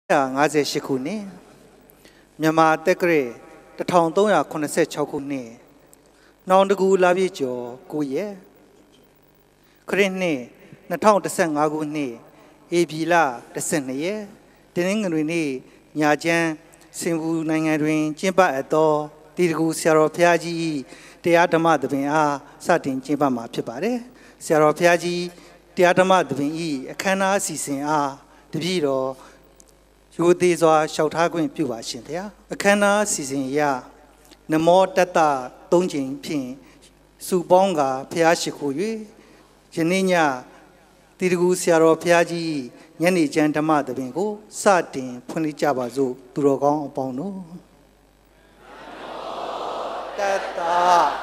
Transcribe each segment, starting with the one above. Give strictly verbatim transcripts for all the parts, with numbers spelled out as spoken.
ngã sẽ xích khu nè, nhà mà tết cái ta thòng tông ya con sẽ chào khu nè, non được gu la bị cho gu ye, cái nè, na thòng ta sang ngã gu nè, e bị la ta sang nè ye, tên người nè, nhà cha sinh vu này ngày rồi chim ba ở đó, đi gu xe rồi phía gì, đi ăn đam mát bên à, sát đến chim ba mà phía bà đấy, xe rồi phía gì, đi ăn đam mát bên ý, khán giả xí xén à, đi rồi. Chú đi ra sau tháp quyển biểu bài xin thế, khán giả xí xén ya, nằm ở đất ta đông chính phiền, su bông gà phía xí khu yu, cho nên nhà đi gu xe rồi phía gì, nhà này chân đam mát bên cô, sát đến phun đi chả bao giờ tu rồi con bao nhiêu. Đất ta.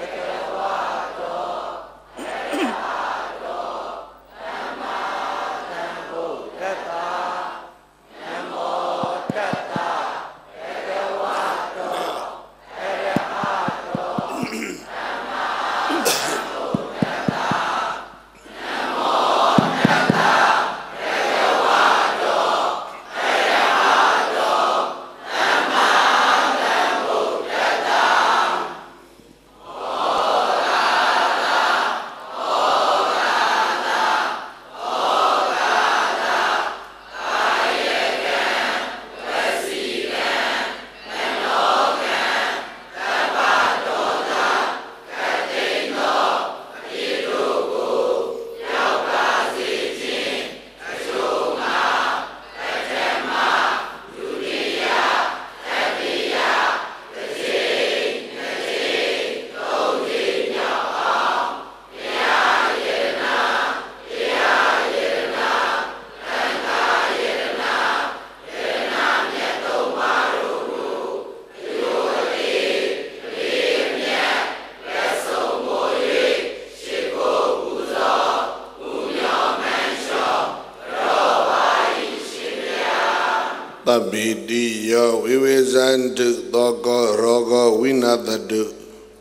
Tabidi we we zantu toko rogo winatadu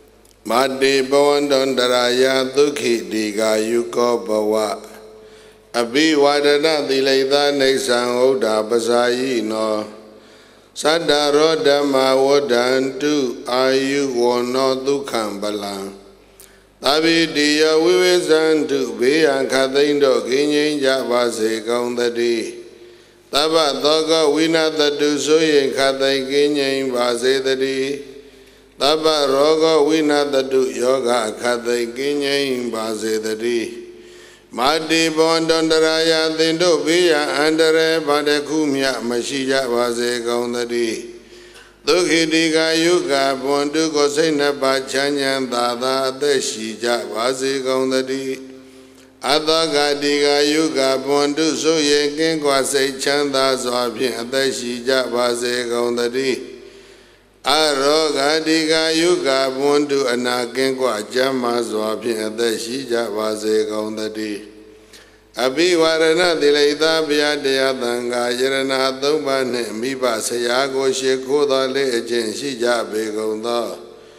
Madi bawandon daraya dukhi diga yuko bawa Abi wadana dilaita nesan oda basayi no Sadaro dhamma wadantu ayu wono dukham balang Tabidi we we zantu beyan kathindo kinyin jabase kaundadi Taba toga winatadu soye kathai kinyin basedadi Taba roga winatadu yoga kathai kinyin basedadi Madi bondandaraya thindo biya andare badekumya mashija base kaundadi Dukhidika yuga bondu kosena bachanyan dada adeshija base kaundadi Adagadiga yuga bondu soye kinkwa say chanda swabhin adeshija base kaundadi Arogadiga yuga bondu anakinkwa jama swabhin adeshija base kaundadi Abi warana dilaita biyadaya thanga yarana thumba ne miba sayago shekho da le ajin shija be kaunda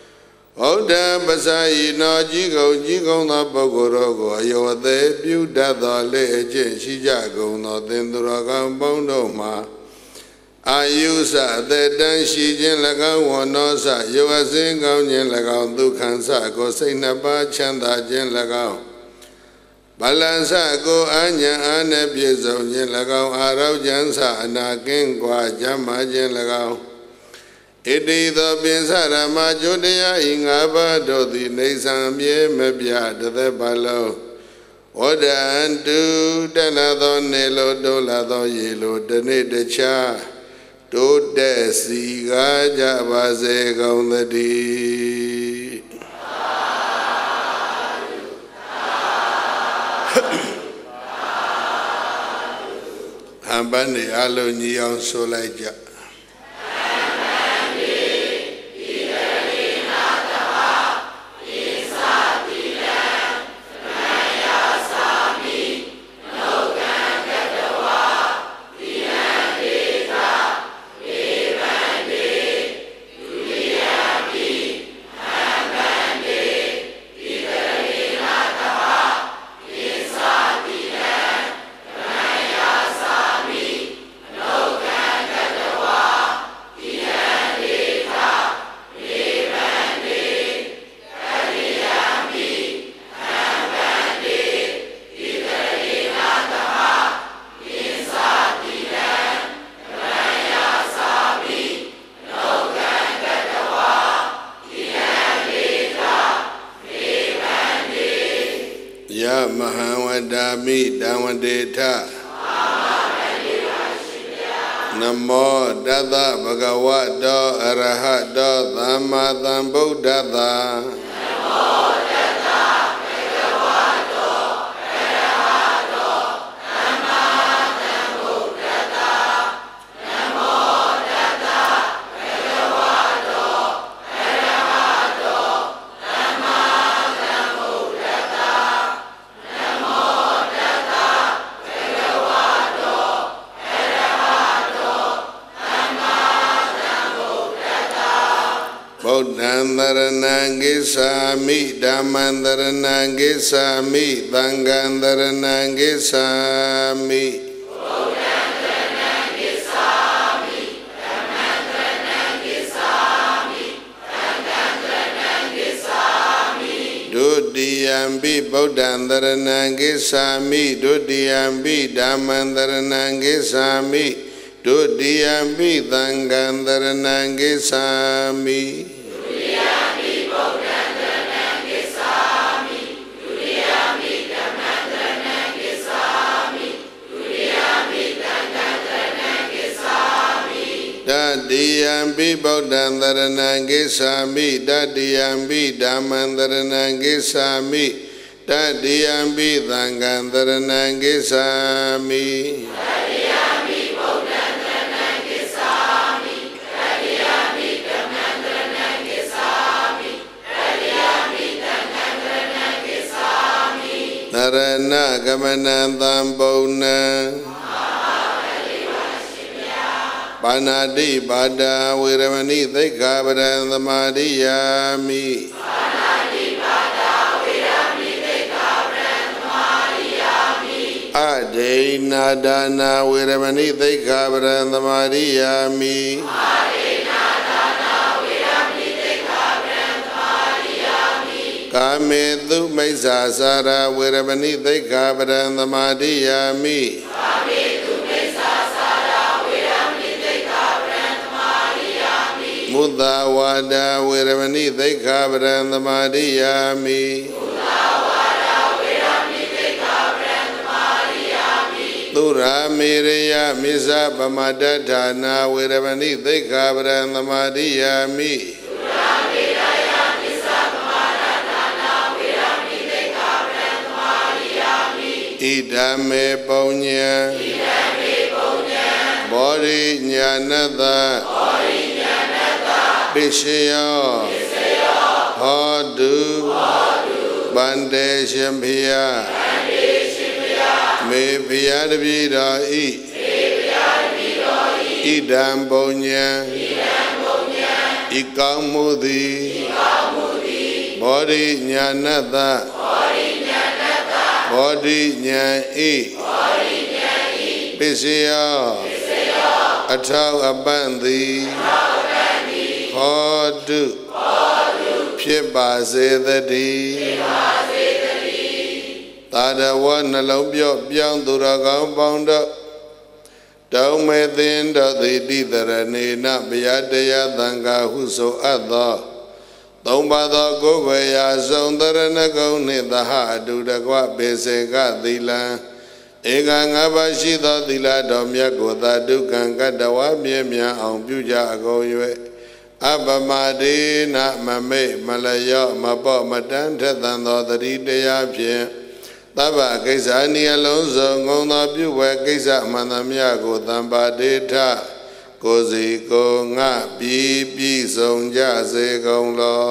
Oda basayi no jigo jigo no bogoro go ayode pyu datho le ajin shija kaunda tindura kan paundo ma Ayusa the dan shijin lakaw wono sa yogasin kaun jin lakaw dukhan sa ko sainapa chanda jin lakaw Balansa ko anya ane pyesaw jin lakaw araw jansa anakin kwa jama jin lakaw Iti tho pinsa rama jodaya ingaba dodi naisan pye mepya dathe balaw Oda antu dana tho nelo dola tho yelo dane decha Dode siga jabase kaundadi Hambani alo nyiyang solaija No มิดังวันเดทะนะโมตัสสะภะคะวะโตอะระหะโตสัมมาสัมพุทธัสสะဗုဒ္ဓံသရဏံဂစ္ဆာမိဓမ္မံသရဏံဂစ္ဆာမိသံဃံသရဏံဂစ္ဆာမိဗုဒ္ဓံသရဏံဂစ္ဆာမိဓမ္မံသရဏံဂစ္ဆာမိသံဃံသရဏံဂစ္ဆာမိဒုတိယံပိဗုဒ္ဓံသရဏံဂစ္ဆာမိဒုတိယံပိဓမ္မံသရဏံဂစ္ဆာမိဒုတိယံပိသံဃံသရဏံဂစ္ဆာမိတတိယံပိဗုဒ္ဓံသရဏံဂစ္ဆာမိတတိယံပိဓမ္မံသရဏံဂစ္ဆာမိတတိယံပိသံဃံသရဏံဂစ္ဆာမိတတိယံပိဗုဒ္ဓံသရဏံဂစ္ဆာမိတတိယံပိဓမ္မံသရဏံဂစ္ဆာမိတတိယံပိသံဃံသရဏံဂစ္ဆာမိသရဏဂမနံသံပုဏ္ဏံပါဏာတိပါဒာဝေရမဏိသိက္ခာပဒံသမာဓိယာမိပါဏာတိပါဒာဝေရမဏိသိက္ခာပဒံသမာဓိယာမိအဒိနာဒါနာဝေရမဏိသိက္ခာပဒံသမာဓိယာမိအဒိနာဒါနာဝေရမဏိသိက္ခာပဒံသမာဓိယာမိကာမေတုမိစ္ဆာစာရဝေရမဏိသိက္ခာပဒံသမာဓိယာမိကာမေတုမိစ္ဆာစာရဝေရမဏိမုဒဝါဒဝေရမဏိသိက္ခာပဒံသမာဓိယာမိမုဒဝါဒဝေရမဏိသိက္ခာပဒံသမာဓိယာမိသုရာမေရယမိစ္ဆပမတ္တဌာနာဝေရမဏိသိက္ခာပဒံသမာဓိယာမိသုရာမေရယမိစ္ဆပမတ္တဌာနာဝေရမဏိသိက္ခာပဒံသမာဓိယာမိဣဒံမေပုညံဣဒံမေပုညံဘောရိညာဏတ္တဘောရိပိရှယောဟောတုဗန္တေရှင်ဖျားမေဖျားတပိတော်ဤဣဒံပုံညံဤကောင်းမှုသည်ဘောဓိညာဏတ္တဘောဓိညာဤပိရှယောအထောက်အပံ့သည်ဟောတုဖြစ်ပါစေတည်းသာဓဝနှလုံးပြော့ပြောင်းသူတော်ကောင်းပေါင်းတို့တောင်းမေသင်တော်သည်တိတရဏေနဗျာတရားသံဃာဟုဆိုအပ်သောသုံးပါးသောကိုယ်ွယ်ရာဆုံးတရဏဂုံနှင့်သဟအတုတကွဘေစေကသီလံဧကငါးပါးရှိသောသီလတော်မြတ်ကိုသာဒုက္ခံကတ္တဝမြဲမြံအောင်ပြုကြအကုန်၍အပမဒေနမမေ့မလျော့မပေါ့မတန်းထက်သန်သောတတိတရားဖြင့်သဗ္ဗကိစ္စအနိအလုံးစုံငုံသောပြုဝဲကိစ္စမှန်သမျှကိုသံပါဒေထကိုယ်စီကိုငါပြီးပြီးဆုံးကြစေကုန်လော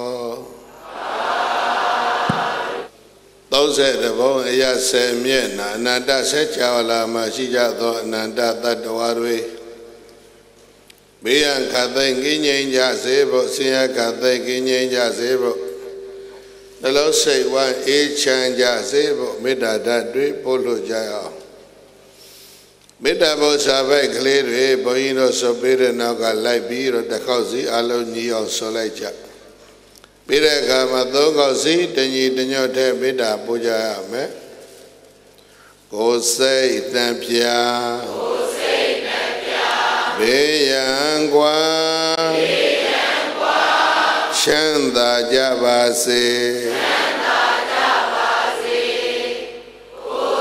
သုံးဆယ်တဘုံအရာဆယ်မျက်နှာအနန္တဆက်ချဝလာမှာရှိကြသောအနန္တတတ္တဝါတွေဘေးရန်ခတ်သိမ်းကင်းငြိမ်းကြစေဖို့ဆင်းရဲခတ်သိမ်းကင်းငြိမ်းကြစေဖို့နှလုံးစိတ်ဝမ်းအေးချမ်းကြစေဖို့မေတ္တာဓာတ်တွေပို့လို့ကြအောင်မေတ္တာဘုရားဘက်ကလေးတွေဘုန်းကြီးတို့ဆိုပေးတဲ့နောက်ကလိုက်ပြီးတော့တစ်ခေါက်စီအလုံးညီအောင်ဆိုလိုက်ကြပြီးတဲ့အခါမှာသုံးခေါက်စီတညီတညွတ်တဲ့မေတ္တာပို့ကြရမယ်ကိုယ်စိတ်တန်ပြာကိုယ်စိတ်တန်ပြာဘေးရန်ကွာဘေးရန်ကွာချမ်းသာကြပါစေချမ်းသာကြပါစေကို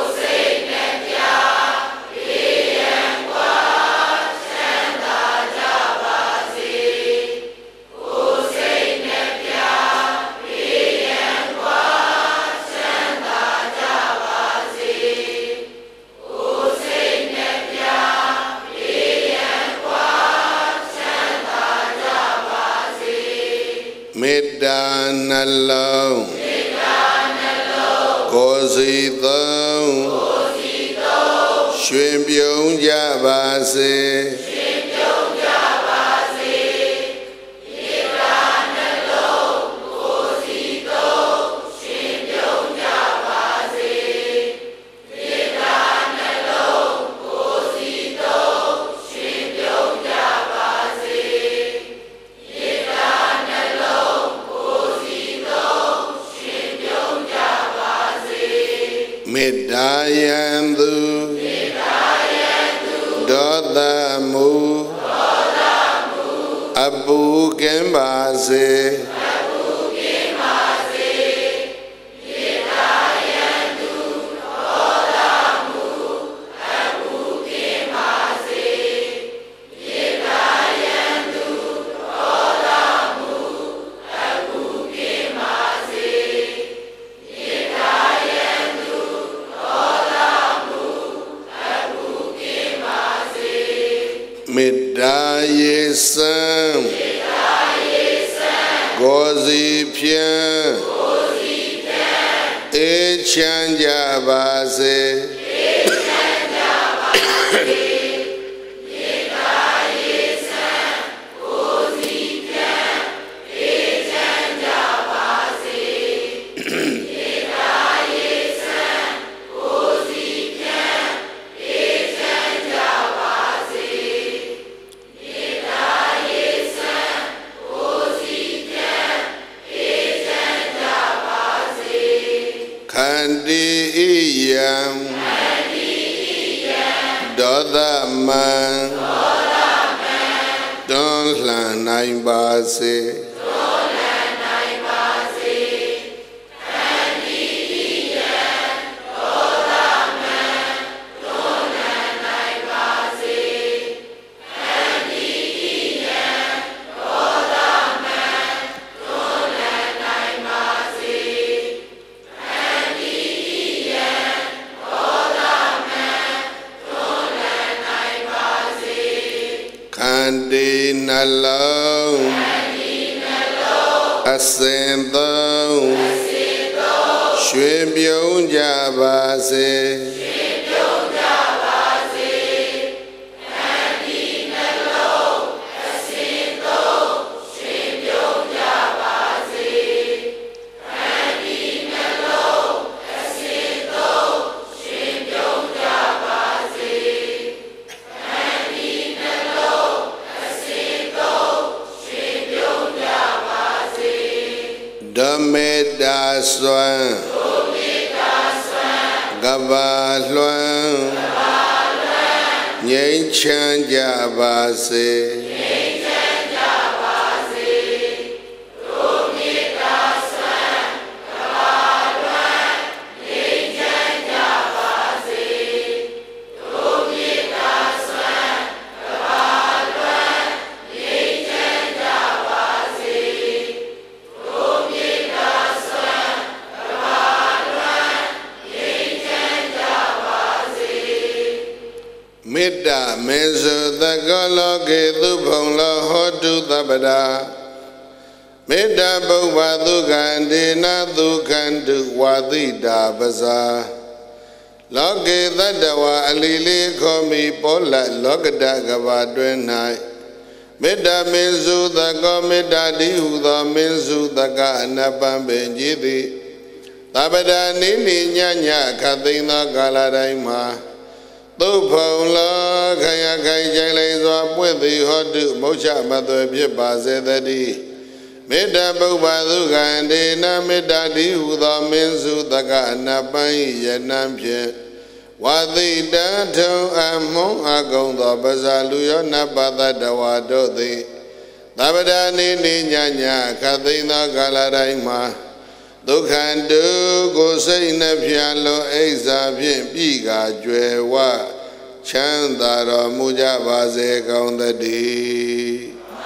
မေတ္တာနှလုံးမေတ္တာနှလုံးကိုယ်စီသုံးကိုယ်စီသုံးရွှင်ပြုံးကြပါစေရွှင်ပြုံးကြပါစေမေတ္တာနှလုံးကိုယ်စီသုံးရွှင်ပြုံးကြပါစေမေတ္တာနှလုံးကိုယ်စီသုံးရွှင်ပြုံးကြပါစေမေတ္တာနှလုံးကိုယ်စီသုံးရွှင်ပြုံးကြပါစေမေတ္တာယံသူမေတ္တာယံသူဒေါသမူဒေါသမူအပုကင်းပါစေအပုကင်းပါစေမေတ္တာယံသူဒေါသမူအပုကင်းပါစေမေတ္တာယံသူဒေါသမူအပုကင်းပါစေမေတ္တာယံသူဒေါသမူအပုကင်းပါစေမေတ္တာယေစံမေတ္တာယေစံကိုယ်စီဖြင့်ကိုယ်စီဖြင့်အေးချမ်းကြပါစေအေးချမ်းကြပါစေမေတ္တာယေစံကိုယ်စီဖြင့်အေးချမ်းကြပါစေမေတ္တာယေစံကိုယ်စီဖြင့်အေးချမ်းကြပါစေမေတ္တာယေစံကိုယ်စီဖြင့်အေးချမ်းကြပါစေခန္တီဣယံခန္တီဣယံဒေါသမံဒေါသမံတွန်းလှန်နိုင်ပါစေတွန်းလှန်နိုင်ပါစေခန္တီဣယံဒေါသမံတွန်းလှန်နိုင်ပါစေခန္တီဣယံဒေါသမံတွန်းလှန်နိုင်ပါစေခန္တီဣယံဒေါသမံတွန်းလှန်နိုင်ပါစေခန္တီနှလုံးခန္တီနှလုံးအစဉ်သုံးအစဉ်သုံးရွှင်ပြုံးကြပါစေရွှင်ပြုံးကြပါစေခန္တီနှလုံးအစဉ်သုံးရွှင်ပြုံးကြပါစေခန္တီနှလုံးအစဉ်သုံးရွှင်ပြုံးကြပါစေခန္တီနှလုံးအစဉ်သုံးရွှင်ပြုံးကြပါစေဓမ္မေတ္တာစွမ်းဓမ္မေတ္တာစွမ်းကပ္ပလွှမ်းကပ္ပလွှမ်းငြိမ်းချမ်းကြပါစေငြိမ်းချမ်းကြပါစေဓမ္မေတ္တာစွမ်းကပ္ပလွှမ်းငြိမ်းချမ်းကြပါစေဓမ္မေတ္တာစွမ်းကပ္ပလွှမ်းငြိမ်းချမ်းကြပါစေဓမ္မေတ္တာစွမ်းကပ္ပလွှမ်းငြိမ်းချမ်းကြပါစေမေတ္တာမေဇုသကလောကေသူဖုံလောဟောတုသဗ္ဗဒါမေတ္တာပုဗ္ဗသုခန္တေနသုခန္တုဝါတိတာပဇာလောကေတတ္တဝါအလီလေးခောမိပောလလောကတကဘာတွင်၌မေတ္တာမေဇုသကောမေတ္တာတိဟုသောမေဇုသကအနပံပင်ကြည်သည်သဗ္ဗဒါနိနိညညခသိန်သောကာလတိုင်းမှာသုဖုံလောခယခိုင်ကြိုင်လိန်စွာပွင့်သည်ဟောတုမုတ်ချမသွေဖြစ်ပါစေတည်းမေတ္တာပုဗ္ဗသုခန္တေနမေတ္တာတိဟုသောမင်းစုတကအနပံယနံဖြင့်ဝါတိတံထုံအမွန်အကုံသောပဇာလူယောနပတတဝါတို့သည်သဗ္ဗဒါနိနိညညခသိန်သောကာလတိုင်းမှာဒုက္ခတုကိုစိတ်နှဖျားလွန်အိဇာဖြင့်ပြည်ကာကျွယ်ဝချမ်းသာတော်မူကြပါစေကောင်းသတည်း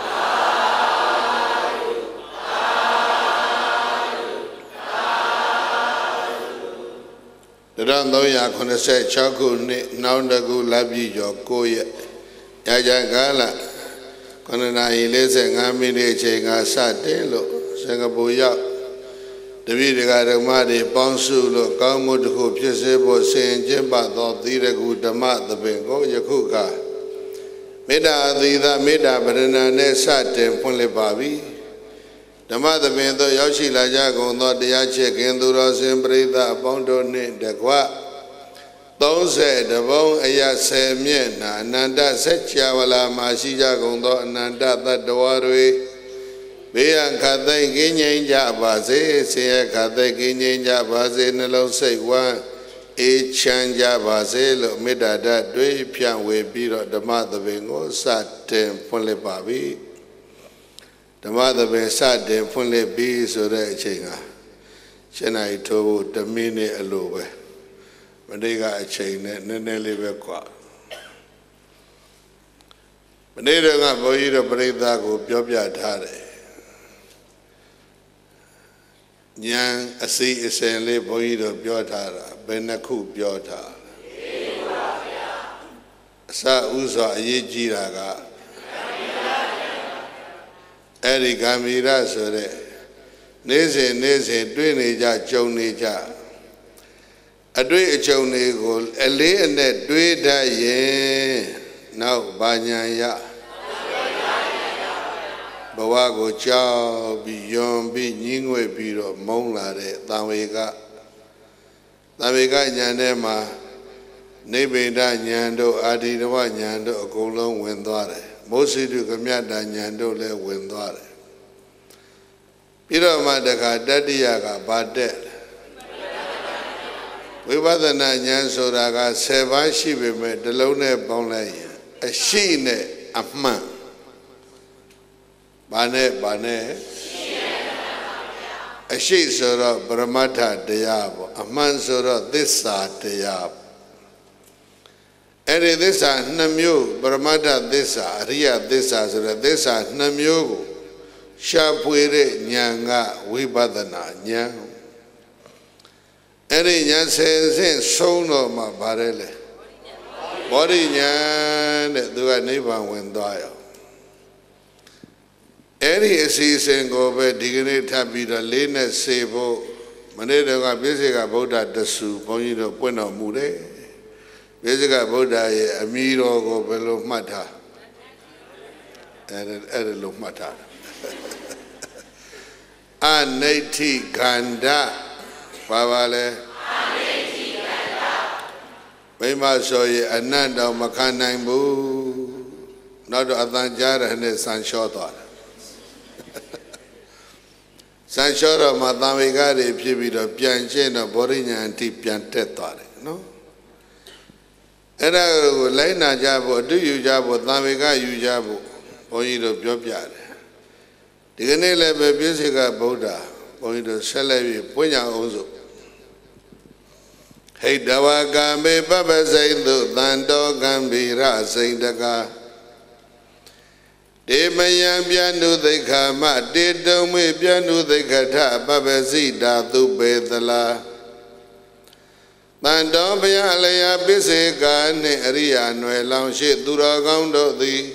တရသုံးရာခုနှစ်ဆယ်ခြောက်ခုနှစ်နောင်တကူလပြည့်ကျော်ကိုရက်ညချကာလခုနှစ်နာရီလေးဆယ်ငါးမိနစ်အချိန်ကစတင်လို့စ Singapore yak Devi Degara de Ponsu, Kamutu, Pisebo, Saint Jimba, Thiragu, Dama, the Bengo, Yakuka. Meda, the Meda, Badana, Nesat, and Punle Babi. The mother being the Yoshi Lajago, not the Yachek, and the Rosin Breda, Bondo, the Gua. Those said the bone Ayase Miena, Nanda Setchavala, Masija Gondo, Nanda, that the waterway. Beyan Kate Guinea Jabase, say Kate Guinea Jabase, Nelo say one, a chan Jabase, Medada, Dwe, Pian, we beat up the mother Bengo, sat ten Punle Babi. The mother Ben sat ten Punle B, so that chinga. Chenai told the mini aloe. When they got a chain, then they live a quack. When they don't have a boy to break that go, Piopia Tare. Yang a sea is a lay boy to Piotara, Benaku Piota. Sa Uza Yejiraga Eri Gamira Sore Nese Nese Dwinija Jonija. A dwe a chone go, a lay and that dwe da ye now Banyaya Bawago Chow, Beyond Be Ningwe Biro, Mongla, Tamega Tamega Yanema, Nebeda Nyando, Adidawa Nyando, Golon Wendare, mostly to Kamyada Nyando le Wendare. Piro Madaka, Dadiaga, Badet. We were the Nanyan Sodaga, Sevan Shibi, the Lone Bonlay, a sheen a man. Bane, Bane, a she sort of Brahmata Deyabo, a man sort of this side Deyab. And this are Namu, Brahmata this are, Ria this are, this are Namu, Shapwere Nyanga, Wibadana, Nyang. Any Yan says, so no, my barele. Body Yan, do a neighbor when dial. Any season go over, digging tabi the lane sabo, Maneda basic about that the soup, only the Pueno Mude. Basic about that, a miro go below Mata. And a little Mata. And Nati Ganda. Pavale Bima Soy Ananda Makanaimu not Adanjara and Sanshota Sanshota Madamigari Pibito Piancheno Borina and T Piantetare, no? And I Lena Jabo, do you Jabo, Damiga, you Jabo, Oido Piopiare. The Ganele Bisica Boda, Oido Celebi, Punya Ozo. Hey, Dawagambe Baba Zaidu, Dando Gambira Zaidaka. De Mayam Pianu de Kama, de Dome Pianu de Kata, Baba Zida, Dube the La. Dando Pialea Bisica, Neria, Noelam Shit, Duragando the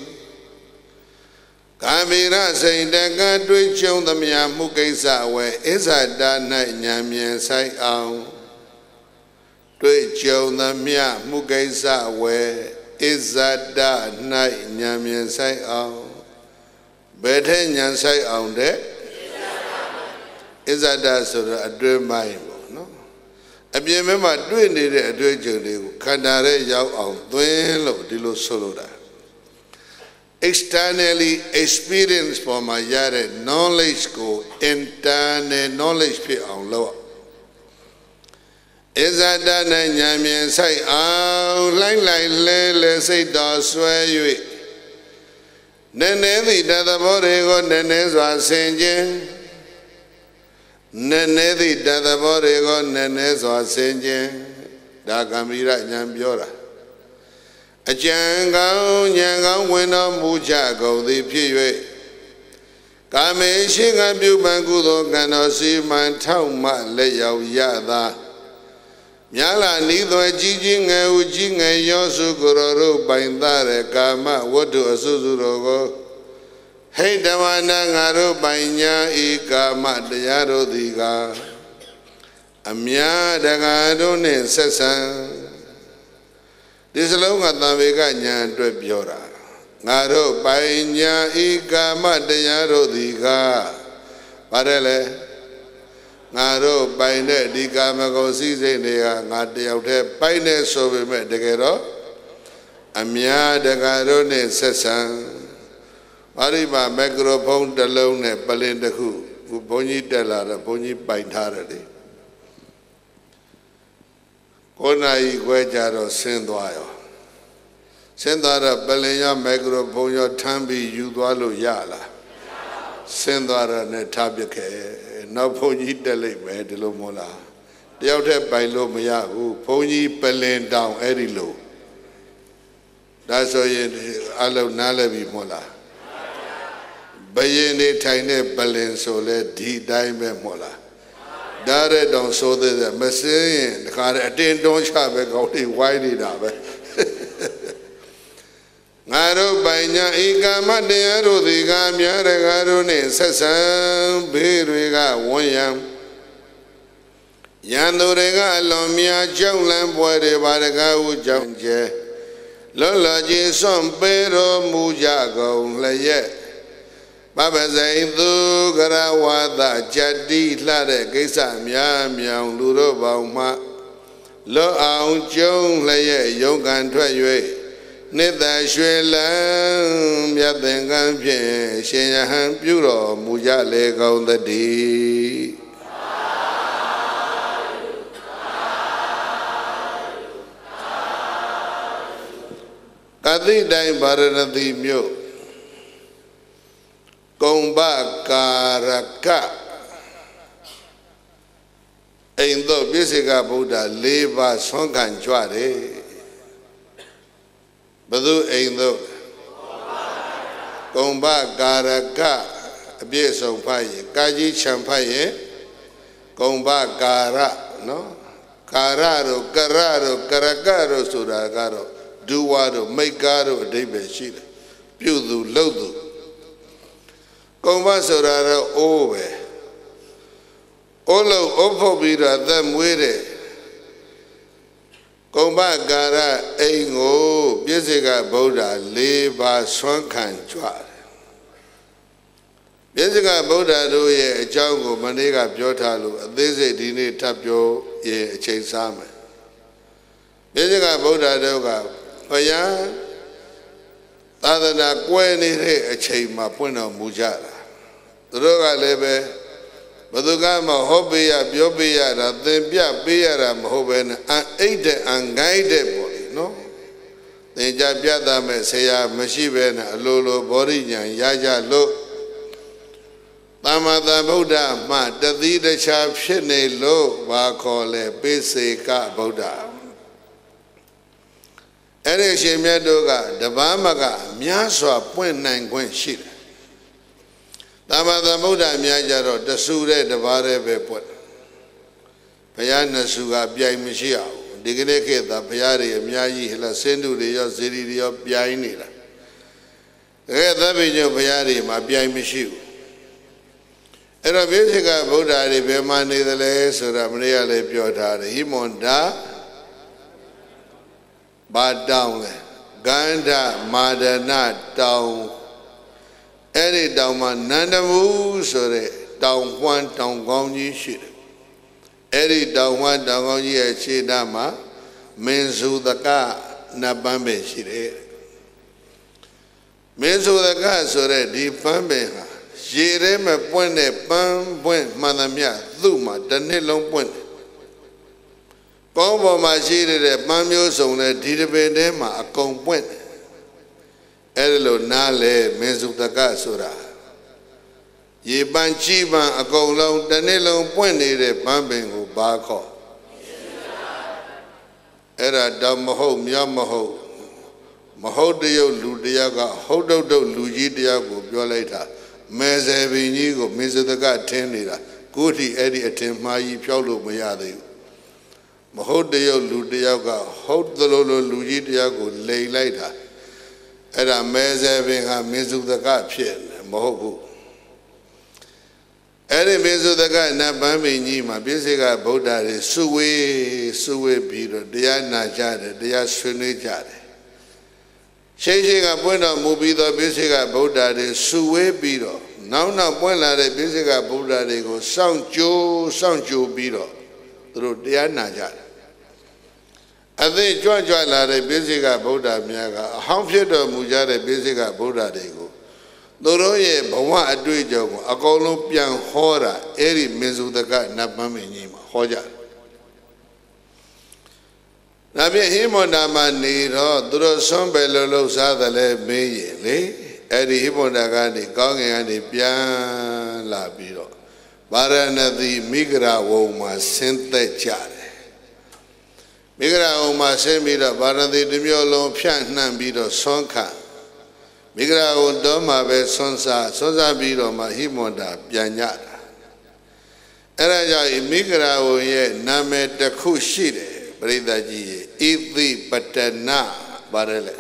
Gambira Zaidaka, Twitch on the Miamukesa, where is a dana Yamian Sai Ang. Twitch on the Mia Mukesa, where is a da night Yamian Sai Ang. Better Yan Sai Ang there is a da sort of a dream mind. No, I remember doing it at Dwayne Kandare Yao on Dwayne Dilo Soloda. Externally experience for my yard knowledge go internal knowledge pay on lower. Is that done and Yamian say, oh, like like lele say, does swear you. Nene the other body go, Nene was singing. Nene the other body go, Nene was singing. Dagamira Yambiora. A jango, Yanga, when on Mujago, the P. Kame Shinga Bubangudo, cannot see my town, my layout yada. Yala neither a jijing a ujing a yosuguro by that kama, what do a suzurogo? ဟိတဝနာငါတို့ပိုင်ညာဤကာမတရားတို့သည်ကအမြတ်တကာတို့နှင့်ဆက်ဆံဒီစလုံးကသံဝေကညာအတွက်ပြောတာငါတို့ပိုင်ညာဤကာမတရားတို့သည်ကပါတယ်လေငါတို့ပိုင်တဲ့ဒီကာမဂုဏ်စည်းစိမ်တွေကငါတယောက်တည်းပိုင်နေဆိုပေမဲ့တကယ်တော့အမြတ်တကာတို့နှင့်ဆက်ဆံပါရိပါမက်ခရိုဖုန်းတစ်လုံးနဲ့ပလင်တစ်ခုခုဘုန်းကြီးတက်လာတော့ဘုန်းကြီးပိုင်ထားတယ်လေကိုယ်နိုင်ခွဲကြတော့ဆင်းသွားရောဆင်းသွားတော့ပလင်ရောမက်ခရိုဖုန်းရောထမ်းပြီးယူသွားလို့ရလားဆင်းသွားတော့နဲ့ထားပြခဲ့နောက်ဘုန်းကြီးတက်လိုက်မယ်ဒီလိုမို့လားတယောက်တည်းပိုင်လို့မရဘူးဘုန်းကြီးပလင်တောင်အဲ့ဒီလိုဒါဆိုရင်အလုံးနားလည်ပြီမို့လားဘယင်းနေထိုင်တဲ့ပလင်ဆိုလဲဒီတိုင်းပဲမို့လားဒါရတောင်ဆိုတဲ့မစင်းရင်တခါတည်းအတင်းတွန်းချပဲကောင်းလေးဝိုင်းနေတာပဲငါတို့ပိုင်ညာဧကမတရားတို့သည်ကမြတ်တကားတို့နှင့်ဆက်ဆံဘေးတွေကဝန်းရံရန်သူတွေကအလွန်များကြောက်လန့်ပွဲတွေပါတကားဟုကြောင့်ကျဲလွတ်လပ်ခြင်းစွန့်ပေးတော်မူကြကုန်လျက်ပပဇိန်သူကရဝါဒကြတိလှတဲ့ကိစ္စများမြောင်လူတို့ပေါင်းမှလွတ်အောင်ကျုံလျက်ယုံကန်ထွက်၍နိတ္တရွှေလံမြတ်သင်္ကန်းဖြင့်ရှင်ယဟန်ပြုတော်မူကြလေကုန်သတည်းကတိတိုင်းဗာရဏသီမြို့ကုံဘကာရကအိမ်သို့ပြည့်စေကဗုဒ္ဓ၄ပါးဆွမ်းခံကြွတယ်ဘယ်သူအိမ်သို့ကုံဘကာရကအပြည့်စုံဖတ်ရင်ကာကြီးချံဖတ်ရင်ကုံဘကာရနော်ကာရတို့ကရတို့ကရကတို့ဆိုတာကတော့ဒူဝါတို့မိတ်ကားတို့အဓိပ္ပာယ်ရှိတယ်ပြုသူလှုပ်သူကုံဘဆိုတာတော့အိုးပဲအိုးလုံးအိုးဖုတ်ပြီးတော့သက်မွေးတယ်ကုံဘကာရအိမ်ကိုပြည့်စေကဗုဒ္ဓ၄ပါးဆွမ်းခံကြွတယ်ပြည့်စေကဗုဒ္ဓတို့ရဲ့အကြောင်းကိုမနေ့ကပြောထားလို့အသေးစိတ်ဒီနေ့ထပ်ပြောရင်အချိန်စားမယ်ပြည့်စေကဗုဒ္ဓတို့ကဘုရားသာသနာကွယ်နေတဲ့အချိန်မှာပွင့်တော်မူကြတာသူတို့ကလည်းပဲဘယ်သူကမှဟောပေးရပြောပေးရတာသင်ပြပေးရတာမဟုတ်ပဲနဲ့အအိတ်တဲ့အန်ဂိုက်တဲ့ပေါ့လေနော်သင်ကြပြသမဲ့ဆရာမရှိပဲနဲ့အလိုလိုဘောဓိညာရကြလို့သမ္မာသမ္ဗုဒ္ဓမှတသီတခြားဖြစ်နေလို့ဘာခေါ်လဲပိစေကဗုဒ္ဓအဲ့ဒီရှင်မြတ်တို့ကတပားမကများစွာပွင့်နိုင်ခွင့်ရှိတယ်သမ္မာသမ္ဗုဒ္ဓများကြတော့တဆူတဲ့တပားတဲ့ပဲပွင့်ဘုရားနှစ်ဆူကပြိုင်မရှိအောင်ဒီကနေ့ခေတ်သာဘုရားတွေအများကြီးဟလာစင်တုတွေရောဇေဒီတွေရောပြိုင်နေတာတကယ်သဗ္ဗညုဘုရားတွေမှာပြိုင်မရှိဘူးအဲ့တော့ပြည့်စုံကဗုဒ္ဓတွေဘယ်မှာနေသလဲဆိုတာမနေ့ကလည်းပြောထားတယ်ဟိမန္တာဘာတောင်းလဲဂန္ဓမာဒနာတောင်းအဲ့ဒီတောင်မှာနန္ဒမူဆိုတဲ့တောင်ပွန်းတောင်ကောင်းကြီးရှိတယ်အဲ့ဒီတောင်ပွန်းတောင်ကောင်းကြီးရဲ့ခြေနားမှာမင်းစုသကနတ်ပန်းပင်ရှိတယ်မင်းစုသကဆိုတဲ့ဒီပန်းပင်ဟာရေထဲမှာပွင့်တဲ့ပန်းပွင့်မှန်သမျှသူ့မှာတစ်နှစ်လုံးပွင့်တယ်ကောင်းပေါ်မှာရှိတဲ့ပန်းမျိုးစုံနဲ့ဒီတပင်ထဲမှာအကုန်ပွင့်တယ်အဲ့ဒီလိုနားလေမင်းစုတကဆိုတာရေပန်းကြီးပန်းအကုန်လုံးတစ်နှစ်လုံးပွင့်နေတဲ့ပန်းပင်ကိုဘာခေါ်အဲ့ဒါတော့မဟုတ်မြောက်မဟုတ်မဟုတ်တရုတ်လူတယောက်ကဟုတ်တုတ်တုတ်လူကြီးတယောက်ကိုပြောလိုက်တာမဲဆယ်ပင်ကြီးကိုမင်းစုတကထင်းနေတာကိုထိအဲ့ဒီအထင်မှားကြီးဖြောက်လို့မရသေးဘူးမဟုတ်တရုတ်လူတယောက်ကဟုတ်သလိုလိုလူကြီးတယောက်ကိုလိန်လိုက်တာအဲ့ဒါမဲဆယ်ပင်ဟာမင်းစုတကဖြစ်နေမဟုတ်ဘူးအဲ့ဒီမေဇုတကနတ်ပန်းမင်းကြီးမှာပြည့်စေကဗုဒ္ဓတွေစုဝေးစုဝေးပြီးတော့တရားနာကြတယ်တရားဆွေးနွေးကြတယ်ရှိရှိကပွင့်တော်မူပြီးတော့ပြည့်စေကဗုဒ္ဓတွေစုဝေးပြီးတော့နောက်နောက်ပွင့်လာတဲ့ပြည့်စေကဗုဒ္ဓတွေကိုစောင့်ကြိုးစောင့်ကြိုးပြီးတော့သူတို့တရားနာကြတယ်အသိကြွကြွလာတဲ့ပြည့်စေကဗုဒ္ဓများကအဟောင်းဖြစ်တော်မူကြတဲ့ပြည့်စေကဗုဒ္ဓတွေကိုသူတို့ရဲ့ဘဝအတွေ့အကြုံကိုအကုန်လုံးပြန်ဟောတာအဲ့ဒီမေဇုတကနတ်ပန်းမင်းကြီးမှာဟောကြတယ်။ဒါဖြင့်ဟိမန္တာမှာနေတော့သူတို့ဆွမ်းပဲလို့လှုပ်ရှားတယ်လဲမေးရင်လေအဲ့ဒီဟိမန္တာကနေကောင်းကင်ကနေပြန်လာပြီးတော့ဗာရဏသီမိဂရဝုံမှာဆင်းသက်ကြတယ်။မိဂရဝုံမှာဆင်းပြီးတော့ဗာရဏသီတစ်မျိုးလုံးဖြန့်နှံ့ပြီးတော့ဆွမ်းခံမိဂရာကိုတော့မှပဲဆွမ်းစားဆွမ်းစားပြီးတော့မှဟိမန္တာပြန်ကြတာအဲ့ဒါကြောင့်မိဂရာကိုရဲ့နာမည်တစ်ခုရှိတယ်ပရိသတ်ကြီးရဲ့ဣသိပတနာပါတယ်လေဣ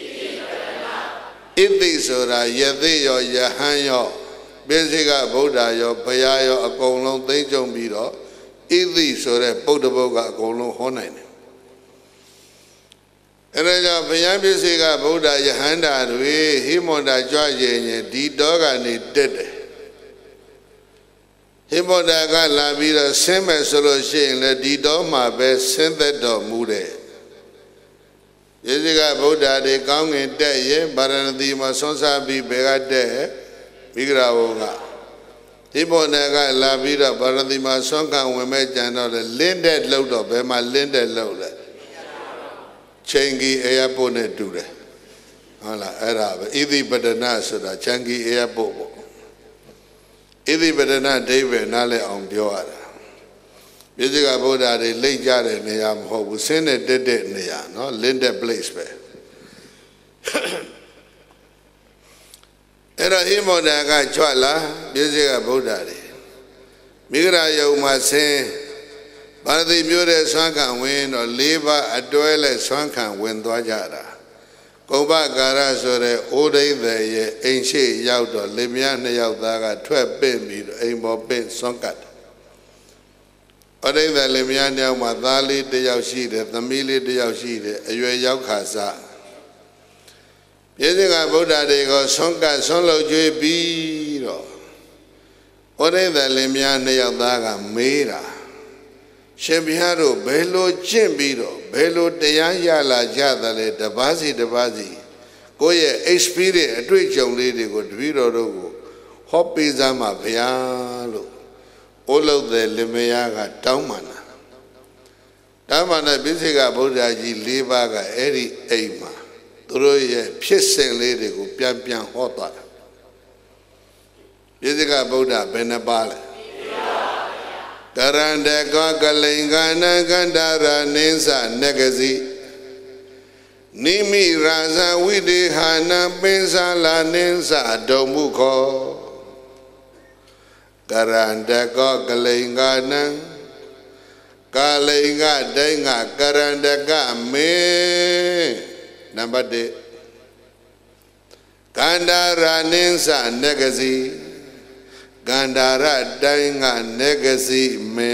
သိဆိုတာယသိရောယဟန်ရောပိစိကဗုဒ္ဓရောဘုရားရောအကုန်လုံးသိမ့်ကြုံပြီးတော့ဣသိဆိုတဲ့ပုဒ္ဓဘုတ်ကအကုန်လုံးဟောနိုင်တယ်အဲ့ဒါကြောင့်ဘုရားပြည့်စေကဗုဒ္ဓယဟန္တာတွေဟိမန္တာကြွရင်ရင်ဒီတောကနေတက်တယ်ဟိမန္တာကလာပြီးတော့ဆင်းမယ်ဆိုလို့ရှိရင်လည်းဒီတောမှာပဲဆင်းသက်တော်မူတယ်ပြည့်စေကဗုဒ္ဓတွေကောင်းငင်တက်ရင်ဗာရဏသီမှာဆွမ်းစားပြီးဘယ်ကတက်မိဂရာဝုံကဟိမန္တာကလာပြီးတော့ဗာရဏသီမှာဆွမ်းခံဝင်မဲ့ကြံတော့လေလင်းတဲ့လှုပ်တော့ဘယ်မှာလင်းတဲ့လှုပ်လဲချင်းကြီးအေယာပို့နဲ့တူတယ်ဟုတ်လားအဲ့ဒါပဲဣသိပတနာဆိုတာချန်ကြီးအေယာပို့ပေါ့ဣသိပတနာဒိဗ္ဗေနားလည်အောင်ပြောရတာပြည့်စုံကဗုဒ္ဓတွေလိမ့်ကြတဲ့နေရာမဟုတ်ဘူးဆင်းတဲ့တက်တဲ့နေရာနော် linded place ပဲအဲ့တော့ဟိမန္တာကကြွလာပြည့်စုံကဗုဒ္ဓတွေမိဂရာယုံမှာဆင်းဗာရတိမျိုးတဲ့ဆွမ်းခံဝင်တော့လေးပါးအတွဲလဲဆွမ်းခံဝင်သွားကြတာကုဗ္ဗကာရဆိုတဲ့အိုးဒိန်တဲ့ရဲ့အိမ်ရှိရောက်တော့လင်မယားနှစ်ယောက်သားကထွက်ပင့်ပြီးတော့အိမ်ပေါ်ပင့်ဆွမ်းကတ်အိုးဒိန်တဲ့လင်မယားနှစ်ယောက်မှာသားလေးတစ်ယောက်ရှိတယ်သမီးလေးတစ်ယောက်ရှိတယ်အရွယ်ရောက်ခါစားပြည့်စုံကဗုဒ္ဓတွေကိုဆွမ်းကတ်ဆွမ်းလုပ်ကြွေးပြီးတော့အိုးဒိန်တဲ့လင်မယားနှစ်ယောက်သားကမေးတာရှင်ဘုရားတို့ဘယ်လိုကျင့်ပြီးတော့ဘယ်လိုတရားရလာကြသလဲတပါးစီတပါးစီကိုယ့်ရဲ့ experience အတွေ့အကြုံလေးတွေကိုတပည့်တော်တို့ကိုဟောပေးစမ်းပါဗျာလို့အိုးလုံးတဲ့လင်မယားကတောင်းပန်တာတောင်းပန်တဲ့ပိစိကဗုဒ္ဓကြီး၄ပါးကအဲ့ဒီအိမ်မှာသူတို့ရဲ့ဖြစ်စဉ်လေးတွေကိုပြန်ပြန်ဟောသွားတာပိစိကဗုဒ္ဓဘယ်နှပါလဲကရန္တကောကလိင်္ဂနာကန္တာရနိသနဂစီနိမိရာဇဝိတေဟာနပင်္စလာနိသဒုံမှုခောကရန္တကောကလိင်္ဂနာကာလိင်္ဂဒိင်္ဂကရန္တကမေနံပါတ်၁ကန္တာရနိသနဂစီကန္တာရတိုင်းကနေကစီမေ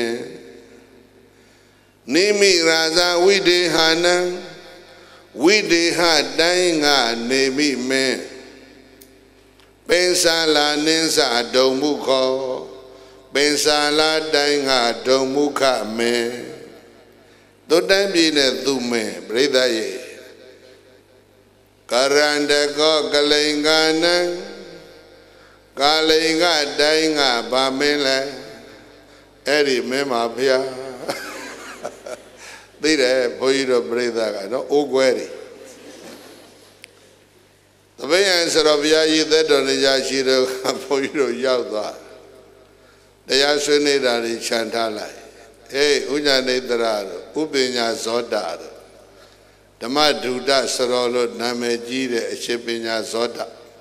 နိမိရာဇဝိတေဟာနံဝိတေဟတိုင်းကနေမိမေပင်္စလာနိသဒုံမှုခောပင်္စလာတိုင်းကဒုံမှုခမေသူတိုင်းပြည်နဲ့သူမေပြိဿယေကရန္တကောကလိင်္ဂနံကာလိင်္ဂတိုင်းကဗာမင်းလဲအဲ့ဒီမင်းပါဗျာသိတယ်ဘုန်းကြီးတို့ပြိဿကနော်အိုးကွဲတွေတပည့်ရန်ဆိုတော့ဘုရားကြီးသက်တော်နေကြရှိတော့ဘုန်းကြီးတို့ရောက်သွားတရားဆွေးနေတာတွေခြံထားလိုက်ဟေးဥညာနေတရာတို့ဥပညာဇောတာတို့ဓမ္မဒုဒစရောလို့နာမည်ကြီးတဲ့အရှင်ပညာဇောတာ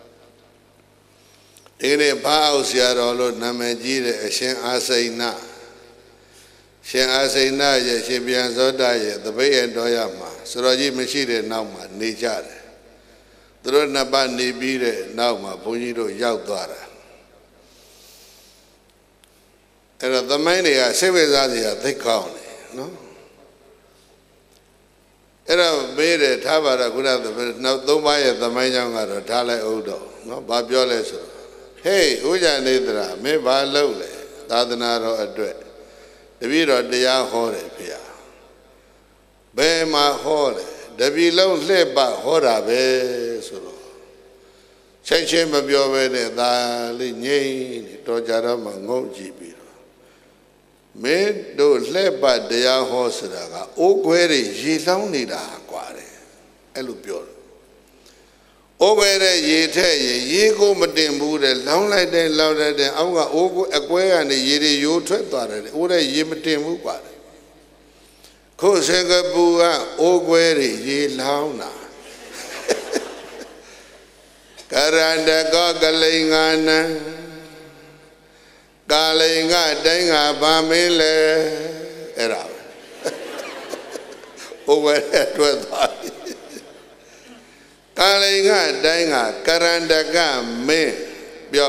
ဒီနေ့ဘာအောင်ဆရာတော်လို့နာမည်ကြီးတဲ့အရှင်အာစိဏရှင်အာစိဏရဲ့ရှင်ပြန်ဇောတရဲ့တပည့်ရတော်ရမှာဆိုတော်ကြီးမရှိတဲ့နောက်မှာနေကြတယ်သူတို့နှစ်ပါးနေပြီးတဲ့နောက်မှာဘုန်းကြီးတို့ရောက်သွားတာအဲ့တော့သမိုင်းတွေကစိတ်ဝင်စားစရာသိကောင်းတယ်နော်အဲ့တော့မေးတယ်ထားပါတော့ခုနကနောက်သုံးပါးရဲ့သမိုင်းကြောင်းကတော့ထားလိုက်အောင်တော့နော်ဘာပြောလဲဆိုတော့ဟေးဥကြနေသရာမင်းဘာလုပ်လဲသာသနာတော်အတွက်တပည့်တော်တရားဟောတယ်ဖေဘယ်မှာဟောလဲတပည့်လုံးလှည့်ပဟောတာပဲဆိုတော့ချက်ချင်းမပြောဘဲနဲ့ဒါလေးငြိမ့်နေတော်ကြတော့မှငုံကြည့်ပြီးတော့မင်းတို့လှည့်ပတရားဟောဆိုတာကအိုးခွဲတွေရေလောင်းနေတာကွာတယ်အဲ့လိုပြောတယ်အိုးခွဲတဲ့ရေထက်ရေရေကိုမတင်ဘူးတဲ့လောင်းလိုက်တဲ့လောင်းလိုက်တဲ့အောက်ကအိုးအကွဲကနေရေတွေရိုးထွက်သွားတယ်အိုးတဲ့ရေမတင်ဘူးကွာတယ်ခုစင်ကာပူကအိုးခွဲတွေရေလောင်းတာကရန္တကောကလိန်ငါနံကာလိန်ကတိုင်းကဘာမင်းလဲအဲ့ဒါပဲအိုးခွဲထွက်သွားကာလိန်ကတိုင်းကကရန္တကမင်းပြော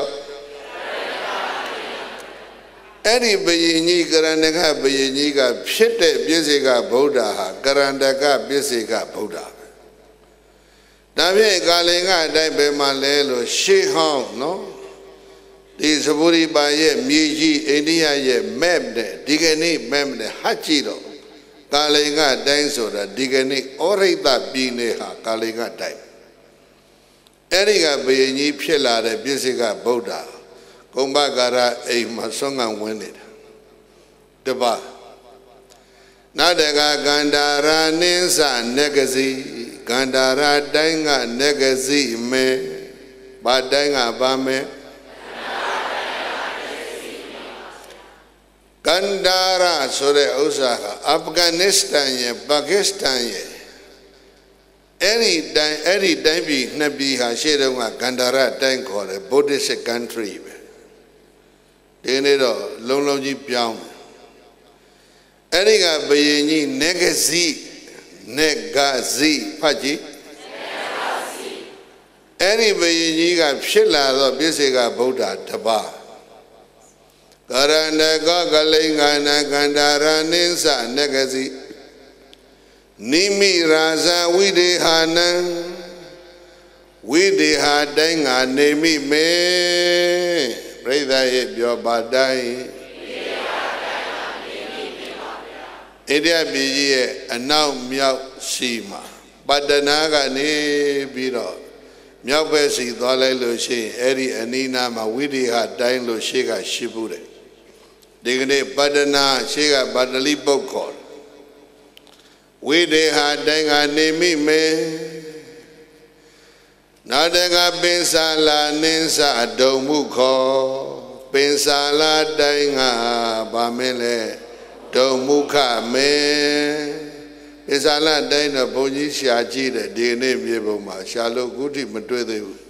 အဲ့ဒီဘယင်ကြီးကရန္တကဘယင်ကြီးကဖြစ်တဲ့ပြစ္ဆေကဗုဒ္ဓဟာကရန္တကပြစ္ဆေကဗုဒ္ဓပဲဒါဖြင့်ကာလိန်ကအတိုင်းပဲမှလဲလို့ရှေးဟောင်းနော်ဒီသဘူရိပါရဲ့မြေကြီးအိန္ဒိယရဲ့ map နဲ့ဒီကနေ့ map နဲ့ဟတ်ကြည့်တော့ကာလိန်ကအတိုင်းဆိုတာဒီကနေ့ဩရိတပြည်နယ်ဟာကာလိန်ကအတိုင်းအဲ့ဒီကဘယင်ကြီးဖြစ်လာတဲ့ပြစ္ဆေကဗုဒ္ဓကုမ္ပကာရအိမ်မှာဆွမ်းငံဝင်နေတာတပါနတကကန္တာရာနိသနဂစီကန္တာရာတိုင်းကနဂစီမေဘာတိုင်းကဘာမေကန္တာရာဆိုတဲ့ဥစ္စာကအာဖဂန်နစ္စတန်ရဲ့ပါကစ္စတန်ရဲ့အဲ့ဒီတိုင်းအဲ့ဒီတိုင်းပြည်နှစ်ပြည်ဟာရှေ့တုန်းကကန္တာရတိုင်းခေါ်တယ် Buddhist country ပဲဒီနေ့တော့လုံးလုံးကြီးပြောင်းတယ်အဲ့ဒီကဘယင်ကြီးနေဂစီနေဂစီဖတ်ကြည့်အဲ့ဒီဘယင်ကြီးကဖြစ်လာတော့ပြစ္ဆေကဗုဒ္ဓတပါးကရဏကကလိန်္ဂနာကန္တာရနိသနေဂစီနိမိရာဇဝိဒေဟာနံဝိဒေဟာတိုင်းငါနေမိမေပြိဿရဲ့ပြောပါတိုင်းဣန္ဒိယပြည်ကြီးရဲ့အနောက်မြောက်စီမှာပတ္တနာကနေပြီးတော့မြောက်ဘက်စီသွားလိုက်လို့ရှိရင်အဲ့ဒီအနီးနားမှာဝိဒေဟာတိုင်းလို့ရှေ့ကရှိဘူးတယ်ဒီကနေ့ပတ္တနာရှေ့ကပါတလိပုတ်ခေါ်ဝိဒေဟာတိုင်းကနေမိမေနာတကပင်စာလာနိသဒုံမှုခောပင်စာလာတိုင်းကဗာမင်းလဲဒုံမှုခမေပင်စာလာတိုင်းတော့ဘုန်းကြီးရှာကြည့်တယ်ဒီနေ့မြေပုံမှာရှာလို့ခုထိမတွေ့သေးဘူး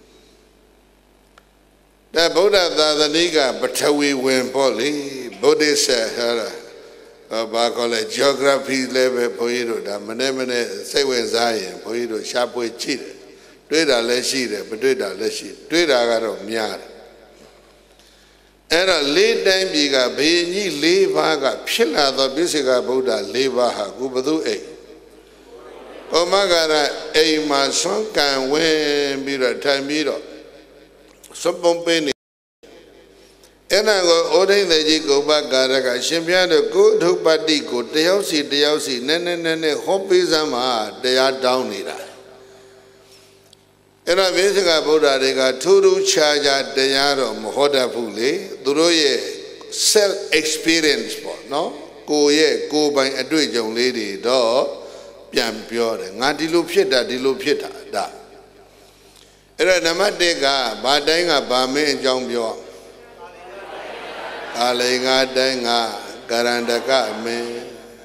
တဲ့ဗုဒ္ဓသာသနိကပထဝီဝင်ပေါ့လေဗုဒ္ဓဆရာဟောတာဘာခေါ်လဲ geography လည်းပဲဘုန်းကြီးတို့ဒါမနေ့မနေ့စိတ်ဝင်စားရင်ဘုန်းကြီးတို့ရှားပွေကြည့်တယ်တွေ့တာလည်းရှိတယ်မတွေ့တာလည်းရှိတွေ့တာကတော့များတယ်အဲ့တော့လေးတိုင်းပြည်ကဘယင်ကြီးလေးပါးကဖြစ်လာသောပြစ္ဆေကဗုဒ္ဓလေးပါးဟာကုဘသူအိမ်ဩမဂရအိမ်မှာဆွမ်းကံဝင်ပြီးတော့ထိုင်ပြီးတော့စွပ်ပုံပေးနေအဲ့ဒါကိုဩဒိဋ္ဌိကြီးကုပ္ပကာရကရှင်ဘုရားတို့ကိုအထုပ္ပတ္တိကိုတယောက်စီတယောက်စီနည်းနည်းနည်းနည်းဟောပေးစမ်းမှာတရားတောင်းနေတာအဲ့တော့ပြစ္ဆေကဗုဒ္ဓတွေကထူးထူးခြားခြားတရားတော့မဟောတတ်ဘူးလေသူတို့ရဲ့ self experience ပေါ့နော်ကိုယ့်ရဲ့ကိုယ်ပိုင်အတွေ့အကြုံလေးတွေတော့ပြန်ပြောတယ်ငါဒီလိုဖြစ်တာဒီလိုဖြစ်တာဒါအဲ့တော့နံပါတ်တစ်ကဘာတိုင်းကဘာမင်းအကြောင်းပြောကာလိန်္ဂတိုင်းကကရန္တကမင်း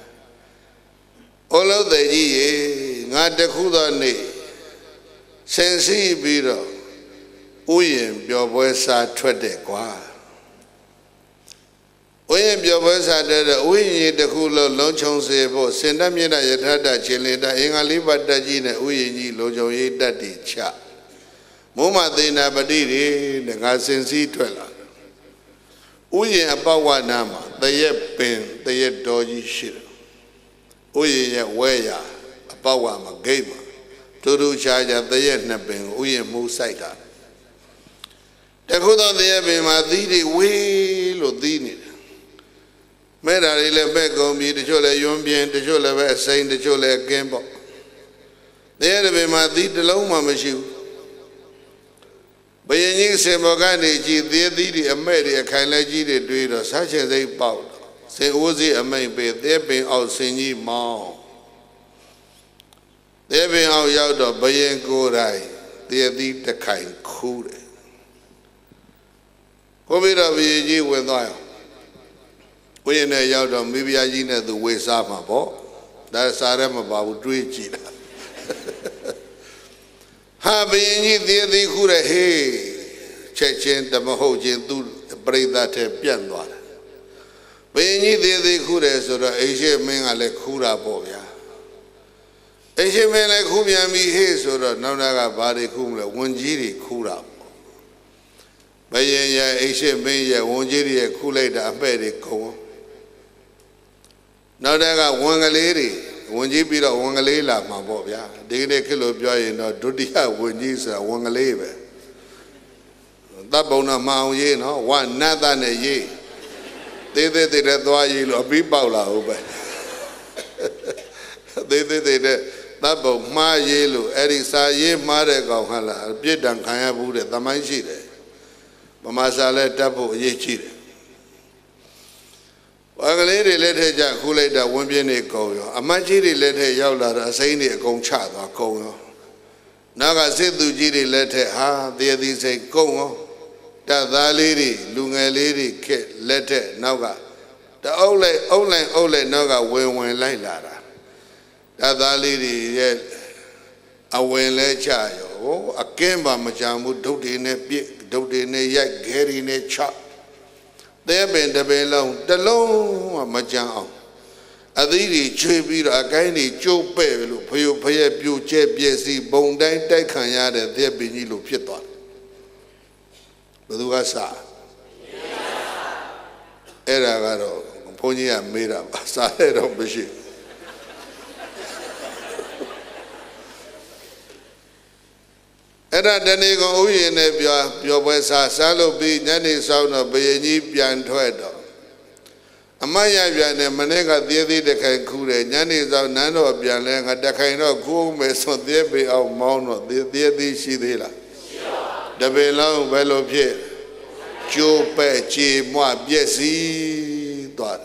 ဩလုသေကြီးရေငါတခုသောနေ့ဆင်စီးပြီးတော့ဥယျာဉ်ပျော်ပွဲစားထွက်တယ်ကွာ Oyen Biobasa did a Uyi the Kulo, Lonchon Sebo, Sendamina Yatata, Chilenda, Ingaliba Dajina, Uyi, Lojo, Daddy, Cha. Moma de Nabadiri, the Gasensi Twella. Uyi Abawa Nama, the Yep Pen, the Yet Doji Shir. Uyi Weya, Abawa Magama, Turu Chaja, the Yet Napping, Uyi Musaita. The Kuda the Yabim Adidi, Will or Dini. Mera ile bego mi de chole yombien de chole ve sain de chole gembo. De be ma di de long maမရှိဘူး။ဘယင်ကြီးစင်ဘောကနေကြည်သေးသီးတွေအမဲ့တွေအခိုင်လဲကြီးတွေတွေးတော့စားချင်စိတ်ပေါက်။စင်အိုးစီအမိန်ပေးသဲပင်အောက်စင်ကြီးမောင်း။သဲပင်အောက်ရောက်တော့ဘယင်ကိုယ်တိုင်သဲသီးတစ်ခိုင်ခူးတယ်။ကိုပြီးတော့ဘယင်ကြီးဝင်သွားရော We in a yard of maybe I in the way Sama bo. That's Sarama Babu Twitchy. Having the Hura hey, Chechen, the Mahojin, do break that piano. When you did the Hures or Asia men are like Hura Boya. Asia men like Humia me his or Nanaga Bari Kumla, one jiri Kura. Bayaya Asia men, one jiri, Kula, the Americo. Now they got one lady, one G B one layla, my boy. They did a kilo of joy in a Dudia when you say one lady. That bona mount ye, no, one not than a ye. They did it why you a big bowler over. They did it that boat my yellow, Erisa ye Marego Hala, Pied and Kaya Buddha, the Manchide. Mamasale Tapo ye cheated. A lady let her jack who laid that one be a go. A majiri let her yowler, a saying a gong chat or go. Naga said to Giri let her, ha, there they say go. That the lady, Lunga lady, let her, Naga. The old old old Naga when when like Lara. That the lady yet a when let child. Oh, a Kemba Majamu, do in a big, do in a yak, Gary in a chop. There been the belong, the long Majan. A lady tribute a kindly Joe Pevelu, Puyo Paya Pew Chep Yesi, Bone Dine Taikanya, and there be Nilu Pieton. Baduasa Eragaro, Ponia made up, Sahed of Bishop. Era Danigo Uyi Nebia, your West Salo be Nanny sound of Bayani Pian Toedo. Amaya Bian Manega Didi de Kankure, Nanny of Nano of Bialang at the kind of cool mess on the bay of Mono, the Didi Shidila. The Belong Bello Pier, Joe Pechi, Moi Biesi, Dot.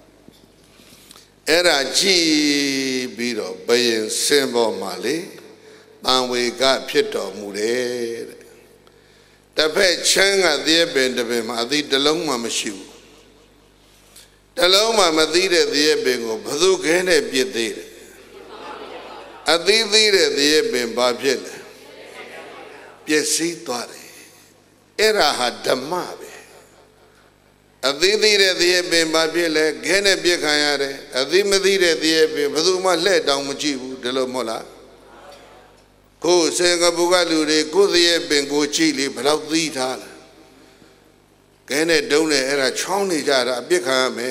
Era G Bido, Bayan Sembo Mali. And we got Pito Mure. The pet Chang at the end of him, I did the long mamma shoe. The long mamma did at the ebbing of Bazooka Piet. I did at the ebbing Babjel. Piesi Tori. Era had Damabe. I did at the ebbing Babjel, Gene Biakayare, I did at the ebbing, Bazuma led down Mujibu, the Lomola. Go sing a bugalu, go the bengo chili, but out the tal. Can it don't era chowny jara, become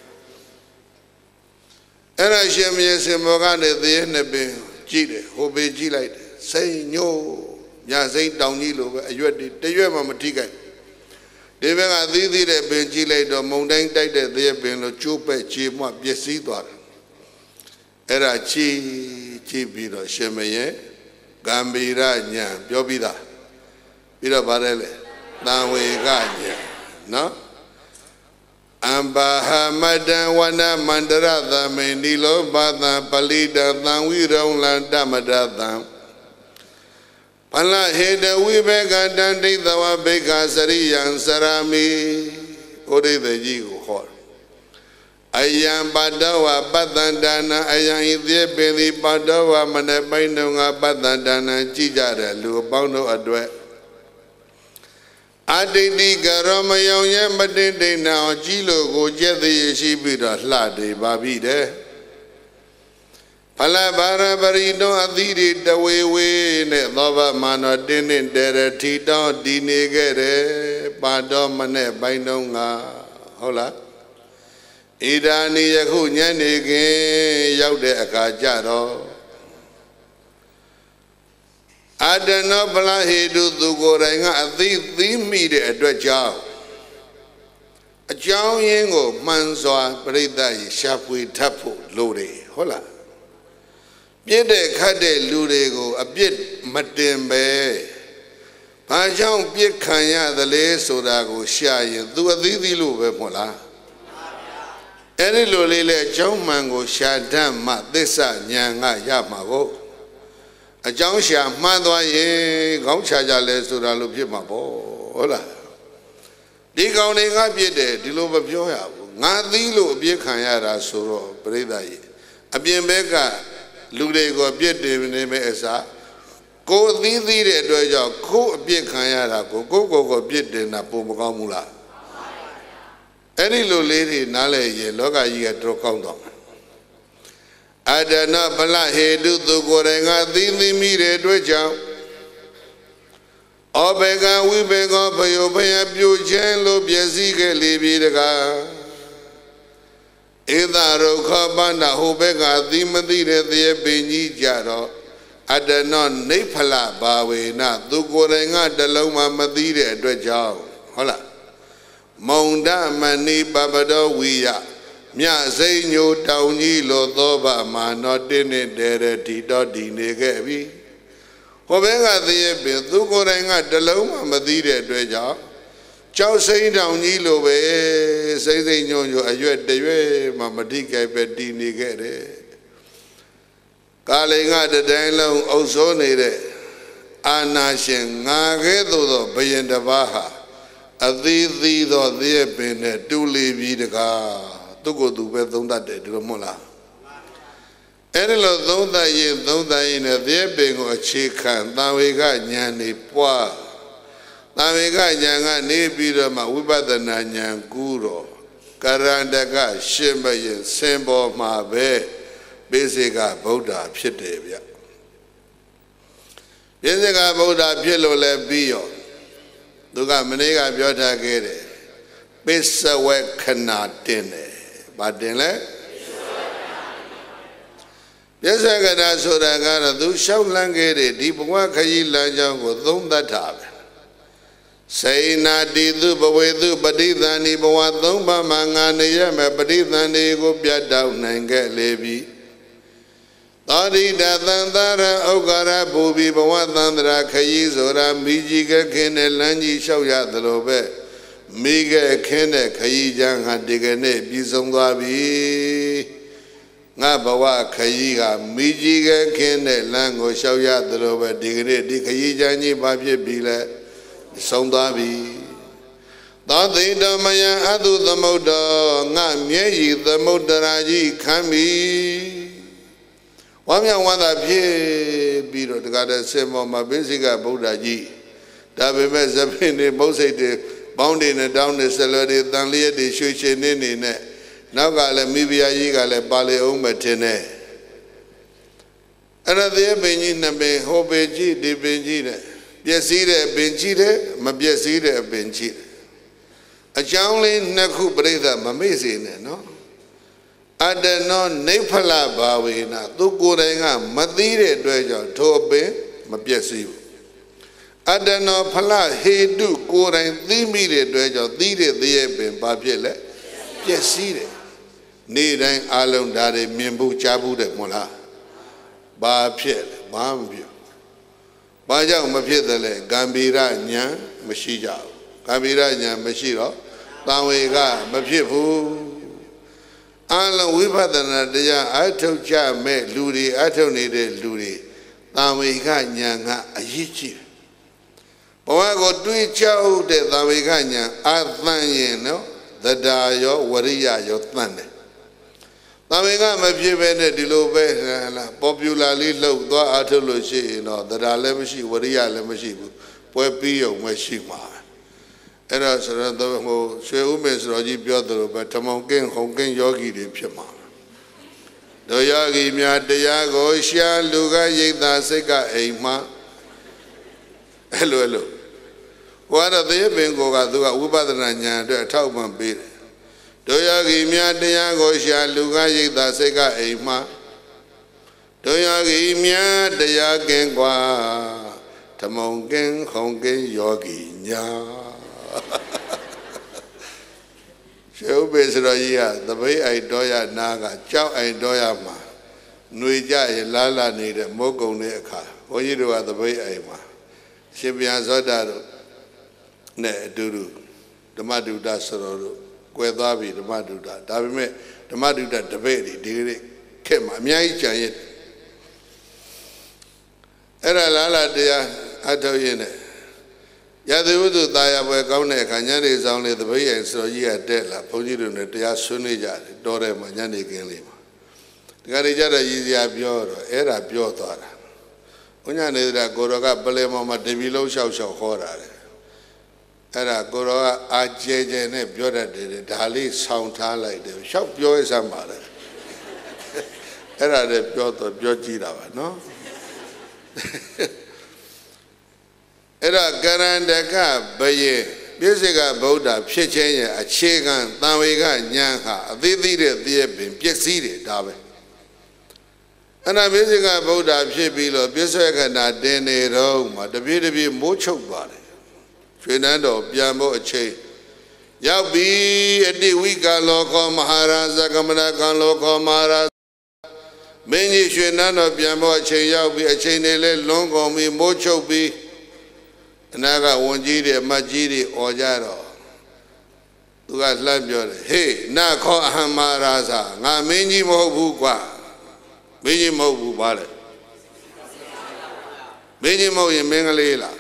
Era Shemias and Morgana, the end of Chile, who be Gilite, say no, Yazay down Nilo, you did the Yama Matica. They were a didi that been Gilite or Mondang died that they have been a chupa chima, Yesidor. Era chi chibiro, Shemaye. Gambira nya, Jobida, Pira Barele, Nawe Ganya, no? Amba Hamadan Wana Mandara, the Menilo, Bada, Palida, Nanwira, Damadam. Pala Heda, we beg and Dandi, the Wabeka, Sari, and Sarami, Ode the Jigo Hall. Ayam Badawa, Badandana, Ayam Beli Badawa, Manabainunga, Badandana, Jijara, Lubano Adwe. အတိတ်ဒီကရမယောင်ရဲ့မတင်တိန်နာကြီးလို့ကိုကျက်သေးရှိပြီးတော့လှတယ်ပါပြီတဲ့ဖလဘာရပရိတောအသီရိတဝေဝေနဲ့သောဘမာနောတင်းတင်းတဲရထီတောင်းဒီနေခဲ့တယ်ပါတော်မနဲ့ပိုင်းတော့ငါဟုတ်လားဣဒာနိယခုညနေခင်းရောက်တဲ့အခါကျတော့အတနောပလဟေတုသူကိုယ်တိုင်ကအသိသိမိတဲ့အတွက်ကြောင့်အကြောင်းရင်းကိုမှန်စွာပြိဿရေရှာဖွေထပ်ဖို့လိုတယ်ဟုတ်လားပြည့်တဲ့ခတ်တဲ့လူတွေကိုအပြစ်မတင်ပဲဘာကြောင့်ပြစ်ခံရသလဲဆိုတာကိုရှာရင်သူအသိသိလို့ပဲမဟုတ်လားအဲ့ဒီလိုလေးလေအကြောင်းမှန်ကိုရှာတတ်မှသစ္စာဉာဏ်ကရမှာကိုအကြောင်းရှာမှန်သွားရင်ခေါင်းချကြလဲဆိုတာလို့ဖြစ်မှာပေါ့ဟုတ်လားဒီကောင်တွေကပြစ်တယ်ဒီလိုမပြောရဘူးငါသိလို့အပြစ်ခံရတာဆိုတော့ပြိဿရေအပြင်ဘက်ကလူတွေကိုပြစ်တယ်နေမဲ့အစားကိုယ်သိသိတဲ့အတွက်ကြောင့်ကိုယ်အပြစ်ခံရတာကိုကိုယ်ကိုယ်ကိုပြစ်တယ်တာပုံမကောင်းဘူးလားအဲ့ဒီလိုလေးတွေနားလဲရင်လောကကြီးကတော်ကောင်းတော့အတနဗလဟေတုသူကိုယ်တိုင်ကသိသိမိတဲ့အတွက်ကြောင့်အဘေကဝိဘေကောဘယောဘယပြိုခြင်းလို့ပြည့်စည်ခဲ့လေပြီတကားဧသရုခပန္နဟိုဘက်ကသိမသိတဲ့သေပင်ကြီးကြတော့အတနောနေဖလဘာဝေနသူကိုယ်တိုင်ကတလုံးမှမသိတဲ့အတွက်ကြောင့်ဟုတ်လားမုံဒမဏိပပတောဝိယမြစိညိုတောင်ကြီးလိုသောဗမာနောတင်းနဲ့တဲရတီတော်ဒီနေခဲ့ပြီဟိုဘက်ကသေပင်သူကိုယ်တိုင်ကတလုံးမှမသိတဲ့အတွက်ကြောင့်ကြောက်စိမ့်တောင်ကြီးလိုပဲစိမ့်စိမ့်ညွန့်ညွန့်အရွက်တရွက်မှမတိကြိုက်ပဲတည်နေခဲ့တယ်ကာလိန်ကတတိုင်းလုံးအုပ်စိုးနေတဲ့အာနာရှင်ငါကဲ့သို့သောဘယင်တစ်ပါးဟာအသေးသေးသောသေပင်နဲ့တူလီပြီးတကားသူကိုယ်သူပဲသုံးတတ်တယ်ဒီလိုမဟုတ်လားအဲ့ဒီလိုသုံးတတ်ရင်သုံးတတ်ရင်နဲ့သေပင်ကိုအခြေခံသံဝေကဉာဏ်နေပွားသံဝေကဉာဏ်ကနေပြီးတော့မှဝိပဿနာဉာဏ်ကူးတော့ကရန္တကရှင်းမရင်စင်ပေါ်မှာပဲပိစိကဗုဒ္ဓဖြစ်တယ်ဗျပိစိကဗုဒ္ဓဖြစ်လို့လည်းပြီးရောသူကမနေ့ကပြောထားခဲ့တယ်ပိစဝေခဏတင်တယ်ဗာတင်လဲပိစဝေခဏဆိုတာကတော့သူလျှောက်လန်းခဲ့တဲ့ဒီဘဝခရီးလမ်းကြောင်းကိုသုံးသပ်တာပဲစေနာတိသူဘဝေသူပဋိသန္ဓေဘဝသုံးပါးမှာငါနေရမယ်ပဋိသန္ဓေကိုပြတ်တောက်နိုင်ခဲ့လေပြီသောတိတသံသာရဥက္ကရဘူဘီဘဝသန္တရာခရီးဆိုတာမိကြီးကခင်းတဲ့လမ်းကြီးလျှောက်ရသလိုပဲမိကခင်းတဲ့ခရီးချမ်းဟာဒီကနေ့ပြီးဆုံးသွားပြီငါဘဝခရီးကမိကြီးကခင်းတဲ့လမ်းကိုလျှောက်ရသလိုပဲဒီကနေ့ဒီခရီးချမ်းကြီးဘာဖြစ်ပြီလဲဆုံးသွားပြီသောတိတမယံအတုသမုဒ္ဒောငါမျက်ရည်သမုဒ္ဒရာကြီးခံပြီဝမ်းမြောက်ဝမ်းသာဖြစ်ပြီးတော့တခါတည်းစင်ပေါ်မှာပိစိကဗုဒ္ဓကြီးဒါပေမဲ့ဇပင်းတွေမုတ်စိတ်တွေပေါင်းတွေနဲ့တောင်းတွေဆလွယ်တွေတန်လျက်တွေရွှေရှင်နေနေနဲ့နောက်ကလည်းမိဖုရားကြီးကလည်းပါလေအောင်မထင်နဲ့အဲ့ဒါသေးပင်ကြီးနှစ်ပင်ဟိုပင်ကြီးဒီပင်ကြီးနဲ့ပျက်စီးတဲ့ပင်ကြီးတဲ့မပျက်စီးတဲ့ပင်ကြီးအကြောင်းလေးနှစ်ခုပြိဿမမေ့စေနဲ့နော်အတနောနေဖလဘာဝေနသူကိုယ်တိုင်ကမသိတဲ့အတွက်ကြောင့်ထိုပင်မပျက်စီးဘူးအတနောဖလဟေတုကိုယ်တိုင်သိမိတဲ့အတွက်ကြောင့်သိတဲ့သေရဲ့ပင်ဘာဖြစ်လဲပျက်စီးတယ်နေ့တိုင်းအလုံးဓာတ်တွေမြင်ဖို့ကြားဖို့တယ်မဟုတ်လားဘာဖြစ်လဲဘာမဖြစ်ဘာကြောင့်မဖြစ်တယ်လဲဂံဗီရဉာဏ်မရှိကြဘူးဂံဗီရဉာဏ်မရှိတော့တံဝေကမဖြစ်ဘူးအလုံးဝိပဿနာတရားအထုတ်ကြမဲ့လူတွေအထုတ်နေတဲ့လူတွေတံဝေကဉာဏ်ကအရေးကြီးဘဝကိုတွေးကြောက်တဲ့တံဝေကဉာဏ်အသန်ရင်နော်သဒ္ဒါရောဝရိယရောသန့်တယ်တံဝေကမဖြစ်ပဲနဲ့ဒီလိုပဲလားပေါ်ပူလာလေးလှုပ်သွားအထုတ်လို့ရှိရင်တော့သဒ္ဒါလည်းမရှိဝရိယလည်းမရှိဘူးပွဲပြီးုံမရှိမှာ era sarado mo se ume sroji piotro ba tamongkin hongkin yogi de phitma do yogi mya taya ko sha lu ka yitha sik ka aim ma elo elo wara de bin ko ka tu ka vipassana nyan atwet athok man peတယ်do yogi mya taya ko sha lu ka yitha sik ka aim ma do yogi mya taya kin kwa tamongkin hongkin yogi nya Shehu Besraya, the way I doya naga, chow I doya ma, Nuija lala need a mogo neka, what you do at the way I ma. Shibian Zodaro, ne duru, the Madu Dasoro, Guedavi, the Madu da, Davime, the Madu da debate, Digri, Kema, Miaicha yet. Era lala dea, Atoyene. Yadudu Daya were gone a canyan is only the way and so ye are dead, la Pojidun, the Yasunija, Dore Manani Gilima. The Garijada is Yabioro, Era Biotora. Unyanida Goroga Balema Devilo Shao Shao Hora. Era Goroga Ajeje ne Biora de Dali sound like the shop Bio somebody. Era the Piotr Biojira, no? Era Garandaka Baye, Bisiga Boda, Pichenya, a Chegan, Tawiga, Nyanha, they did it, they have been Piexidi, Dabe. And a Bisiga Boda, Pibilo, Bisaka, Dene Roma, the beauty Mocho body. Fernando, Biamo, a che. Yabi, a Diwika loco, Maharaza, Kamanakan loco, Maharaza. Many Fernando, Biamo, a che, Yabi, a chain, long on me, Mocho be. Naga Wanjiri, Majiri, Ojaro. You guys love your hey, na call Hamaraza, Na Mini Mobuqua, Mini Mobu Ballet. Mini Mo in Mengalila.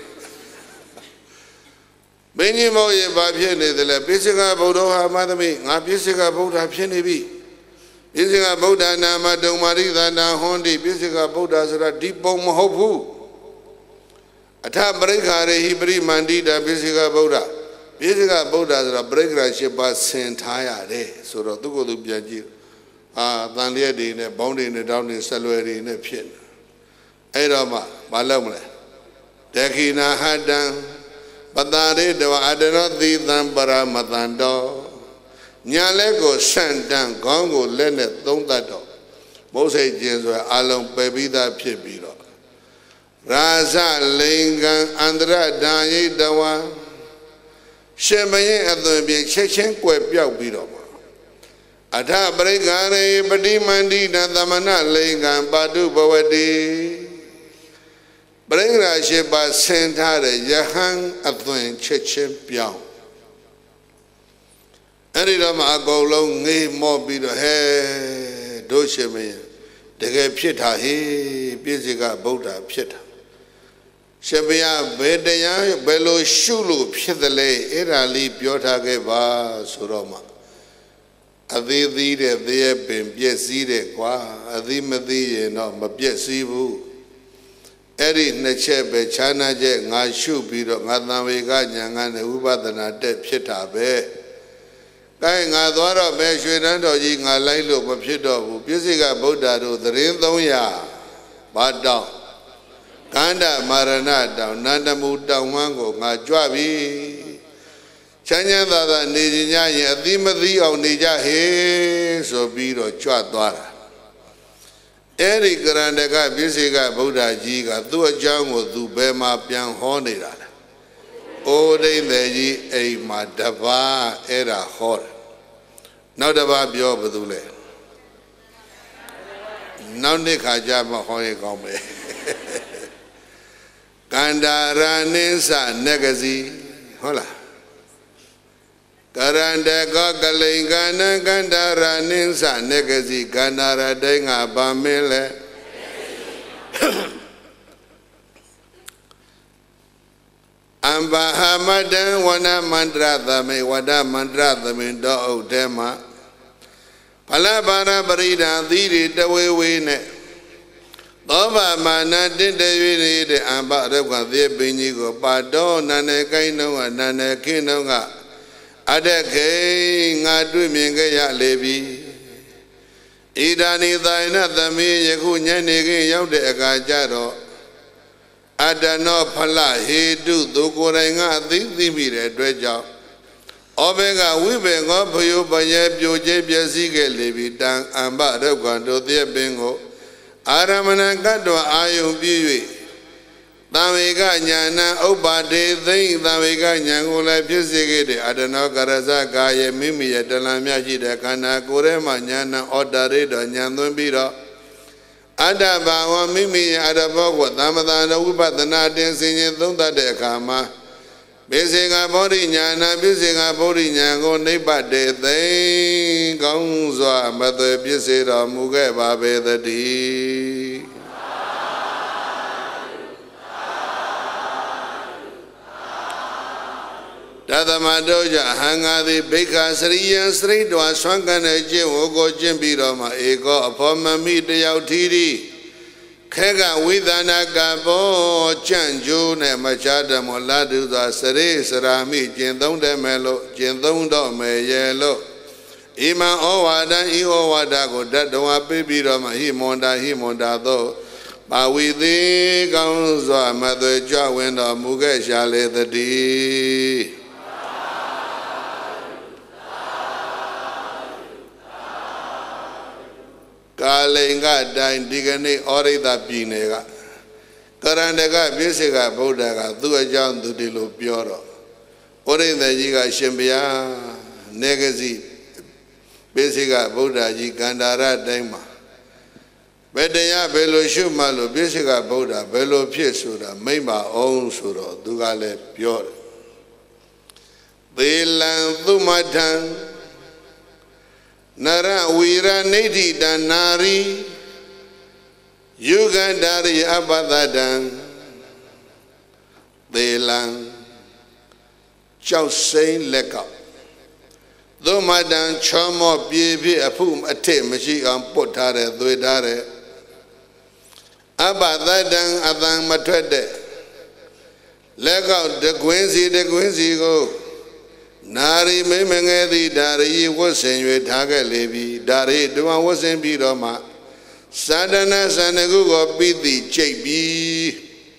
Mini Mo in Babiani, the Pisica Bodo, Madame, Na Pisica Boda Pienibi. Pisica Boda Nama Domarida, Na Hondi, Pisica Boda, Deep Bom Hopu. Ata breakare Hebrew mandida Bisiga Boda. Bisiga Boda is a breaker ship by Sentaya day. So the Dugo Biaji. Ah, Dandia in a bounding in a down in Salwari in a pin. Edoma, Malamle. Dekina had done. But that is the I did not thee than Bara Matando. Nyalego sent down Gongo Lenet, don't that dog. Most agents were along baby that pibilo. Raza Lingan Andra Dani Dawa Shemayan at the being Chechen Quepia Bidoma. Ata Bregare, Badi Mandi, Nadamana Lingan Badu Bawadi Bregra Sheba Sentare Yahan Athen Chechen Piao. And it am go long, nay, more be the hair, Doshemayan. The gay Pita, he, Biziga Boda Pita. Shabia Bedaya Belo Shulu Pidale Irali Piota Geva Suroma. Adi Dide, they have been Bieside Qua, Adi Madi, no, Mabiesibu. Eri Nechebe, China Jet, Nashu Pido, Nadavega, Yangan, Ubadana, De Pita Be. Going Adora Beshuanto, Ying Alailo, Mapido, Biesiga Bodado, the Rindoya, Bada. Kanda Marana down, Nanda Muda Wango, Najwabi. Chanyanda Nijinya, Dimadi of Nija, he so be or Chadwara. Eric Grandega, Bisiga, Buddha Jiga, do a jungle, do Bema Pian Honida. O de Neji, a Madava era hor. Now the Babio Badule. Now Nick Hajama Hoy Gombe. Kandara Ninsa Negazi, Hola. Karanda Gogalingana Gandara Ninsa Negazi, Gandara Denga Bamile. Amba Hamadan, Wana Mandrada, me Wada Mandrada, me do Dema. Palabara Barida, Didi, the way we ne. သောဘာမာနတင့်တယ်၍တဲ့အံပရုပ်ကသေပင်ကြီးကိုပါတော်နာနေကိုင်းနှုံးကနာနေခင်းနှုံးကအတ္တခေငါတွေ့မြင်ခဲ့ရလေပြီဣဒာနိသာယနသမီးယခုညနေခင်းရောက်တဲ့အခါကျတော့အတ္တနောဖလဟေတုသူကိုယ်တိုင်ကအသိသိမိတဲ့အတွက်ကြောင့်ဩဘေကဝိဘေငောဖယုပယေပြိုကျဲပျက်စီးခဲ့လေပြီတံအံပရုပ်ကတို့သေပင်ကိုအာရမဏကတ္တအာယုံပြည့်၍သံဝေကညာဏဥပ္ပါဒေသိမ့်သံဝေကညာကိုလည်းဖြစ်စေခဲ့တဲ့အတ္တနောကရဇကာယေမိမိရဲ့တလံမြရှိတဲ့ခန္ဓာကိုယ်ထဲမှာညာဏဩတ္တရိတော်ညာသွင်းပြီးတော့အတ္တဘာဝမိမိရဲ့အတ္တဘောကိုသမ္မတာဝိပဿနာတင်ဆင်ခြင်သုံးသပ်တဲ့အခါမှာပိစေကဗောဓိညာဏပိစေကဗောဓိညာကိုနိဗ္ဗတေသိကောင်းစွာမသွေပြည့်စေတော်မူခဲ့ပါပေသတည်းတသမတောကြဟံငါသည်ဘိက္ခစရိယံစရိတောဆွမ်းကန်တဲ့ကျင့်ဝတ်ကိုကျင့်ပြီးတော့မှဧကောအဖောမမိတယောက်ထီးခဲကဝိသနာကဘောကြံ့ကျိုးနဲ့မချတမောလာတုသာစရိစရာမိကျင့်သုံးတယ်မယ်လို့ကျင့်သုံးတော့မယ်ရဲ့လို့ဣမံဩဝါဒံဤဩဝါဒကိုတတဝါပြပြီးတော့မှဟိမွန်တာဟိမွန်တာသောပါဝီသေးကောင်းစွာမသွေကြွဝင်တော်မူခဲ့ရှာလေတည်းကာလိန်ကတိုင်ဒီကနေ့ဩရိတပြည်နယ်ကကရန္တကပြည့်စေကဗုဒ္ဓကသူ့အကြောင်းသူဒီလိုပြောတော့ဩရိတကြီးကရှင်ဘုရားနေကစီပြည့်စေကဗုဒ္ဓကြီးကန္တာရတိုင်းမှာဘယ်တရားဘယ်လိုရှုမှလို့ပြည့်စေကဗုဒ္ဓဘယ်လိုဖြစ်ဆိုတာမိမ့်ပါအောင်ဆိုတော့သူကလည်းပြောတယ်သေလံသုမထံနရဝီရနိဋ္ဌိတနာရီယုဂန္တာရိအပသတံသေလံကြောက်စိမ့်လက်ကောက်သုမတံချောမောပြေပြည့်အဖုအထစ်မရှိအောင်ပုတ်ထားတဲ့သွေးထားတဲ့အပသတံအတန်မထွက်တဲ့လက်ကောက်တကွင်းစီတကွင်းစီကိုနာရီမိမငယ်သည်ဒါရီဝတ်ဆင်၍ထားခဲ့လေပြီဒါရီတွင်ဝတ်ဆင်ပြီးတော့မှသာဒနာစန္ဒကုကိုပြီးသည်ကြိတ်ပြီး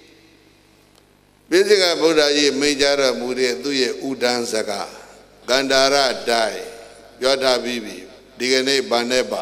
ပိစိကဗုဒ္ဓကြီးမိန့်ကြတော်မူတဲ့သူရဲ့ဥဒန်းစကားကန္တာရတိုင်းပြောထားပြီးပြီဒီကနေ့ဗာနဲ့ပါ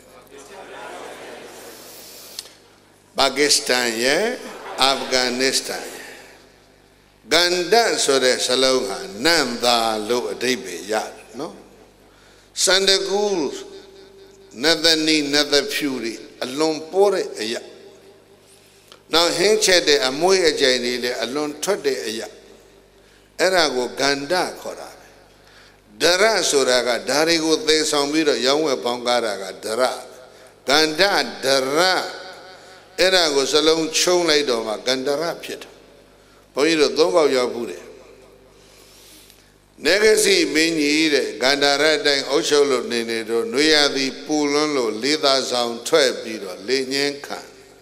ပါကစ္စတန်ရဲ့အာဖဂန်နစ္စတန်ကန္တဆိုတဲ့စလုံးဟာနန္တာလို့အဓိပ္ပာယ်ရတယ်နော်စန္ဒကူနသနီနသဖြူတွေအလွန်ပိုးတဲ့အရာနောက်ဟင်းချက်တဲ့အမွှေးအကြိမ်တွေလည်းအလွန်ထွက်တဲ့အရာအဲ့ဒါကိုကန္တခေါ်တာပဲဒရဆိုတာကဓာရီကိုသေဆောင်ပြီးတော့ရောင်းဝယ်ပေါင်းကားတာကဒရကန္တဒရအဲ့ဒါကိုစလုံးချုံလိုက်တော့မှကန္တရဖြစ်တာဘုန်းကြီးတို့သုံးခေါက်ရောက်ဘူးတယ်နေဂစီမင်းကြီးတဲ့ကန္တာရတိုင်းအုပ်ချုပ်လို့နေနေတော့နွေရသည်ပူလွန်းလို့လေးသားဆောင်ထွက်ပြီးတော့လေငင်းခံ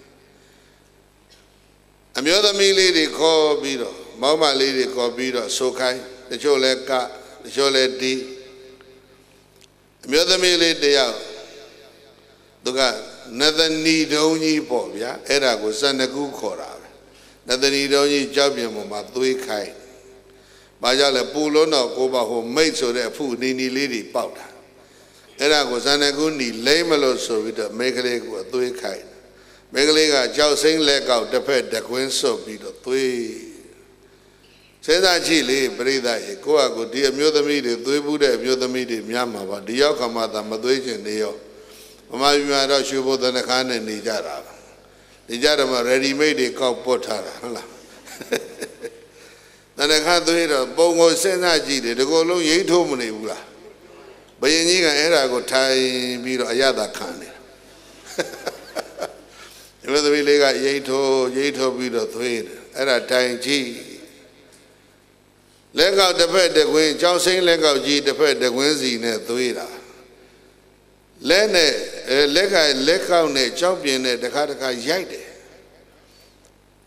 အမျိုးသမီးလေးတွေခေါ်ပြီးတော့မောင်မလေးတွေခေါ်ပြီးတော့ဆိုခိုင်းတချို့လဲကတချို့လဲတီးအမျိုးသမီးလေးတယောက်သူကနသနီတုံးကြီးပေါ့ဗျာအဲ့ဒါကိုစန္ဒကူခေါ်တာနသနီတော်ကြီးကြောက်ပြင်ပေါ်မှာသွေးခိုင်း။ဘာကြောင့်လဲပူလုံးတော့ကိုပါဟိုမိတ်ဆိုတဲ့အဖုနီနီလေးတွေပေါက်တာ။အဲ့ဒါကိုဇန္နကုနီလိမ့်မလို့ဆိုပြီးတော့မိန်းကလေးကိုအသွေးခိုင်း။မိန်းကလေးကကြောက်စိမ့်လက်ကောက်တစ်ဖက်တကွင်းစွပ်ပြီးတော့သွေးစဉ်းစားကြည့်လေပရိသတ်ရေကိုယ့်အကူဒီအမျိုးသမီးတွေသွေးဘူးတဲ့အမျိုးသမီးတွေများမှာပါဒီရောက်ခါမှသာမသွေးကျင်နေရောမမပြမှာတော့ရွှေဘုဒ္ဓနခါနဲ့နေကြတာပါဒီကြတော့မှ ready made တွေကောက်ပုတ်ထားတာဟုတ်လားတဏ္ဍခါသွေးတော့ပုံကိုစဉ်းစားကြည့်တယ်ဒီကိုယ်လုံးရိတ်ထိုးမနေဘူးလားဘယင်ကြီးကအဲ့ဒါကိုထိုင်ပြီးတော့အရသာခံနေတာဒီလိုသမီးလေးကရိတ်ထိုးရိတ်ထိုးပြီးတော့သွေးတယ်အဲ့ဒါတိုင်ကြည့်လက်ကောက်တစ်ဖက်တစ်ကွင်းကြောင်းစိမ့်လက်ကောက်ကြီးတစ်ဖက်တစ်ကွင်းစီနဲ့သွေးတာလက်နဲ့လက်ကလက်ကောက်နဲ့ကြောက်ပြင်းနဲ့တစ်ခါတစ်ခါရိုက်တယ်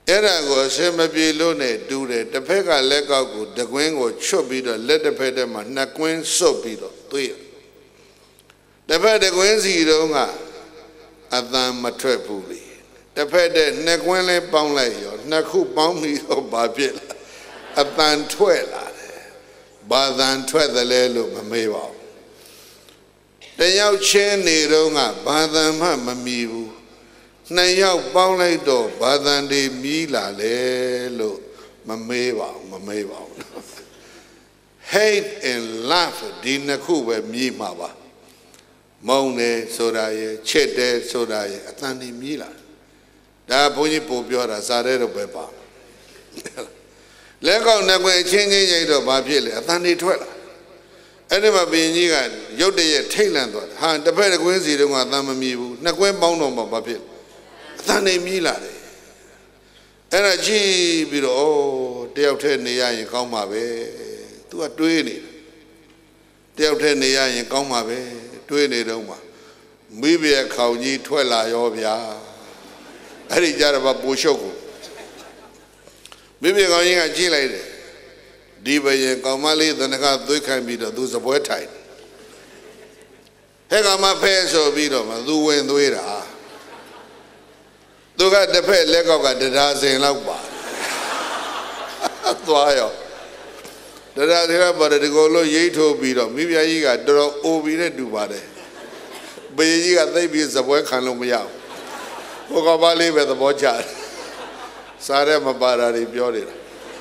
အဲ့ဒါကိုအစင်မပြေလို့နဲ့တူတယ်တစ်ဖက်ကလက်ကောက်ကိုတကွင်းကိုချွတ်ပြီးတော့လက်တစ်ဖက်တည်းမှာနှစ်ကွင်းစွတ်ပြီးတော့သွေးတစ်ဖက်တကွင်းစီတုံးကအသံမထွက်ဘူးလေတစ်ဖက်တည်းနှစ်ကွင်းလေးပေါင်းလိုက်ရောနှစ်ခုပေါင်းပြီးတော့ဘာဖြစ်လဲအသံထွက်လာတယ်ဘာသံထွက်တယ်လဲလို့မမေးပါဘူးတယောက်ချင်းနေတော့ကဘာသံမှမမီဘူးနှစ်ယောက်ပေါင်းလိုက်တော့ဘာသံတွေမြည်လာလေလို့မမေးပါဘူးမမေးပါဘူး hate and laugh ဒီနှစ်ခုပဲမြည်မှာပါမုန်းတယ်ဆိုတာရဲ့ချစ်တယ်ဆိုတာရဲ့အသံတွေမြည်လာဒါဘုန်းကြီးပို့ပြောတာစားတဲ့တော့ပဲပါလက်ကောက်နှစ်ခွေချင်းချင်းရိတ်တော့ဘာဖြစ်လဲအသံတွေထွက်လာအဲ့ဒီမှာဘုရင်ကြီးကရုတ်တရက်ထိတ်လန့်သွားတယ်ဟာတစ်ဖက်တစ်ကွင်းစီတုန်းကအသံမမြည်ဘူးနှစ်ကွင်းပေါင်းတော့မှဘာဖြစ်အသံတွေမြည်လာတယ်အဲ့ဒါကြည့်ပြီးတော့ဩတယောက်တည်းနေရရင်ကောင်းမှာပဲသူကတွေးနေတယ်တယောက်တည်းနေရရင်ကောင်းမှာပဲတွေးနေတော့မှမိဘရဲ့ခေါင်ကြီးထွက်လာရောဗျာအဲ့ဒီကြတော့ပူရှုပ်ကိုမိဘခေါင်ကြီးကကြည့်လိုက်တယ်ဒီဘရင်ကောင်မလေးသနကသွေးခိုင်းပြီးတော့သူစပွဲထိုင်ဟဲ့ကောင်မဖဲဆိုပြီးတော့မှသူဝင်သွေးတာသူကတစ်ဖက်လက်ကောက်ကတရားစင်လောက်ပါသွားရောတရားစင်လောက်ပါတယ်ဒီကိုလို့ရိတ်ထိုးပြီးတော့မိဖုရားကြီးကတော်တော်အိုပြီးတဲ့တူပါတယ်ဘုရင်ကြီးကသိပြီးစပွဲခံလို့မရဘူးဟိုကောင်မလေးပဲသဘောကျတယ်စားရဲမပါတာတွေပြောနေတာ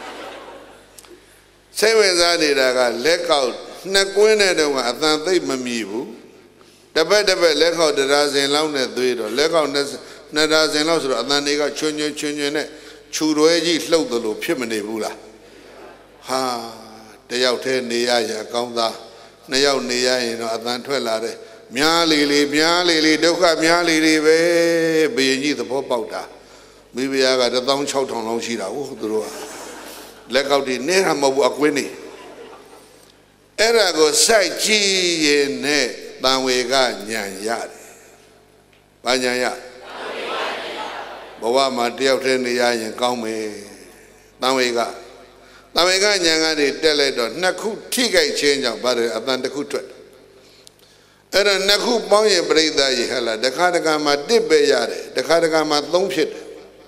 စိတ်ဝင်စားနေတာကလက်ကောက်နှစ်ကွင်းတဲ့တုန်းကအသံသိပ်မမြည်ဘူးတစ်ဖက်တစ်ဖက်လက်ကောက်တရားစင်လောက်နဲ့သွေးတော့လက်ကောက်နှစ်တရားစင်လောက်ဆိုတော့အသံတွေကချွန်းချွန်းချွန်းချွန်းနဲ့ခြူရွဲကြီးလှုပ်သလိုဖြစ်မနေဘူးလားဟာတယောက်တည်းနေရရင်ကောင်းသားနှစ်ယောက်နေရရင်တော့အသံထွက်လာတယ်များလေလေများလေလေဒုက္ခများလေလေပဲဘုရင်ကြီးသဘောပေါက်တာမိဖုရားကတစ်သောင်းခြောက်ထောင်လောက်ရှိတာဟုတ်သူတို့ကလက်ကောက်တွေနေတာမဟုတ်ဘူးအကွင်းနေအဲ့ဒါကိုစိုက်ကြည့်ရင်နဲ့တန်ဝေကညံရတယ်။ဘာညံရဘဝမှာတယောက်တည်းနေရရင်ကောင်းမယ်တန်ဝေကတန်ဝေကညံကတွေတက်လိုက်တော့နှစ်ခုထိခိုက်ခြင်းကြောင့်ဗါတယ်အတန်တစ်ခုထွက်အဲ့ဒါနှစ်ခုပေါင်းရင်ပြိဿရေဟလာတခါတခါမှာတစ်ပဲရတယ်တခါတခါမှာသုံးဖြစ်တယ်